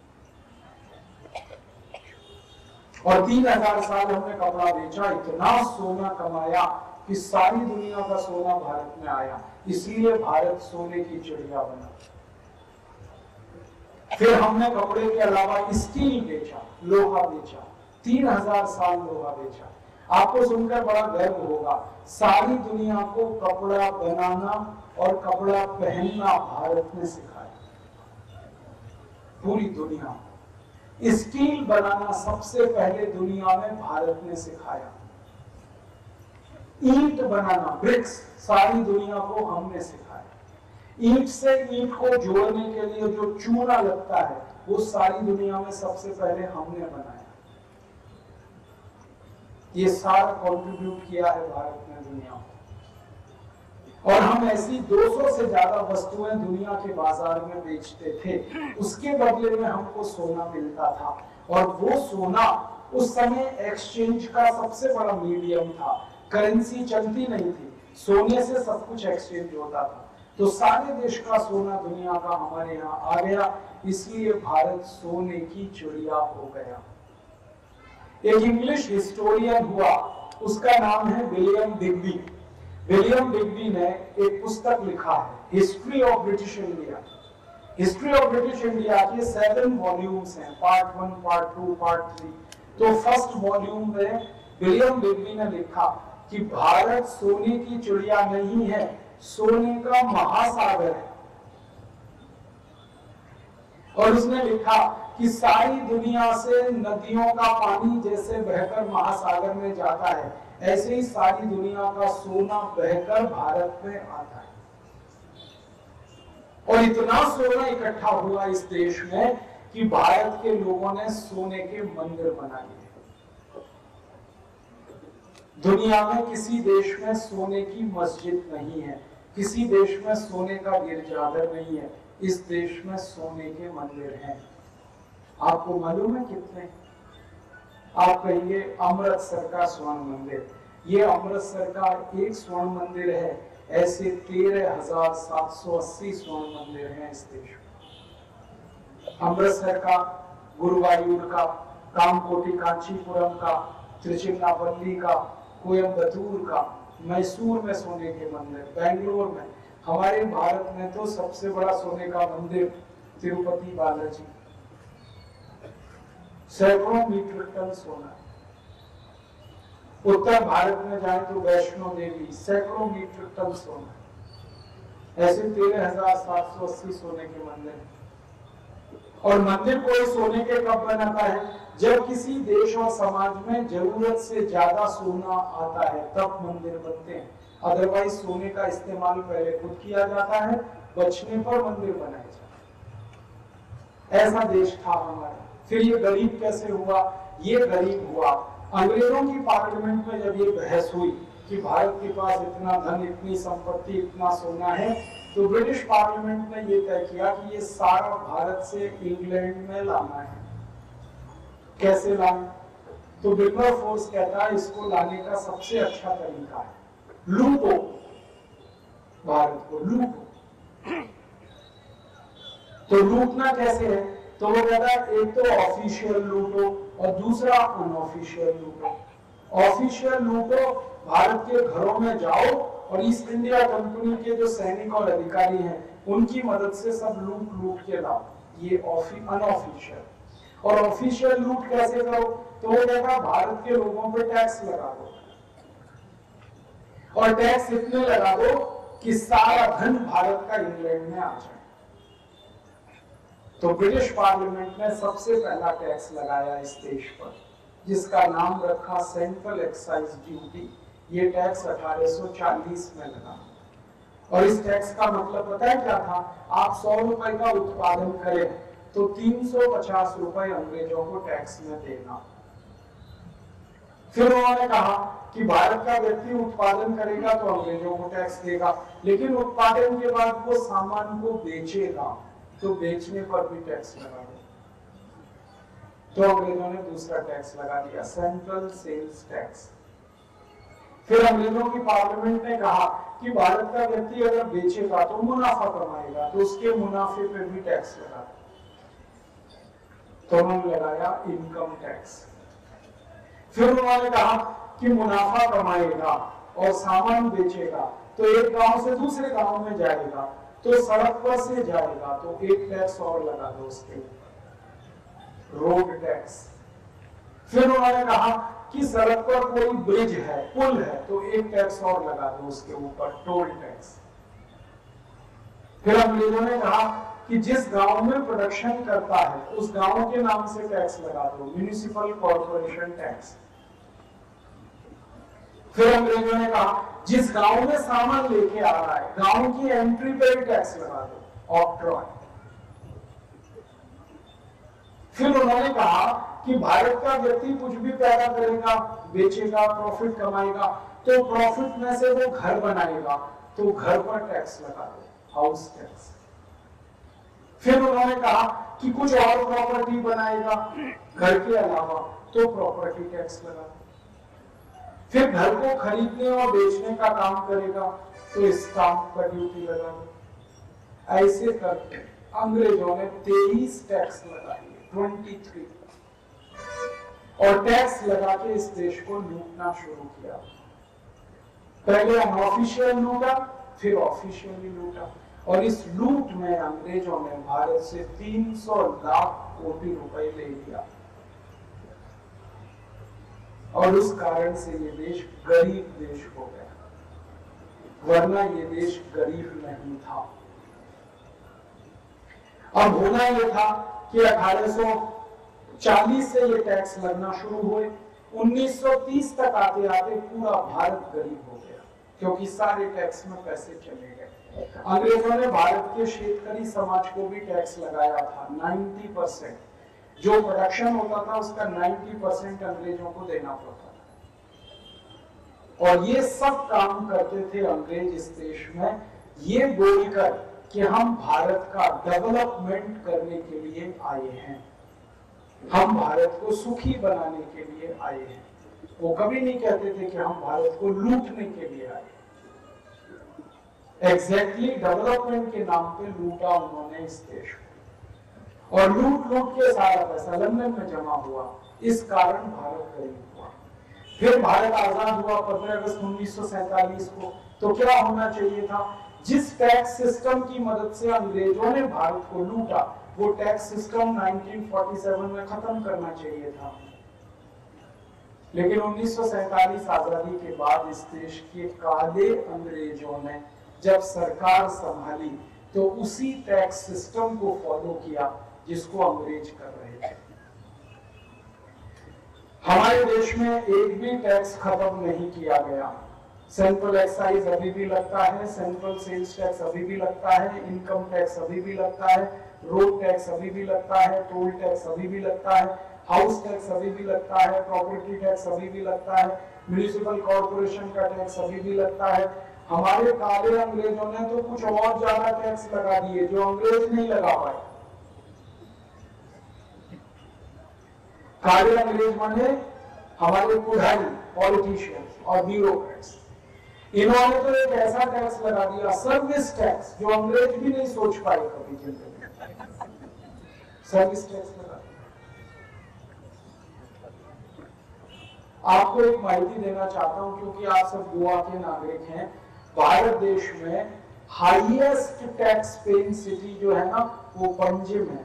C: और 3000 साल हमने कपड़ा बेचा, इतना सोना कमाया कि सारी दुनिया का सोना भारत में आया, इसलिए भारत सोने की चिड़िया बना। फिर हमने कपड़े के अलावा स्टील बेचा, लोहा बेचा, 3000 साल लोहा बेचा। आपको सुनकर बड़ा गर्व होगा, सारी दुनिया को कपड़ा बनाना और कपड़ा पहनना भारत ने सिखाया। पूरी दुनिया स्टील बनाना सबसे पहले दुनिया में भारत ने सिखाया। ईंट बनाना, ब्रिक्स, सारी दुनिया को हमने सिखाया। ईंट से ईंट को जोड़ने के लिए जो चूना लगता है वो सारी दुनिया में सबसे पहले हमने बनाया। ये सारा कंट्रीब्यूट किया है भारत ने दुनिया को। और हम ऐसी 200 से ज्यादा वस्तुएं दुनिया के बाजार में बेचते थे, उसके बदले में हमको सोना मिलता था। और वो सोना उस समय एक्सचेंज का सबसे बड़ा मीडियम था। करेंसी चलती नहीं थी, सोने से सब कुछ एक्सचेंज होता था। तो सारे देश का सोना दुनिया का हमारे यहाँ आ गया, इसलिए भारत सोने की चिड़िया हो गया। एक इंग्लिश हिस्टोरियन हुआ, उसका नाम है विलियम डिग्बी। विलियम डिग्बी ने एक पुस्तक लिखा है, history of British India. History of British India के 7 वॉल्यूम्स हैं, पार्ट 1, पार्ट 2, पार्ट 3। तो फर्स्ट वॉल्यूम में विलियम डिग्बी ने लिखा कि भारत सोने की चिड़िया नहीं है, सोने का महासागर है। और उसने लिखा कि सारी दुनिया से नदियों का पानी जैसे बहकर महासागर में जाता है, ऐसे ही सारी दुनिया का सोना बहकर भारत में आता है। और इतना सोना इकट्ठा हुआ इस देश में कि भारत के लोगों ने सोने के मंदिर बना लिए। दुनिया में किसी देश में सोने की मस्जिद नहीं है, किसी देश में सोने का गिरजाघर नहीं है, इस देश में सोने के मंदिर हैं। आपको मालूम है कितने? आप कहिए अमृतसर का स्वर्ण मंदिर। ये अमृतसर का एक स्वर्ण मंदिर है, ऐसे 13,780 स्वर्ण मंदिर हैं इस देश में। अमृतसर का, गुरुवायूर का, कामकोटी कांचीपुरम का, त्रिचिन्नापल्ली का, कोयम्बतूर का, मैसूर में सोने के मंदिर, बेंगलोर में। हमारे भारत में तो सबसे बड़ा सोने का मंदिर तिरुपति बालाजी, सैकड़ों मीट्रिक टन सोना। उत्तर भारत में जाए तो वैष्णो देवी, सैकड़ों मीट्रिक टन सोना। ऐसे 13,780 सोने के मंदिर। और मंदिर कोई सोने के कब बनाता है? जब किसी देश और समाज में जरूरत से ज्यादा सोना आता है तब मंदिर बनते हैं। अदरवाइज सोने का इस्तेमाल पहले खुद किया जाता है, बचने पर मंदिर बनाए जाते हैं। ऐसा देश था हमारा। फिर ये गरीब कैसे हुआ? ये गरीब हुआ अंग्रेजों की पार्लियामेंट में जब ये बहस हुई कि भारत के पास इतना धन, इतनी संपत्ति, इतना सोना है, तो ब्रिटिश पार्लियामेंट ने ये तय किया कि ये सारा भारत से इंग्लैंड में लाना है। कैसे लाएं? तो विल्बरफोर्स कहता है इसको लाने का सबसे अच्छा तरीका है लूटो, भारत को लूटो। तो लूटना कैसे है? तो वो कहता है एक तो ऑफिशियल लूटो और दूसरा अनऑफिशियल लूटो। ऑफिशियल लूटो, भारत के घरों में जाओ और ईस्ट इंडिया कंपनी के जो सैनिक और अधिकारी हैं उनकी मदद से सब लूट के लाओ। ये अनऑफिशियल। और ऑफिशियल लूट कैसे करो? तो वो कहता है भारत के लोगों पे टैक्स लगा दो, और टैक्स इतने लगा दो कि सारा धन भारत का इंग्लैंड में आ जाए। तो ब्रिटिश पार्लियामेंट ने सबसे पहला टैक्स लगाया इस देश पर, जिसका नाम रखा सेंट्रल एक्साइज ड्यूटी। ये टैक्स 1840 में लगा। और इस टैक्स का मतलब पता है क्या था? आप 100 रुपए का उत्पादन करें तो 350 रुपए अंग्रेजों को टैक्स में देना। फिर उन्होंने कहा कि भारत का व्यक्ति उत्पादन करेगा तो अंग्रेजों को टैक्स देगा, लेकिन उत्पादन के बाद वो सामान को बेचेगा तो बेचने पर भी टैक्स लगा दो। तो अंग्रेजों ने दूसरा टैक्स लगा दिया, सेंट्रल सेल्स टैक्स। फिर अंग्रेजों की पार्लियामेंट ने कहा कि भारत का व्यक्ति अगर बेचेगा तो मुनाफा कमाएगा, तो उसके मुनाफे पे भी टैक्स लगा। तो उन्होंने लगाया इनकम टैक्स। फिर उन्होंने कहा कि मुनाफा कमाएगा और सामान बेचेगा तो एक गांव से दूसरे गांव में जाएगा, तो सड़क पर से जाएगा तो एक टैक्स और लगा दो उसके, रोड टैक्स। फिर उन्होंने कहा कि सड़क पर कोई ब्रिज है, पुल है, तो एक टैक्स और लगा दो उसके ऊपर, टोल टैक्स। फिर अंग्रेजों ने कहा कि जिस गांव में प्रोडक्शन करता है उस गांव के नाम से टैक्स लगा दो, म्युनिसिपल कॉर्पोरेशन टैक्स। फिर अंग्रेजों ने कहा जिस गांव में सामान लेके आ रहा है गांव की एंट्री पे भी टैक्स लगा दो, ऑक्ट्रॉय। फिर उन्होंने कहा कि भारत का व्यक्ति कुछ भी पैदा करेगा, बेचेगा, प्रॉफिट कमाएगा, तो प्रॉफिट में से वो घर बनाएगा तो घर पर टैक्स लगा दो, हाउस टैक्स। फिर उन्होंने कहा कि कुछ और प्रॉपर्टी बनाएगा घर के अलावा तो प्रॉपर्टी टैक्स लगा दो। फिर घर को खरीदने और बेचने का काम करेगा तो स्टाम्प का ड्यूटी लगा दो। ऐसे करके अंग्रेजों ने 23 टैक्स लगा दिए, 23, और टैक्स लगा के इस देश को लूटना शुरू किया। पहले अनऑफिशियल लूटा, फिर ऑफिशियली लूटा, और इस लूट में अंग्रेजों ने भारत से 300 लाख कोटी रुपए ले लिया। और उस कारण से ये देश गरीब देश हो गया, वरना ये देश गरीब नहीं था। अब होना यह था कि 1840 से ये टैक्स लगना शुरू हुए। 1930 तक आते आते पूरा भारत गरीब हो गया, क्योंकि सारे टैक्स में पैसे चले गए। अंग्रेजों ने भारत के शेतकरी समाज को भी टैक्स लगाया था। 90% जो प्रोडक्शन होता था उसका 90% अंग्रेजों को देना पड़ता था। और ये सब काम करते थे अंग्रेज इस देश में, ये बोलकर कि हम भारत का डेवलपमेंट करने के लिए आए हैं, हम भारत को सुखी बनाने के लिए आए हैं। वो कभी नहीं कहते थे कि हम भारत को लूटने के लिए आए। एग्जैक्टली डेवलपमेंट के नाम पे लूटा उन्होंने इस देश को, और लूट के सारा पैसा लंदन में जमा हुआ। इस कारण भारत गरीब हुआ। फिर भारत आजाद हुआ 15 अगस्त 1947 को। तो क्या होना चाहिए था? जिस टैक्स सिस्टम की मदद से अंग्रेजों ने भारत को लूटा, वो टैक्स सिस्टम 1947 में खत्म करना चाहिए था। लेकिन 1947 आजादी के बाद इस देश के काले अंग्रेजों ने जब सरकार संभाली तो उसी टैक्स सिस्टम को फॉलो किया जिसको अंग्रेज कर रहे थे। हमारे देश में एक भी टैक्स खत्म नहीं किया गया। सेंट्रल एक्साइज अभी भी लगता है, सेंट्रल सेल्स टैक्स अभी भी लगता है, इनकम टैक्स अभी भी लगता है, रोड टैक्स अभी भी लगता है, टोल टैक्स अभी भी लगता है, हाउस टैक्स अभी भी लगता है, प्रॉपर्टी टैक्स अभी भी लगता है, म्युनिसिपल कॉर्पोरेशन का टैक्स अभी भी लगता है। हमारे काले अंग्रेजों ने तो कुछ और ज्यादा टैक्स लगा दिए जो अंग्रेज नहीं लगा पाए। काले अंग्रेज माने हमारे पुजारी, पॉलिटिशियंस और ब्यूरोक्रेट्स। इन्होंने तो एक ऐसा टैक्स लगा दिया, सर्विस टैक्स, जो अंग्रेज भी नहीं सोच पाए कभी जिंदगी में। सर्विस टैक्स लगा दिया। आपको एक माहिती देना चाहता हूं, क्योंकि आप सब गोवा के नागरिक हैं। भारत देश में हाईएस्ट टैक्स पेइंग सिटी जो है ना, वो पंजिम है।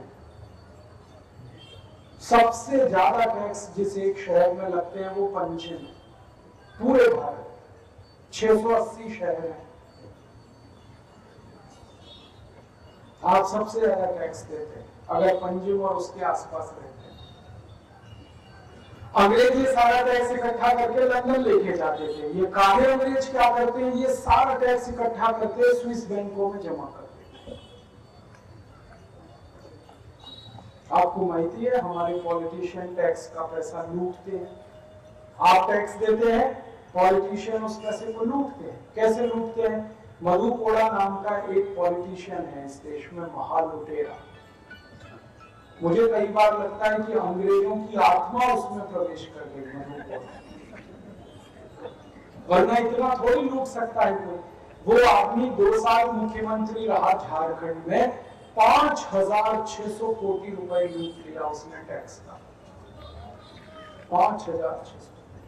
C: सबसे ज्यादा टैक्स जिस एक शहर में लगते हैं वो पंजिम है। पूरे भारत 680 शहर हैं, आप सबसे ज्यादा टैक्स देते हैं अगर पंजिम और उसके आसपास रहते हैं। अंग्रेज ये सारा टैक्स इकट्ठा करके लंदन लेके जाते थे। ये काले अंग्रेज क्या करते हैं? ये सारा टैक्स इकट्ठा करके स्विस बैंकों में जमा करते हैं। आपको माहिती है हमारे पॉलिटिशियन टैक्स का पैसा लूटते हैं। आप टैक्स देते हैं, पॉलिटिशियन उस पैसे को लूटते हैं। कैसे लूटते हैं? मधु कोड़ा नाम का एक पॉलिटिशियन है इस देश में, महालुटेरा। मुझे कई बार लगता है कि अंग्रेजों की आत्मा उसमें प्रवेश कर गई मधु कोड़ा, वरना इतना थोड़ी लूट सकता है कोई। वो आदमी 2 साल मुख्यमंत्री रहा झारखंड में, 5600 कोटी रुपए लूट लिया उसने टैक्स का। 5600।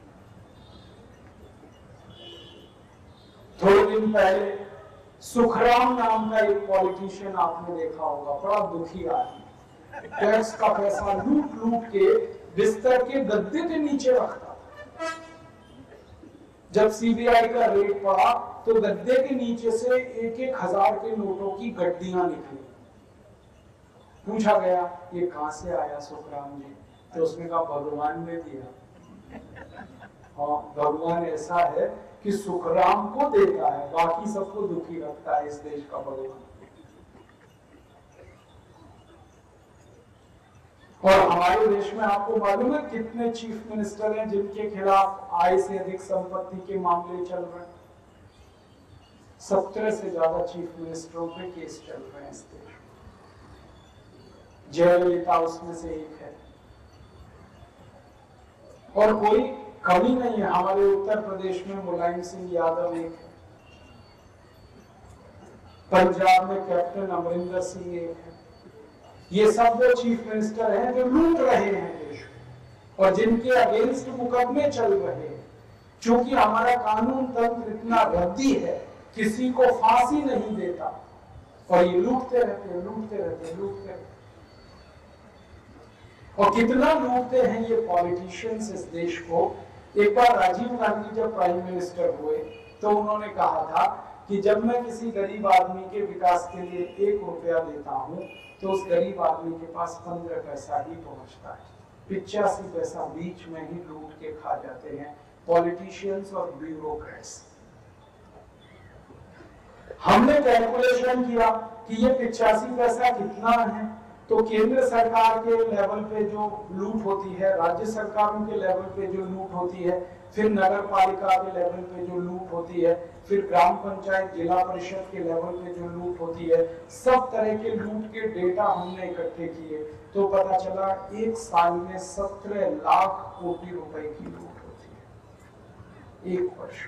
C: थोड़े दिन पहले सुखराम नाम का एक पॉलिटिशियन आपने देखा होगा, बड़ा दुखी आदमी, टैक्स का पैसा लूट लूट के बिस्तर के गद्दे के नीचे रखता। जब सीबीआई का रेड पड़ा तो गद्दे के नीचे से 1,000 के नोटों की गड्डियां निकली। पूछा गया ये कहां से आया सुखराम जी? तो उसने कहा भगवान ने दिया। हाँ, भगवान ऐसा है कि सुखराम को देता है, बाकी सबको दुखी रखता है इस देश का भगवान। और हमारे देश में आपको मालूम है कितने चीफ मिनिस्टर हैं जिनके खिलाफ आय से अधिक संपत्ति के मामले चल रहे हैं? 17 से ज्यादा चीफ मिनिस्टरों पे केस चल रहे हैं इस देश में। जयललिता उसमें से एक है। और कोई कमी नहीं है, हमारे उत्तर प्रदेश में मुलायम सिंह यादव एक है, पंजाब में कैप्टन अमरिंदर सिंह एक है। ये सब वो चीफ मिनिस्टर हैं जो लूट रहे हैं देश को और जिनके अगेंस्ट मुकदमे चल रहे हैं। क्योंकि हमारा कानून तंत्र इतना रद्दी है, किसी को फांसी नहीं देता, और ये लूटते रहते हैं, लूटते रहते हैं, लूटते रहते हैं। और कितना लूटते हैं ये पॉलिटिशियंस इस देश को। एक बार राजीव गांधी जब प्राइम मिनिस्टर हुए तो उन्होंने कहा था कि जब मैं किसी गरीब आदमी के विकास के लिए 1 रुपया देता हूँ तो उस गरीब आदमी के पास 15 पैसा ही पहुँचता है, 85 पैसा बीच में ही लूट के खा जाते हैं पॉलिटिशियंस और ब्यूरोक्रेट्स। हमने कैलकुलेशन किया कि ये 85 पैसा कितना है, तो केंद्र सरकार के लेवल पे जो लूट होती है, राज्य सरकारों के लेवल पे जो लूट होती है, फिर नगर पालिका के लेवल पे जो लूट होती है, फिर ग्राम पंचायत जिला परिषद के लेवल पे जो लूट होती है, सब तरह के लूट के डेटा हमने इकट्ठे किए तो पता चला 1 साल में 17 लाख कोटी रुपए की लूट होती है 1 वर्ष।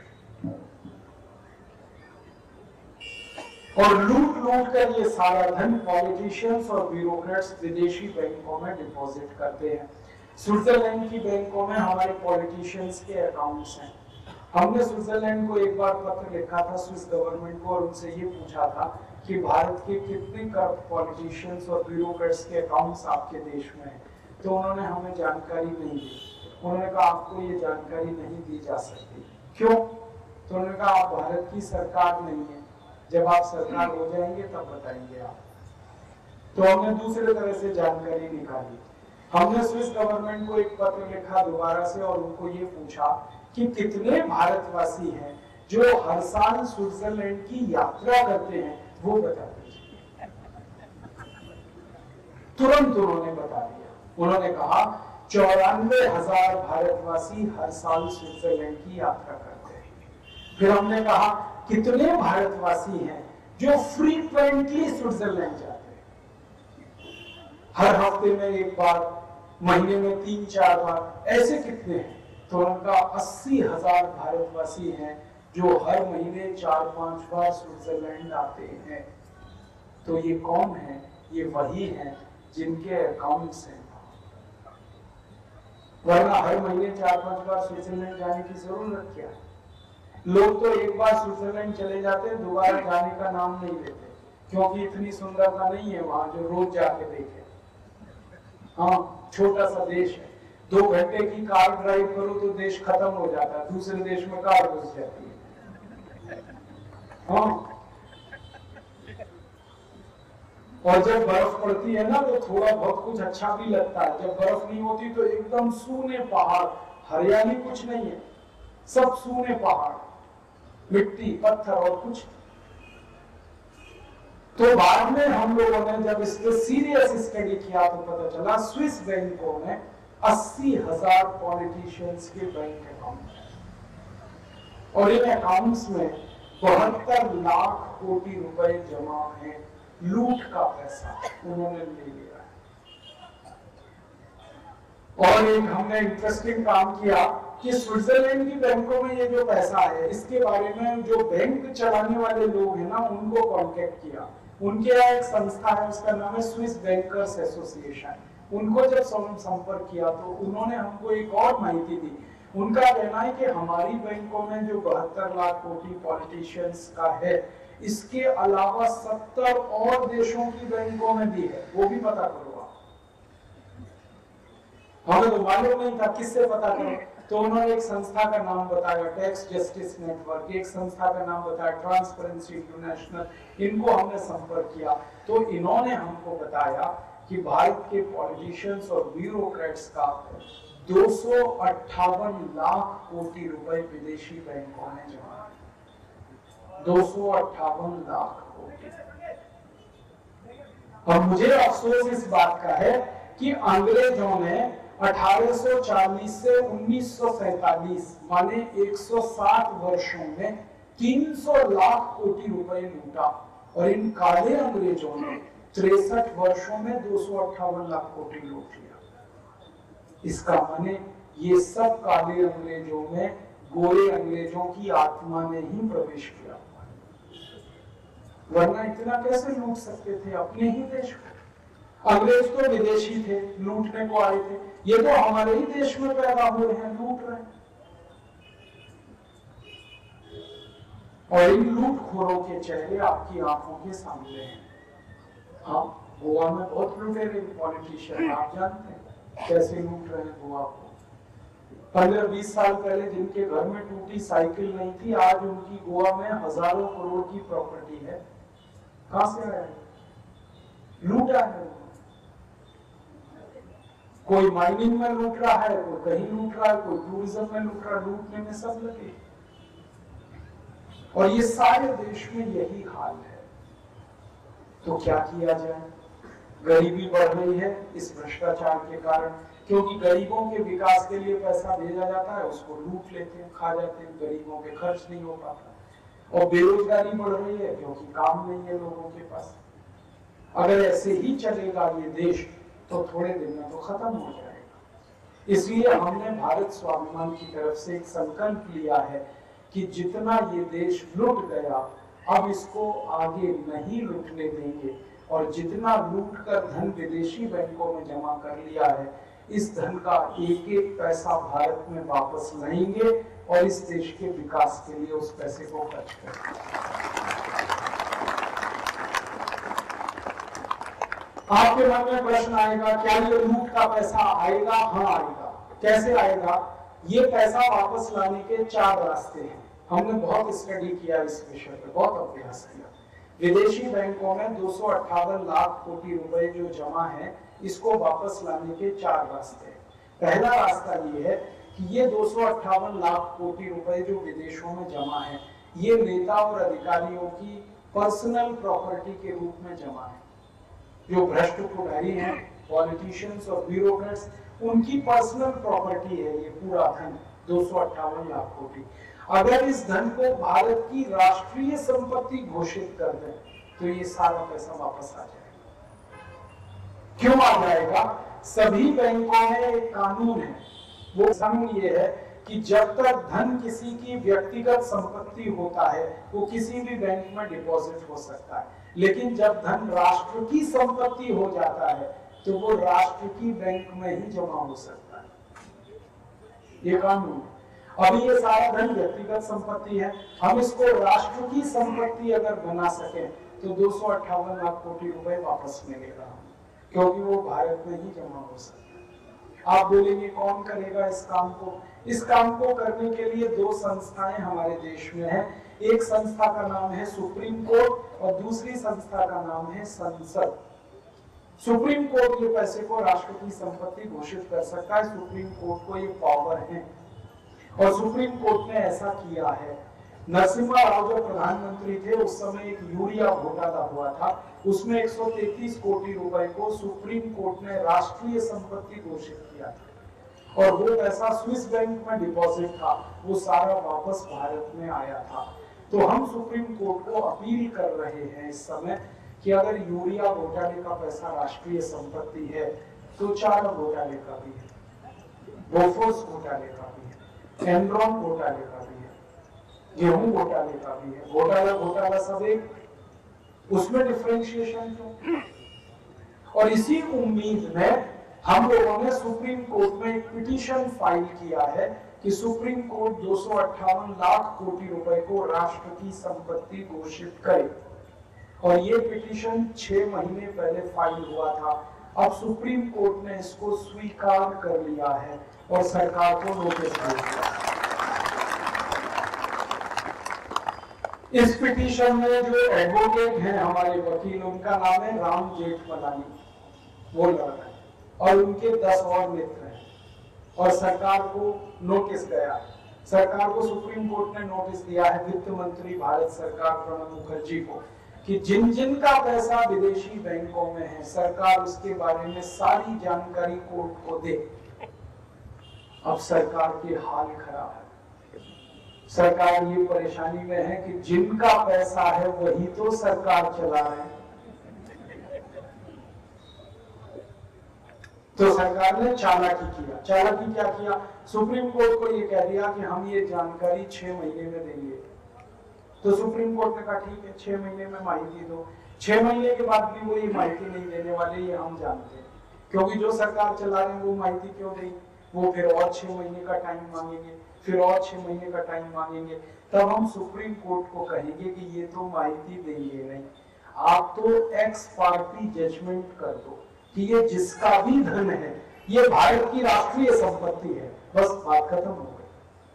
C: और लूट कर ये सारा धन पॉलिटिशियंस और ब्यूरोक्रेट्स विदेशी बैंकों में डिपॉजिट करते हैं। स्विट्जरलैंड की बैंकों में हमारे पॉलिटिशियंस के अकाउंट्स हैं। हमने स्विट्जरलैंड को एक बार पत्र लिखा था स्विस गवर्नमेंट को और उनसे ये पूछा था कि भारत के कितने करप्ट पॉलिटिशियंस और ब्यूरोक्रेट्स के अकाउंट्स आपके देश में हैं, तो उन्होंने हमें जानकारी नहीं दी। उन्होंने कहा आपको ये जानकारी नहीं दी जा सकती। क्यों? तो उन्होंने कहा आप भारत की सरकार नहीं है, जब आप सरकार हो जाएंगे तब बताएंगे आप। तो हमने दूसरे तरह से जानकारी निकाली। हमने स्विस गवर्नमेंट को एक पत्र लिखा दोबारा से और उनको ये पूछा कि कितने भारतवासी हैं जो हर साल स्विट्जरलैंड की यात्रा करते हैं, वो बता दीजिए। तुरंत उन्होंने बता दिया। उन्होंने कहा 94,000 भारतवासी हर साल स्विट्जरलैंड की यात्रा करते हैं। फिर हमने कहा कितने भारतवासी हैं जो फ्रीक्वेंटली स्विट्जरलैंड जाते हैं, हर हफ्ते में 1 बार, महीने में 3-4 बार, ऐसे कितने हैं? तो उनका 80,000 भारतवासी हैं जो हर महीने 4-5 बार स्विट्जरलैंड आते हैं। तो ये कौन है? ये वही हैं जिनके अकाउंट्स हैं। वरना हर महीने 4-5 बार स्विट्जरलैंड जाने की जरूरत क्या है? लोग तो एक बार स्विट्जरलैंड चले जाते हैं, दोबारा जाने का नाम नहीं लेते, क्योंकि इतनी सुंदरता नहीं है वहां जो रोज जाके देखे। हाँ, छोटा सा देश है, 2 घंटे की कार ड्राइव करो तो देश खत्म हो जाता है, दूसरे देश में कार घुस जाती है। हाँ, और जब बर्फ पड़ती है ना तो थोड़ा बहुत कुछ अच्छा भी लगता है। जब बर्फ नहीं होती तो एकदम सूने पहाड़, हरियाली कुछ नहीं है, सब सूने पहाड़, मिट्टी, पत्थर और कुछ। तो बाद में हम लोगों ने जब इस पे सीरियस स्टडी किया तो पता चला स्विस बैंकों में 80,000 पॉलिटिशियंस के बैंक अकाउंट है और इन अकाउंट्स में 72 लाख कोटी रुपए जमा है। लूट का पैसा उन्होंने ले लिया है। और एक हमने इंटरेस्टिंग काम किया कि स्विट्जरलैंड की बैंकों में ये जो पैसा है, इसके बारे में जो बैंक चलाने वाले लोग हैं ना, उनको कांटेक्ट किया। उनके यहाँ एक संस्था है, उसका नाम है स्विस बैंकर्स एसोसिएशन। उनको जब संपर्क किया तो उन्होंने हमको एक और माहिती दी। उनका कहना है कि हमारी बैंकों में जो 72 लाख कोटी पॉलिटिशियंस का है, इसके अलावा 70 और देशों की बैंकों में भी है, वो भी पता करो। हमें तो मालूम नहीं था, किससे पता करो? तो उन्होंने एक संस्था का नाम बताया, टैक्स जस्टिस नेटवर्क, एक संस्था का नाम बताया ट्रांसपेरेंसी इंटरनेशनल। इनको हमने संपर्क किया तो इन्होंने हमको बताया कि भारत के पॉलिटिशियंस और ब्यूरोक्रेट्स का 258 लाख कोटी रुपए विदेशी बैंकों में जमा है। 258 लाख कोटी। और मुझे अफसोस इस बात का है कि अंग्रेजों ने 1840 से 1947 माने 160 वर्षों में 300 लाख कोटी रुपए लूटा और इन काले अंग्रेजों ने 63 वर्षों में 258 लाख कोटी लूट लिया। इसका माने ये सब काले अंग्रेजों में गोरे अंग्रेजों की आत्मा ने ही प्रवेश किया, वरना इतना कैसे लूट सकते थे अपने ही देश को? अंग्रेज तो विदेशी थे, लूटने को आए थे, ये तो हमारे ही देश में पैदा हुए हैं, लूट रहे हैं। और इन लूटखोरों के चेहरे आपकी आंखों के सामने हैं। हाँ, गोवा में बहुत लुटेरे पॉलिटिशियन, आप जानते हैं कैसे लूट रहे हैं गोवा को। 15-20 साल पहले जिनके घर में टूटी साइकिल नहीं थी, आज उनकी गोवा में हजारों करोड़ की प्रॉपर्टी है। कहां से आया है? लूटा है। कोई माइनिंग में लूट रहा है, कोई कहीं लूट रहा है, कोई टूरिज्म में लूट रहा है, लूटने में सब लगे। और ये सारे देश में यही हाल है। तो क्या किया जाए? गरीबी बढ़ रही है इस भ्रष्टाचार के कारण, क्योंकि गरीबों के विकास के लिए पैसा भेजा जाता है, उसको लूट लेते हैं, खा जाते हैं, गरीबों के खर्च नहीं हो पाता। और बेरोजगारी बढ़ रही है क्योंकि काम नहीं है लोगों के पास। अगर ऐसे ही चलेगा ये देश तो थोड़े दिन में तो खत्म हो जाएगा। इसलिए हमने भारत स्वाभिमान की तरफ से एक संकल्प लिया है कि जितना ये देश लूट गया, अब इसको आगे नहीं लूटने देंगे, और जितना लूट कर धन विदेशी बैंकों में जमा कर लिया है, इस धन का एक एक पैसा भारत में वापस लाएंगे और इस देश के विकास के लिए उस पैसे को खर्च करेंगे। आपके मन में प्रश्न आएगा, क्या ये लूट का पैसा आएगा? हाँ आएगा। कैसे आएगा? ये पैसा वापस लाने के 4 रास्ते हैं। हमने बहुत स्टडी किया इस विषय पर, बहुत अभ्यास किया। विदेशी बैंकों में 258 लाख कोटी रुपए जो जमा है, इसको वापस लाने के 4 रास्ते हैं। पहला रास्ता ये है कि ये 258 लाख कोटी रुपए जो विदेशों में जमा है, ये नेता और अधिकारियों की पर्सनल प्रॉपर्टी के रूप में जमा है। जो भ्रष्ट पुजारी हैं, पॉलिटिशियंस और ब्यूरोक्रेट्स, उनकी पर्सनल प्रॉपर्टी है ये पूरा धन, 258 लाख कोटी। अगर इस धन को भारत की राष्ट्रीय संपत्ति घोषित कर दें तो ये सारा पैसा वापस आ जाएगा। क्यों आ जाएगा? सभी बैंकों में एक कानून है, वो कानून ये है कि जब तक धन किसी की व्यक्तिगत संपत्ति होता है, वो किसी भी बैंक में डिपॉजिट हो सकता है, लेकिन जब धन राष्ट्र की संपत्ति हो जाता है तो वो राष्ट्र की बैंक में ही जमा हो सकता है। ये कानून। अभी ये सारा धन व्यक्तिगत संपत्ति है, हम इसको राष्ट्र की संपत्ति अगर बना सके तो 258 लाख कोटी रुपए वापस मिलेगा, क्योंकि वो भारत में ही जमा हो सकता है। आप बोलेंगे कौन करेगा इस काम को? इस काम को करने के लिए 2 संस्थाएं हमारे देश में हैं। एक संस्था का नाम है सुप्रीम कोर्ट और दूसरी संस्था का नाम है संसद। सुप्रीम कोर्ट ये पैसे को राष्ट्र की संपत्ति घोषित कर सकता है, सुप्रीम कोर्ट को ये पावर है और सुप्रीम कोर्ट ने ऐसा किया है। नरसिम्हा राव जो प्रधानमंत्री थे उस समय एक यूरिया घोटाला हुआ था, उसमें 133 कोटी रुपए को सुप्रीम कोर्ट ने राष्ट्रीय संपत्ति घोषित किया था और वो पैसा स्विस बैंक में डिपॉजिट था, वो सारा वापस भारत में आया था। तो हम सुप्रीम कोर्ट को अपील कर रहे हैं इस समय कि अगर यूरिया घोटाले का पैसा राष्ट्रीय संपत्ति है तो चारा घोटाले का भी है, बोफोर्स घोटाले का भी है, एनरॉन घोटाले का भी है, गेहूं घोटाले का भी है। घोटाला सब एक, उसमें डिफरेंशिएशन क्यों? और इसी उम्मीद में हम लोगों ने सुप्रीम कोर्ट में एक पिटीशन फाइल किया है कि सुप्रीम कोर्ट 258 लाख कोटी रुपए को राष्ट्र की संपत्ति घोषित करे। और ये पिटीशन 6 महीने पहले फाइल हुआ था। अब सुप्रीम कोर्ट ने इसको स्वीकार कर लिया है और सरकार को नोटिस भेज दिया। इस पिटीशन में जो एडवोकेट हैं हमारे वकील, उनका नाम है राम जेठमलानी, वो लड़ रहे हैं और उनके 10 और मित्र हैं और सरकार को नोटिस गया। सरकार को सुप्रीम कोर्ट ने नोटिस दिया है, वित्त मंत्री भारत सरकार प्रणब मुखर्जी को, कि जिन जिन का पैसा विदेशी बैंकों में है सरकार उसके बारे में सारी जानकारी कोर्ट को दे। अब सरकार के हाल खराब है। सरकार ये परेशानी में है कि जिनका पैसा है वही तो सरकार चला रहे हैं। तो सरकार ने चालाकी किया। चालाकी क्या किया? सुप्रीम कोर्ट को ये कह दिया कि हम ये जानकारी 6 महीने में देंगे। तो सुप्रीम कोर्ट ने कहा ठीक है, 6 महीने में माहिती दो। 6 महीने के बाद भी वो ये माहिती नहीं देने वाले, ये हम जानते हैं, क्योंकि जो सरकार चला रहे हैं वो माहिती क्यों देगी? वो फिर और 6 महीने का टाइम मांगेंगे, फिर और 6 महीने का टाइम मांगेंगे। तब हम सुप्रीम कोर्ट को कहेंगे कि ये तो माहिती देंगे नहीं, आप तो एक्स पार्टी जजमेंट कर दो कि ये जिसका भी धन है ये भारत की राष्ट्रीय संपत्ति है, बस बात खत्म हो गई।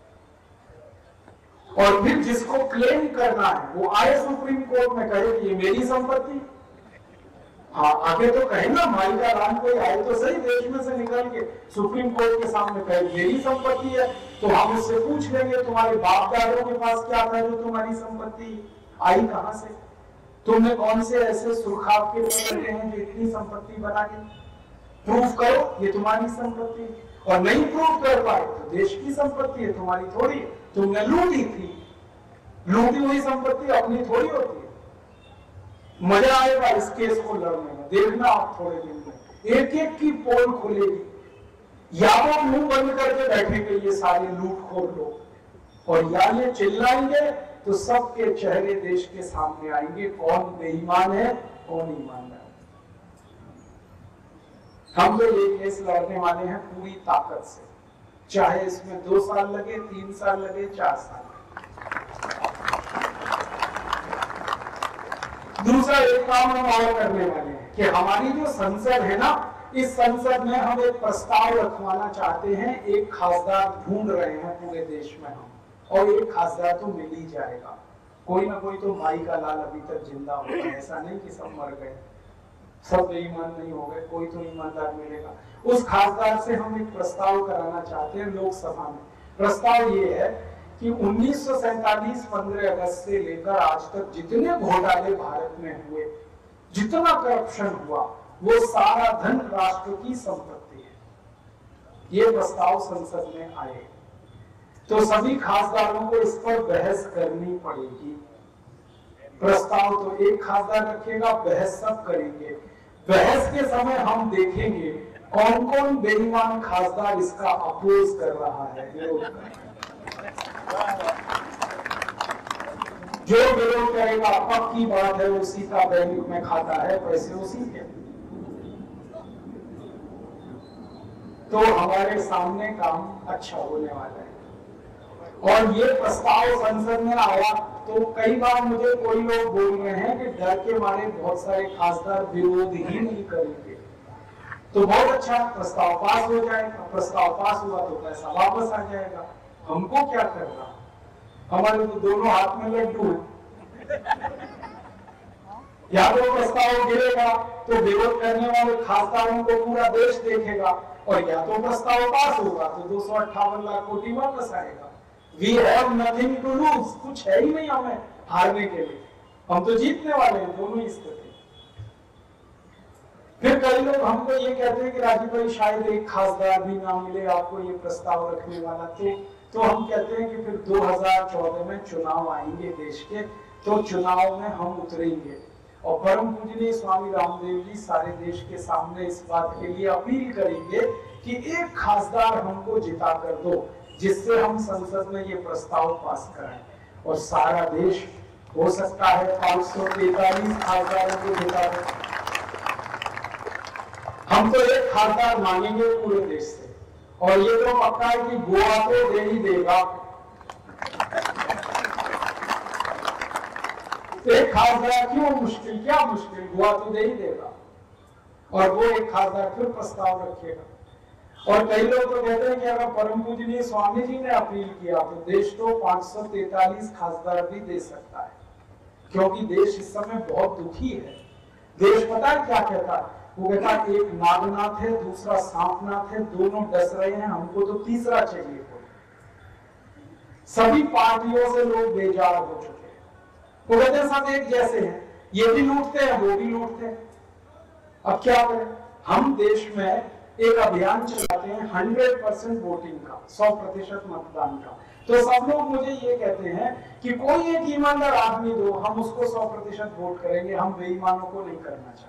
C: और फिर जिसको क्लेम करना है वो आए सुप्रीम कोर्ट में कहे कि ये मेरी संपत्ति। हाँ, आगे तो कहे ना, भाई का राम कोई आए तो सही देश में से निकल के सुप्रीम कोर्ट के सामने कहे मेरी संपत्ति है, तो हम उससे पूछ लेंगे तुम्हारे बाप दादों के पास क्या था जो तुम्हारी संपत्ति आई कहां से, तुमने कौन से ऐसे सुरखाव के पकड़े हैं जो इतनी संपत्ति बना दी, प्रूफ करो ये तुम्हारी संपत्ति है। और नहीं प्रूफ कर पाए तो देश की संपत्ति है, तुम्हारी थोड़ी है, तुमने लूटी थी, लूटी हुई संपत्ति अपनी थोड़ी होती है। मजा आएगा इस केस को लड़ने में, देखना आप थोड़े दिन में एक एक की पोल खुलेगी, या वो मुंह बंद करके बैठेंगे ये सारे लूटखोर लोग, और या ये चिल्लाएंगे तो सबके चेहरे देश के सामने आएंगे, कौन बेईमान है कौन ईमानदार। हम तो ये केस लड़ने वाले हैं पूरी ताकत से, चाहे इसमें 2 साल लगे, 3 साल लगे, 4 साल लगे। दूसरा एक काम हम और करने वाले हैं कि हमारी जो संसद है ना, इस संसद में हम एक प्रस्ताव रखवाना चाहते हैं, एक खासदार ढूंढ रहे हैं पूरे देश में हम, और एक खासदार तो मिल ही जाएगा, कोई ना कोई तो माई का लाल अभी तक जिंदा होगा, ऐसा नहीं कि सब मर गए, सब बेईमान नहीं हो गए, कोई तो ईमानदार मिलेगा। उस खासदार से हम एक प्रस्ताव कराना चाहते हैं लोकसभा में। प्रस्ताव ये है कि 1947 15 अगस्त से लेकर आज तक जितने घोटाले भारत में हुए, जितना करप्शन हुआ, वो सारा धन राष्ट्र की संपत्ति है। ये प्रस्ताव संसद में आए तो सभी खासदारों को इस पर बहस करनी पड़ेगी। प्रस्ताव तो एक खासदार रखेगा, बहस सब करेंगे। बहस के समय हम देखेंगे कौन कौन बेईमान खासदार इसका अपोज कर रहा है, विरोध कर रहा है। जो विरोध करेगा पक्की बात है उसी का बैंक में खाता है, पैसे उसी के। तो हमारे सामने काम अच्छा होने वाला है। और ये प्रस्ताव संसद में आया तो कई बार मुझे कोई लोग बोल रहे हैं कि डर के मारे बहुत सारे खासदार विरोध ही नहीं करेंगे, तो बहुत अच्छा प्रस्ताव पास हो जाएगा। प्रस्ताव पास हुआ तो पैसा वापस आ जाएगा, हमको क्या करना, हमारे तो दोनों हाथ में लड्डू है। या तो प्रस्ताव गिरेगा तो विरोध करने वाले खासदारों को पूरा देश देखेगा, और या तो प्रस्ताव पास होगा तो 258 लाख कोटी वापस आएगा। We have nothing to lose, कुछ है ही नहीं हमें हारने के लिए, हम तो जीतने वाले हैं दोनों ही स्थिति। फिर कई लोग हमको ये कहते हैं कि राजीव भाई शायद एक खासदार भी ना मिले आपको ये प्रस्ताव रखने वाला, तो हम कहते हैं कि फिर 2014 में चुनाव आएंगे देश के, तो चुनाव में हम उतरेंगे और परम पूजनीय स्वामी रामदेव जी सारे देश के सामने इस बात के लिए अपील करेंगे कि एक खासदार हमको जिता कर दो, जिससे हम संसद में ये प्रस्ताव पास कराएं, और सारा देश हो सकता है 543 खासदारों को जिता दे। हम तो एक खासदार मांगेंगे पूरे देश से, और ये तो पक्का है कि गोवा को दे ही देगा। एक खासदार क्यों मुश्किल, क्या मुश्किल, गोवा तो दे ही देगा, और वो एक खासदार फिर प्रस्ताव रखेगा। और कई लोग तो कहते हैं कि अगर परम पूजनीय स्वामी जी ने अपील किया तो देश तो 543 खासदार भी दे सकता है, क्योंकि देश इस समय बहुत दुखी है। देश पता है क्या कहता है, वो कहता है एक नागनाथ है, दूसरा सांपनाथ है, दोनों डस रहे हैं, हमको तो तीसरा चाहिए कोई। सभी पार्टियों से लोग बेजार हो चुके हैं, वो कहते हैं सब एक जैसे हैं, ये भी लूटते हैं वो भी लूटते हैं। अब क्या करें, हम देश में एक अभियान चलाते हैं 100% वोटिंग का, 100% मतदान का, तो सब लोग मुझे ये कहते हैं कि कोई एक ईमानदार आदमी दो, हम उसको 100% वोट करेंगे, हम बेईमानों को नहीं करना चाहते।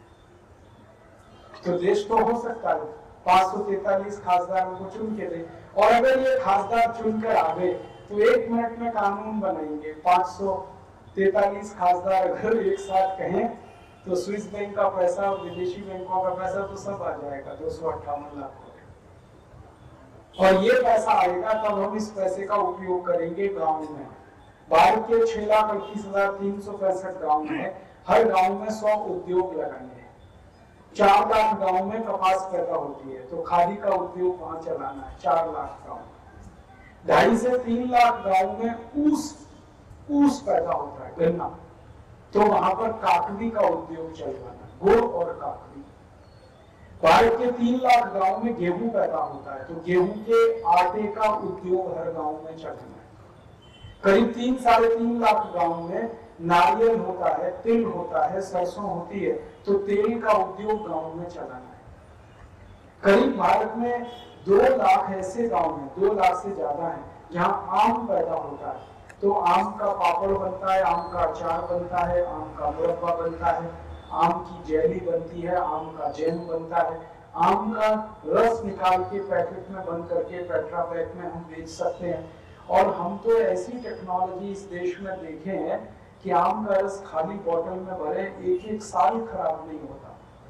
C: तो देश तो हो सकता है 543 खासदारों को चुन के दे, और अगर ये खासदार चुनकर आ गए तो 1 मिनट में कानून बनाएंगे। 543 खासदार अगर एक साथ कहें तो स्विस बैंक का पैसा, विदेशी बैंकों का पैसा तो सब आ जाएगा, 258 लाख। और ये पैसा आएगा तब हम इस पैसे का उपयोग करेंगे गांव में। भारत के 6,38,365 गांव है, हर गांव में 100 उद्योग लगाने हैं। 4 लाख गांव में कपास पैदा होती है, तो खादी का उद्योग वहां चलाना है 4 लाख गांव। 2.5 से 3 लाख गांव में ऊस पैदा होता है, गन्ना, तो वहां पर काकड़ी का उद्योग चलवाना, गुड़ और काकड़ी। भारत के 3 लाख गांव में गेहूं पैदा होता है, तो गेहूं के आटे का उद्योग हर गांव में चलना है। करीब 3-3.5 लाख गांव में नारियल होता है, तिल होता है, सरसों होती है, तो तेल का उद्योग गांव में चलाना है। करीब भारत में 2 लाख ऐसे गांव हैं, 2 लाख से ज्यादा हैं, जहां आम पैदा होता है, तो आम का पापड़ बनता है, आम का अचार बनता है, आम का मुरब्बा बनता है, आम की जेली बनती है, आम का जैम बनता है, आम का रस निकाल के पैकेट में बंद करके पेट्रा पैक में हम बेच सकते हैं। और हम तो ऐसी टेक्नोलॉजी इस देश में देखे हैं कि आम का रस खाली बोतल में भरे 1-1 साल खराब नहीं होता।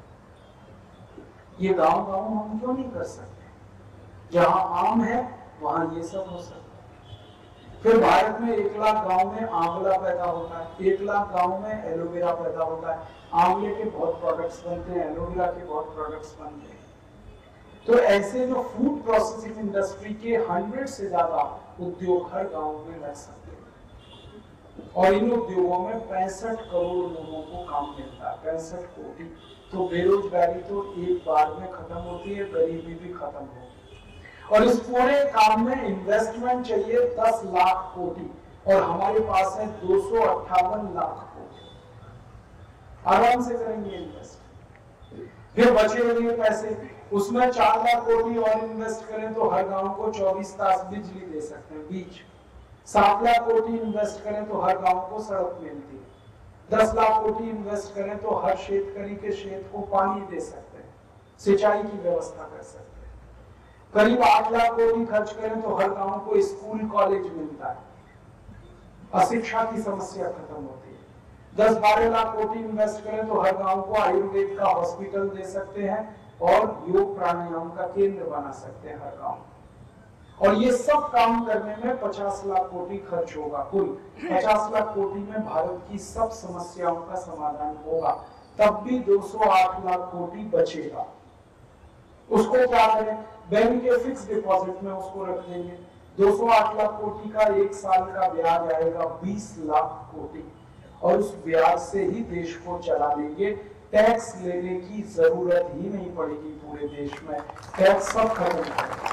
C: ये गांव-गांव हम क्यों नहीं कर सकते? जहां आम है वहां ये सब हो सकता है। फिर भारत में 1 लाख गांव में आंवला पैदा होता है, 1 लाख गांव में एलोवेरा पैदा होता है। आंवले के बहुत प्रोडक्ट्स बनते हैं, एलोवेरा के बहुत प्रोडक्ट्स बनते हैं। तो ऐसे जो फूड प्रोसेसिंग इंडस्ट्री के 100 से ज्यादा उद्योग हर गांव में लग सकते हैं, और इन उद्योगों में 65 करोड़ लोगों को काम मिलता है, 65 कोटि। तो बेरोजगारी तो एक बार में खत्म होती है, गरीबी भी खत्म होगी। और इस पूरे काम में इन्वेस्टमेंट चाहिए 10 लाख कोटि, और हमारे पास है 258 लाख कोटि। आराम से करेंगे इन्वेस्ट। फिर बचे हुए पैसे, उसमें 4 लाख कोटि और इन्वेस्ट करें तो हर गांव को 24 तास बिजली दे सकते हैं, बीच 7 लाख कोटि इन्वेस्ट करें तो हर गांव को सड़क मिलती है, 10 लाख कोटि इन्वेस्ट करें तो हर शेतकरी के खेत को पानी दे सकते हैं, सिंचाई की व्यवस्था कर सकते हैं। करीब 8 लाख कोटि खर्च करें तो हर गांव को स्कूल कॉलेज मिलता है, अशिक्षा की समस्या खत्म होती है। 10-12 लाख कोटि इन्वेस्ट करें तो हर गांव को आयुर्वेद का हॉस्पिटल दे सकते हैं और योग प्राणायाम का केंद्र बना सकते हैं हर गांव। और ये सब काम करने में 50 लाख कोटि खर्च होगा। कुल 50 लाख कोटि में भारत की सब समस्याओं का समाधान होगा, तब भी 208 लाख कोटि बचेगा। उसको क्या करें? बैंक के फिक्स डिपॉजिट में उसको रख देंगे। 208 लाख कोटि का 1 साल का ब्याज आएगा 20 लाख कोटि, और उस ब्याज से ही देश को चला लेंगे। टैक्स लेने की जरूरत ही नहीं पड़ेगी पूरे देश में, टैक्स सब खत्म हो।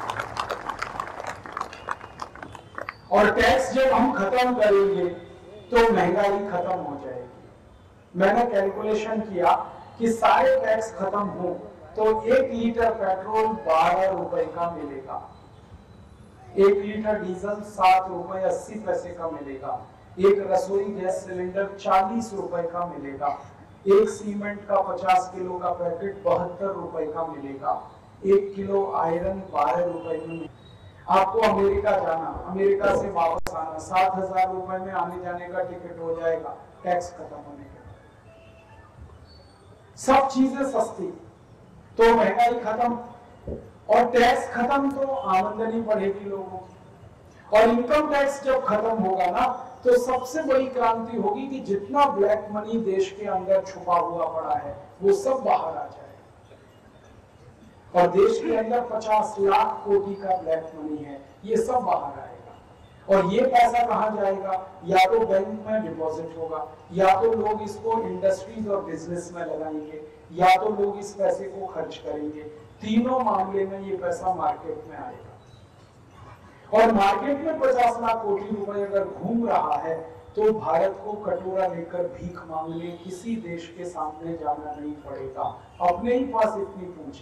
C: और टैक्स जब हम खत्म करेंगे तो महंगाई खत्म हो जाएगी। मैंने कैलकुलेशन किया कि सारे टैक्स खत्म हो तो 1 लीटर पेट्रोल 12 रुपए का मिलेगा, 1 लीटर डीजल 7 रुपए 80 पैसे का मिलेगा, एक रसोई गैस सिलेंडर 40 रुपए का मिलेगा, एक सीमेंट का 50 किलो का पैकेट 72 रुपए का मिलेगा, 1 किलो आयरन 12 रुपए में। आपको अमेरिका जाना, अमेरिका से वापस आना, 7,000 रुपए में आने जाने का टिकट हो जाएगा टैक्स खत्म होने के बाद। सब चीजें सस्ती, तो महंगाई खत्म, और टैक्स खत्म तो आमदनी बढ़ेगी लोगों की। और इनकम टैक्स जब खत्म होगा ना, तो सबसे बड़ी क्रांति होगी कि जितना ब्लैक मनी देश के अंदर छुपा हुआ पड़ा है वो सब बाहर आ जाएगा। और देश के अंदर 50 लाख कोटि का ब्लैक मनी है, ये सब बाहर आएगा। और ये पैसा कहां जाएगा? या तो बैंक में डिपॉजिट होगा, या तो लोग इसको इंडस्ट्रीज और बिजनेस में लगाएंगे, या तो लोग इस पैसे को खर्च करेंगे। तीनों मामले में ये पैसा मार्केट में आएगा। और मार्केट में 50 लाख कोटि रुपए अगर घूम रहा है तो भारत को कटोरा लेकर भीख मांगने किसी देश के सामने जाना नहीं पड़ेगा, अपने ही पास इतनी पूंजी।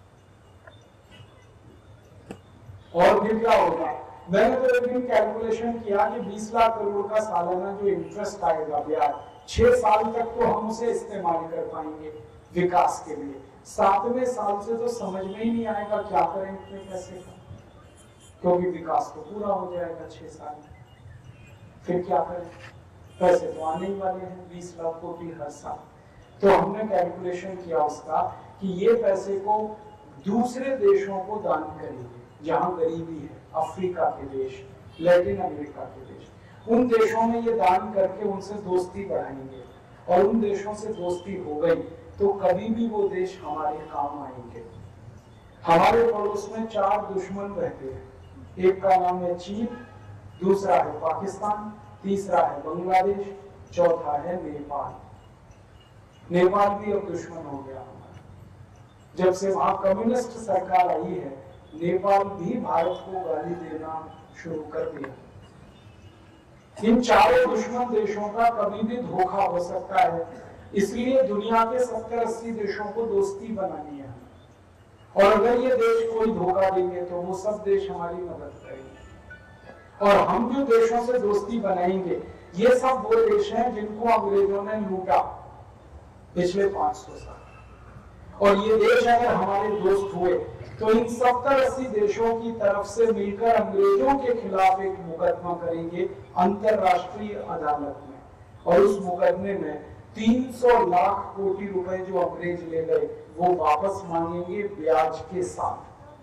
C: और फिर क्या होगा? मैंने तो एक दिन कैलकुलेशन किया कि 20 लाख करोड़ का सालाना जो इंटरेस्ट आएगा ब्याज, 6 साल तक तो हम उसे इस्तेमाल कर पाएंगे विकास के लिए। 7वें साल से तो समझ में ही नहीं आएगा क्या करें इतने पैसे का, क्योंकि विकास तो पूरा हो जाएगा 6 साल में। फिर क्या करें? पैसे तो आने ही वाले हैं 20 लाख कोटि हर साल। तो हमने कैलकुलेशन किया उसका कि ये पैसे को दूसरे देशों को दान करेंगे जहां गरीबी है, अफ्रीका के देश, लैटिन अमेरिका के देश, उन देशों में ये दान करके उनसे दोस्ती बढ़ाएंगे। और उन देशों से दोस्ती हो गई तो कभी भी वो देश हमारे काम आएंगे। हमारे पड़ोस में 4 दुश्मन रहते हैं, एक का नाम है चीन, दूसरा है पाकिस्तान, तीसरा है बांग्लादेश, चौथा है नेपाल। नेपाल भी अब दुश्मन हो गया हमारा। जब से वहां कम्युनिस्ट सरकार आई है, नेपाल भी भारत को गाली देना शुरू कर दिया। इन चारों दुश्मन देशों का कभी भी धोखा हो सकता है, इसलिए दुनिया के 70-80 देशों को दोस्ती बनानी है। और अगर ये देश कोई धोखा देंगे तो वो सब देश हमारी मदद करेंगे। और हम जो देशों से दोस्ती बनाएंगे, ये सब वो देश हैं जिनको अंग्रेजों ने लूटा पिछले 500 साल। और ये देश अगर हमारे दोस्त हुए तो इन 70-80 देशों की तरफ से मिलकर अंग्रेजों के खिलाफ एक मुकदमा करेंगे अंतरराष्ट्रीय अदालत में। और उस मुकदमे में 300 लाख कोटि रुपए जो अंग्रेज ले गए वो वापस मांगेंगे ब्याज के साथ।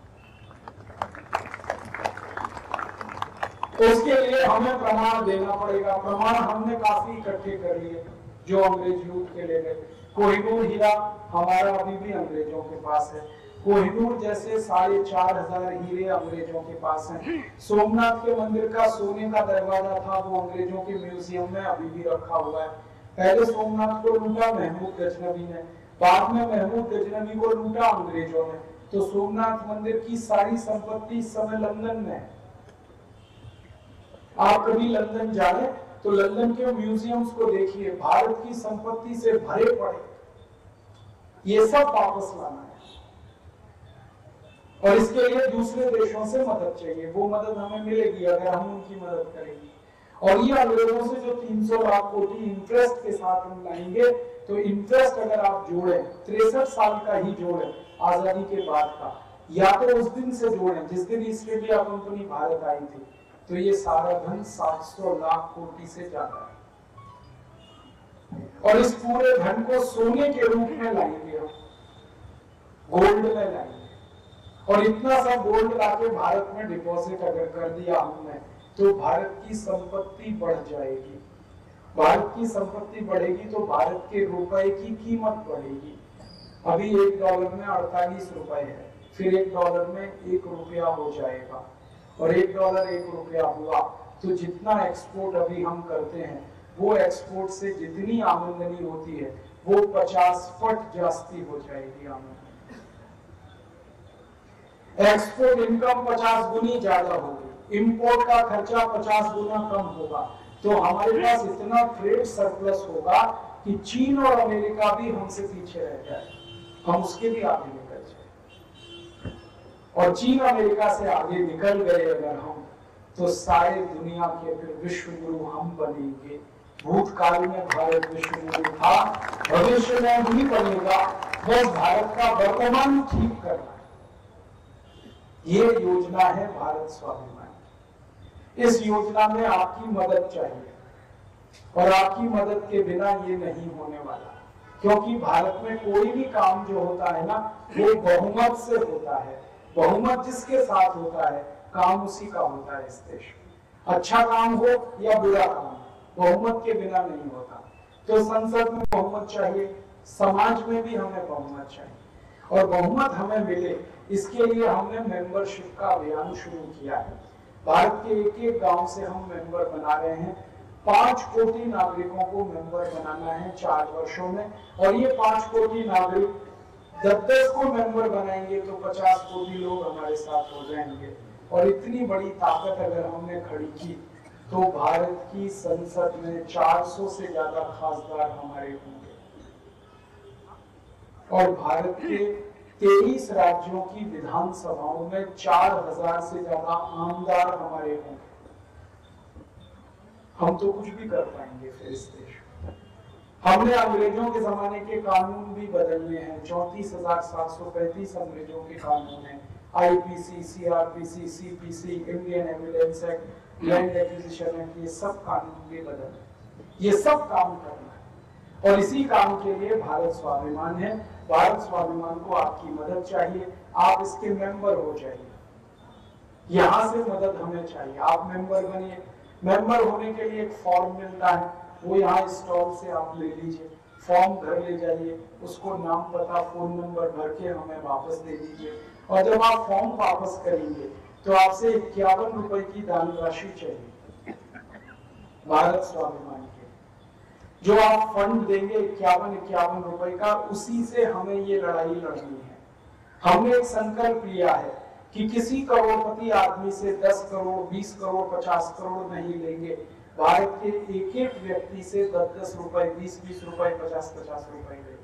C: उसके लिए हमें प्रमाण देना पड़ेगा। प्रमाण हमने काफी इकट्ठे कर लिए जो अंग्रेज लूट के ले गए। कोहिनूर हीरा हमारा अभी भी अंग्रेजों के पास है। कोहिनूर जैसे 4,500 हीरे अंग्रेजों के पास हैं। सोमनाथ के मंदिर का सोने का दरवाजा था, वो अंग्रेजों के म्यूजियम में अभी भी रखा हुआ है। पहले सोमनाथ को लूटा महमूद गजनवी ने, बाद में महमूद गजनवी को लूटा अंग्रेजों ने। तो सोमनाथ मंदिर की सारी संपत्ति इस समय लंदन में है। आप कभी लंदन जाए तो लंदन के म्यूजियम्स को देखिए, भारत की संपत्ति से भरे पड़े। ये सब वापस लाना है और इसके लिए दूसरे देशों से मदद चाहिए। वो मदद हमें मिलेगी अगर हम उनकी मदद करेंगे। और ये अंग्रेजों से जो 300 लाख कोटि इंटरेस्ट के साथ हम लाएंगे, तो इंटरेस्ट अगर आप जोड़ें 63 साल का ही जोड़ें आजादी के बाद का, या तो उस दिन से जोड़ें जिस दिन ईस्ट इंडिया कंपनी भारत आई थी, तो ये सारा धन 700 लाख कोटि से ज्यादा है। और इस पूरे धन को सोने के रूप में लाएंगे, हम गोल्ड में लाएंगे। और इतना सा गोल्ड लाके भारत में डिपॉजिट अगर कर दिया हमने, तो भारत की संपत्ति बढ़ जाएगी। भारत की संपत्ति बढ़ेगी तो भारत के रुपए की कीमत बढ़ेगी। अभी $1 में 48 रुपए है, फिर $1 में 1 रुपया हो जाएगा। और $1 1 रुपया हुआ तो जितना एक्सपोर्ट अभी हम करते हैं, वो एक्सपोर्ट से जितनी आमदनी होती है वो 50 पट जास्ती हो जाएगी आमदनी। एक्सपोर्ट इनकम 50 गुनी ज्यादा होगी, इंपोर्ट का खर्चा 50 गुना कम होगा। तो हमारे पास इतना ट्रेड सरप्लस होगा कि चीन और अमेरिका भी हमसे पीछे रह जाए, हम उसके भी आगे निकल जाए। और चीन अमेरिका से आगे निकल गए अगर हम, तो सारे दुनिया के फिर विश्व गुरु हम बनेंगे। भूतकाल में भारत विश्व गुरु था, भविष्य में भी बनेगा। बस भारत का वर्तमान ठीक करना, ये योजना है भारत स्वाभिमान। इस योजना में आपकी मदद चाहिए और आपकी मदद के बिना ये नहीं होने वाला, क्योंकि भारत में कोई भी काम जो होता है ना, वो बहुमत से होता है। बहुमत जिसके साथ होता है, काम उसी का होता है इस देश में। अच्छा काम हो या बुरा काम, बहुमत के बिना नहीं होता। तो संसद में बहुमत चाहिए, समाज में भी हमें बहुमत चाहिए। और बहुमत हमें मिले, इसके लिए हमने मेंबरशिप का अभियान शुरू किया है। भारत के एक-एक गांव से हम मेंबर बना रहे हैं। 5 कोटि नागरिकों को मेंबर बनाना है 4 वर्षों में। और ये 5 कोटि नागरिक 10-10 को मेंबर बनाएंगे तो 50 कोटि लोग हमारे साथ हो जाएंगे। और इतनी बड़ी ताकत अगर हमने खड़ी की, तो भारत की संसद में 400 से ज्यादा खासदार हमारे होंगे। और भारत के 23 राज्यों की विधानसभाओं में 4000 से ज्यादा आमदार हमारे होंगे। हम तो कुछ भी कर पाएंगे फिर इस देश में। हमने अंग्रेजों के जमाने के कानून भी बदलने हैं। 34,735 अंग्रेजों के कानून हैं। IPC, CrPC, CPC, Indian Evidence Act, land acquisition act, ये सब कानून भी बदलने, ये सब काम करना है। और इसी काम के लिए भारत स्वाभिमान है। भारत स्वाभिमान को आपकी मदद चाहिए, आप इसके मेंबर हो जाइए। यहां से मदद हमें चाहिए, आप मेंबर बनिए। मेंबर होने के लिए एक फॉर्म मिलता है, वो यहाँ स्टॉल से आप ले लीजिए, फॉर्म घर ले जाइए, उसको नाम पता फोन नंबर भर के हमें वापस दे दीजिए। और जब आप फॉर्म वापस करेंगे तो आपसे 51 रुपए की दान राशि चाहिए भारत स्वाभिमान के। जो आप फंड देंगे 51 रुपए का, उसी से हमें ये लड़ाई लड़नी है। हमने एक संकल्प लिया है कि किसी करोड़पति आदमी से 10 करोड़ 20 करोड़ 50 करोड़ नहीं लेंगे। भारत के एक एक व्यक्ति से 10-10 रुपए 20-20 रुपए 50-50 रुपए लेंगे।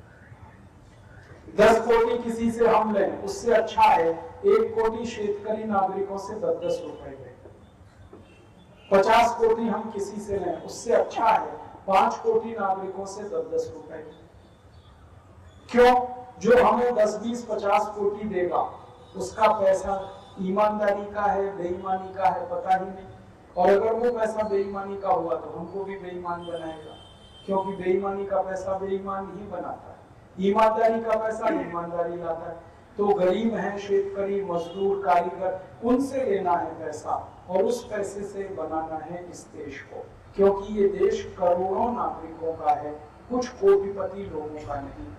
C: 10 कोटि किसी से हम लें, उससे अच्छा है 1 कोटि शेतकरी नागरिकों से 10-10 रुपए लें। 50 कोटि हम किसी से लें, उससे अच्छा है 5 कोटि नागरिकों से 10-10 रुपए। क्यों? जो हमें 10-20-50 कोटि देगा उसका पैसा ईमानदारी का है बेईमानी का है पता ही नहीं। और अगर वो पैसा बेईमानी का हुआ तो हमको भी बेईमान बनाएगा, क्योंकि बेईमानी का पैसा बेईमान ही बनाता है, ईमानदारी का पैसा ईमानदारी लाता है। तो गरीब है, शेतकरी, मजदूर, कारीगर, उनसे लेना है पैसा और उस पैसे से बनाना है इस देश को, क्योंकि ये देश करोड़ों नागरिकों का है, कुछ कोटिपति लोगों का नहीं।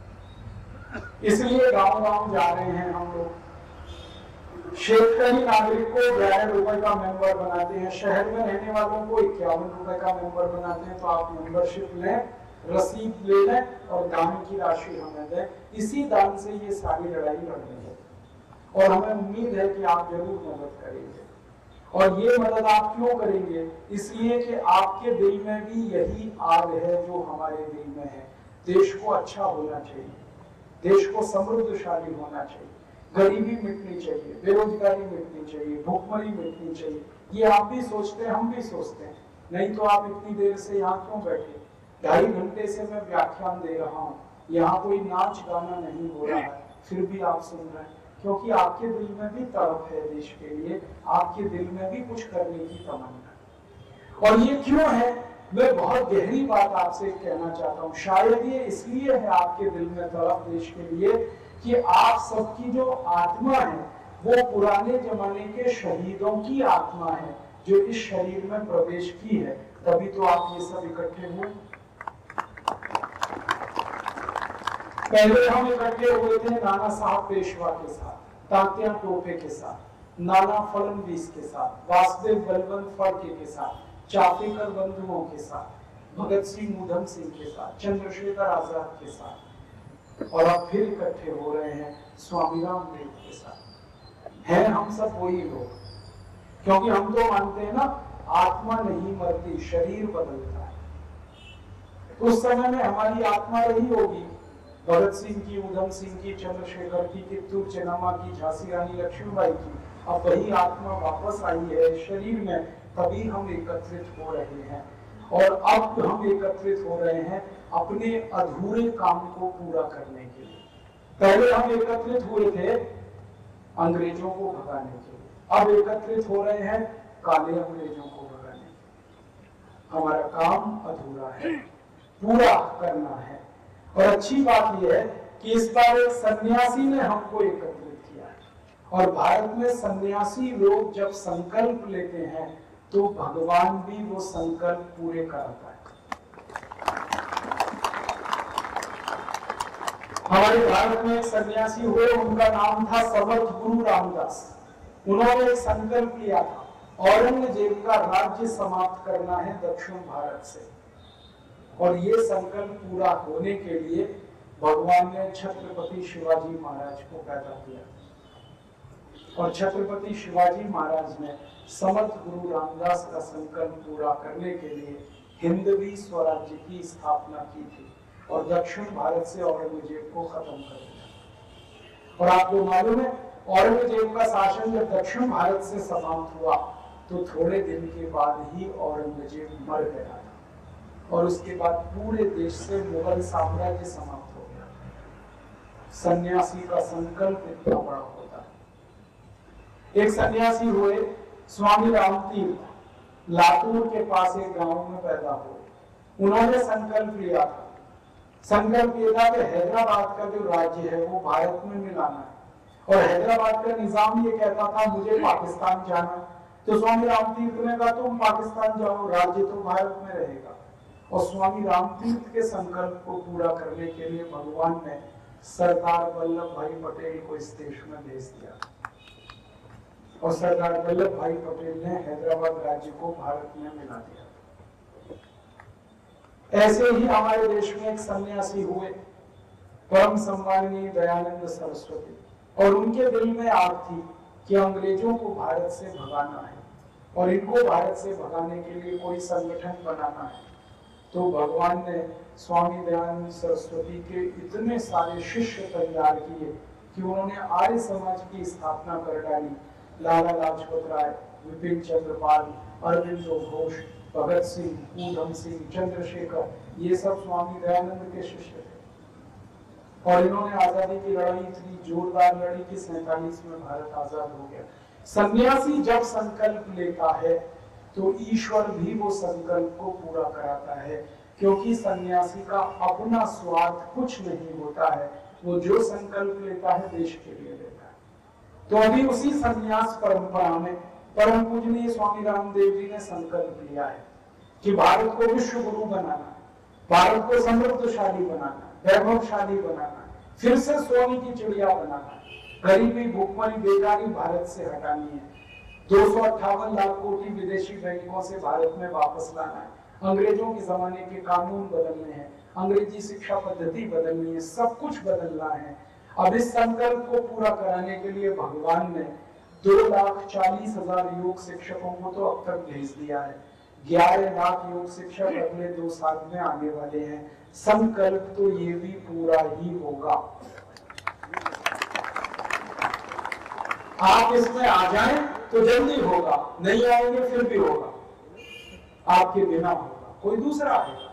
C: इसलिए गांव-गांव जा रहे हैं हम लोग। शेतकरी नागरिक को 11 रुपए का मेंबर बनाते हैं, शहर में रहने वालों को 51 रुपए का मेंबर बनाते हैं। तो आप मेंबरशिप लें, रसीद ले लें और दान की राशि हमें दें। इसी दान से ये सारी लड़ाई लड़नी है और हमें उम्मीद है कि आप जरूर मदद करेंगे। और ये मदद आप क्यों करेंगे? इसलिए कि आपके दिल में भी यही आग है जो हमारे दिल में है। देश को अच्छा होना चाहिए, देश को समृद्धशाली होना चाहिए, गरीबी मिटनी चाहिए, बेरोजगारी मिटनी चाहिए, भूखमरी मिटनी चाहिए। ये आप भी सोचते हैं, हम भी सोचते हैं, नहीं तो आप इतनी देर से यहाँ क्यों बैठे? 2.5 घंटे से मैं व्याख्यान दे रहा हूँ, यहाँ कोई नाच गाना नहीं हो रहा है, फिर भी आप सुन रहे हैं, क्योंकि आपके दिल में भी तड़प है देश के लिए, आपके दिल में भी कुछ करने की तमन्ना है। और ये क्यों है? मैं बहुत गहरी बात आपसे कहना चाहता हूँ। शायद ये इसलिए है आपके दिल में तड़प देश के लिए कि आप सबकी जो आत्मा है वो पुराने जमाने के शहीदों की आत्मा है जो इस शरीर में प्रवेश की है, तभी तो आप ये सब इकट्ठे हुए। पहले हम इकट्ठे हुए थे नाना साहब पेशवा के साथ, तात्या टोपे के साथ, नाना फडणवीस के साथ, वासुदेव बलवंत फड़के के साथ, चापेकर बंधुओं के साथ, भगत सिंह ऊधम सिंह के साथ, चंद्रशेखर आजाद के साथ, और अब फिर इकट्ठे हो रहे हैं स्वामीराम देव के साथ। हैं हम सब वही लोग, क्योंकि हम तो मानते हैं ना आत्मा नहीं मरती, शरीर बदलता है। उस समय में हमारी आत्मा रही होगी भगत सिंह की, ऊधम सिंह की, चंद्रशेखर की, कित्तूर चेन्नम्मा की, झांसी रानी लक्ष्मीबाई की। अब वही आत्मा वापस आई है शरीर में, तभी हम एकत्रित हो रहे हैं। और अब हम एकत्रित हो रहे हैं अपने अधूरे काम को पूरा करने के लिए। पहले हम एकत्रित हुए थे अंग्रेजों को भगाने के लिए, अब एकत्रित हो रहे हैं काले अंग्रेजों को भगाने के लिए। हमारा काम अधूरा है, पूरा करना है। और अच्छी बात यह है कि इस बार एक सन्यासी ने हमको एकत्रित किया है। और भारत में सन्यासी लोग जब संकल्प लेते हैं तो भगवान भी वो संकल्प पूरे कराता है। हमारे भारत में एक सन्यासी हुए, उनका नाम था समर्थ गुरु रामदास। उन्होंने एक संकल्प लिया था, औरंगजेब का राज्य समाप्त करना है दक्षिण भारत से। और ये संकल्प पूरा होने के लिए भगवान ने छत्रपति शिवाजी महाराज को पैदा किया। और छत्रपति शिवाजी महाराज ने समर्थ गुरु रामदास का संकल्प पूरा करने के लिए हिंदवी स्वराज्य की स्थापना की थी और दक्षिण भारत से औरंगजेब को खत्म कर दिया। और आपको मालूम है औरंगजेब का शासन जब दक्षिण भारत से समाप्त हुआ तो थोड़े दिन के बाद ही औरंगजेब मर गया था और उसके बाद पूरे देश से मुगल साम्राज्य समाप्त हो गया। सन्यासी का संकल्प इतना बड़ा होता है। एक सन्यासी हुए स्वामी रामतीर्थ, लातूर के पास एक गांव में पैदा हुए। उन्होंने संकल्प लिया था, संकल्प ये था कि हैदराबाद का जो राज्य है वो भारत में मिलाना है। और हैदराबाद का निजाम ये कहता था मुझे पाकिस्तान जाना। तो स्वामी रामतीर्थ ने कहा तुम पाकिस्तान जाओ, राज्य तो भारत में रहेगा। और स्वामी रामतीर्थ के संकल्प को पूरा करने के लिए भगवान ने सरदार वल्लभ भाई पटेल को इस देश में भेज दिया और सरदार वल्लभ भाई पटेल ने हैदराबाद राज्य को भारत में मिला दिया। ऐसे ही हमारे देश में एक सन्यासी हुए परम सम्माननीय दयानंद सरस्वती, और उनके दिल में आग थी कि अंग्रेजों को भारत से भगाना है और इनको भारत से भगाने के लिए कोई संगठन बनाना है। तो भगवान ने स्वामी दयानंद सरस्वती के इतने सारे शिष्य तैयार किए कि उन्होंने आर्य समाज की स्थापना कर डाली। लाला लाजपत राय, विपिन चंद्र पाल, अरविंदो घोष, भगत सिंह, ऊधम सिंह, चंद्रशेखर, ये सब स्वामी दयानंद के शिष्य थे और इन्होंने आजादी की लड़ाई इतनी जोरदार लड़ी कि 47 में भारत आजाद हो गया। सन्यासी जब संकल्प लेता है तो ईश्वर भी वो संकल्प को पूरा कराता है, क्योंकि सन्यासी का अपना स्वार्थ कुछ नहीं होता है। वो जो संकल्प लेता है देश के लिए लेता है। तो अभी उसी सन्यास परंपरा में परम पूजनीय स्वामी रामदेव जी ने संकल्प लिया है कि भारत को विश्व गुरु बनाना, भारत को समृद्धशाली बनाना, वैभवशाली बनाना, फिर से सोने की चिड़िया बनाना, गरीबी, भूखमरी, बेकारी भारत से हटानी है, 258 लाख कोटी विदेशी बैंकों से भारत में वापस लाना है, अंग्रेजों के जमाने के कानून बदलने हैं, अंग्रेजी शिक्षा पद्धति बदलनी है, सब कुछ बदलना है। अब इस संकल्प को पूरा कराने के लिए भगवान ने 2,40,000 योग शिक्षकों को तो अब तक भेज दिया है। 11 लाख योग शिक्षक अगले 2 साल में आने वाले हैं। संकल्प तो ये भी पूरा ही होगा। आप इसमें आ जाएं तो जल्दी होगा, नहीं आएंगे फिर भी होगा, आपके बिना होगा, कोई दूसरा आएगा।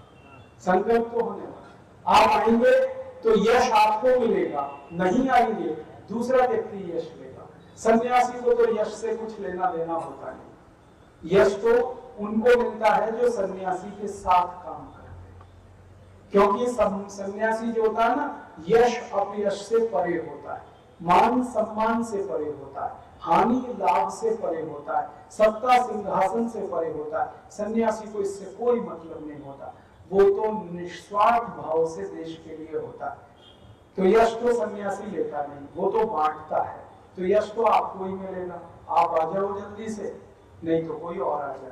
C: संकल्प तो होने वाला। आप आएंगे तो यश आपको मिलेगा, नहीं आएंगे दूसरा व्यक्ति यश लेगा। सन्यासी को तो यश से कुछ लेना देना होता नहीं। यश तो उनको मिलता है जो सन्यासी के साथ काम करते हैं, क्योंकि सन्यासी जो होता है ना, यश अपयश से परे होता है, मान सम्मान से परे होता है, हानि लाभ से परे होता है, सत्ता सिंहासन से परे होता है। सन्यासी को इससे कोई मतलब नहीं होता, वो तो निस्वार्थ भाव से देश के लिए होता है। तो यश तो सन्यासी लेता नहीं, वो तो बांटता है। तो यश तो आपको ही मिलेगा, आप आ जाओ जल्दी से, नहीं तो कोई और आ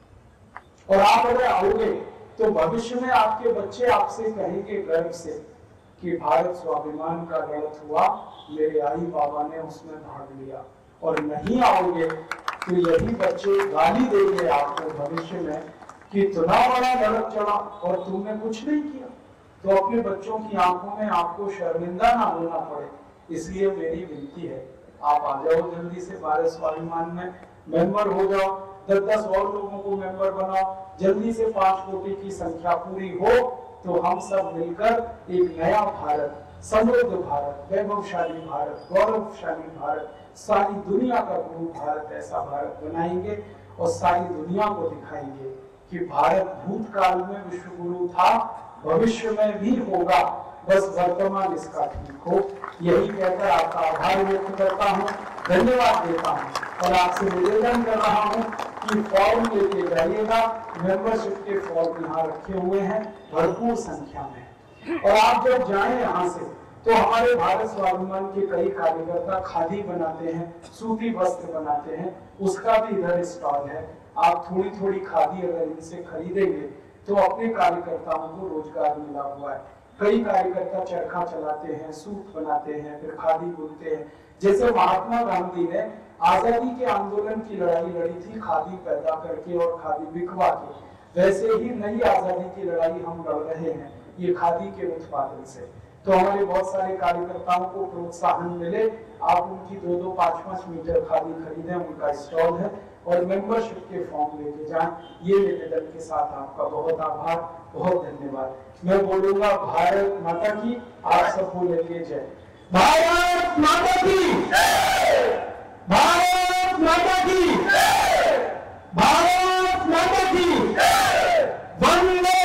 C: जाएगा। और आप अगर आओगे तो भविष्य में आपके बच्चे आपसे कहेंगे गर्व से कि भारत स्वाभिमान का रथ हुआ, मेरे आई बाबा ने उसमें भाग लिया। और नहीं आओगे तो यही बच्चे गाली देंगे आपको भविष्य में कि इतना बड़ा लड़क चढ़ा और तुमने कुछ नहीं किया। तो अपने बच्चों की आंखों में आपको शर्मिंदा ना होना पड़े, इसलिए मेरी विनती है, आप आ जाओ जल्दी से, भारत स्वाभिमान में मेंबर हो जाओ, 10-10 और लोगों को मेंबर बनाओ, जल्दी से 5 कोटि की संख्या पूरी हो तो हम सब मिलकर एक नया भारत, समृद्ध भारत, वैभवशाली भारत, गौरवशाली भारत, सारी दुनिया का गुरु भारत, ऐसा भारत बनाएंगे और सारी दुनिया को दिखाएंगे कि भारत भूतकाल में विश्व गुरु था, भविष्य में भी होगा, बस वर्तमान इसका ठीक हो। यही कहकर आपका आभार व्यक्त करता हूँ, धन्यवाद देता हूँ और आपसे निवेदन कर रहा हूँ कि फॉर्म लेके जाइएगा। मेंबरशिप के फॉर्म यहाँ रखे हुए हैं भरपूर संख्या में। और आप जब जाएं यहाँ से तो हमारे भारत स्वाभिमान के कई कार्यकर्ता खादी बनाते हैं, सूती वस्त्र बनाते हैं, उसका भी इधर स्टॉल है। आप थोड़ी थोड़ी खादी अगर इनसे खरीदेंगे तो अपने कार्यकर्ताओं को रोजगार मिला हुआ है। कई कार्यकर्ता चरखा चलाते हैं, सूट बनाते हैं, फिर खादी बुनते हैं। जैसे महात्मा गांधी ने आजादी के आंदोलन की लड़ाई लड़ी थी खादी पैदा करके और खादी बिकवा के, वैसे ही नई आजादी की लड़ाई हम लड़ रहे हैं ये खादी के उत्पादन से। तो हमारे बहुत सारे कार्यकर्ताओं को प्रोत्साहन मिले, आप उनकी 2-2, 5-5 मीटर खादी खरीदें, उनका स्टॉल है, और मेंबरशिप के फॉर्म लेके जाएं। ये निवेदन के साथ आपका बहुत आभार, बहुत धन्यवाद। मैं बोलूंगा भारत माता की, आप सबको लेके जय। भारत माता की, भारत माता की, भारत माता की, वंदे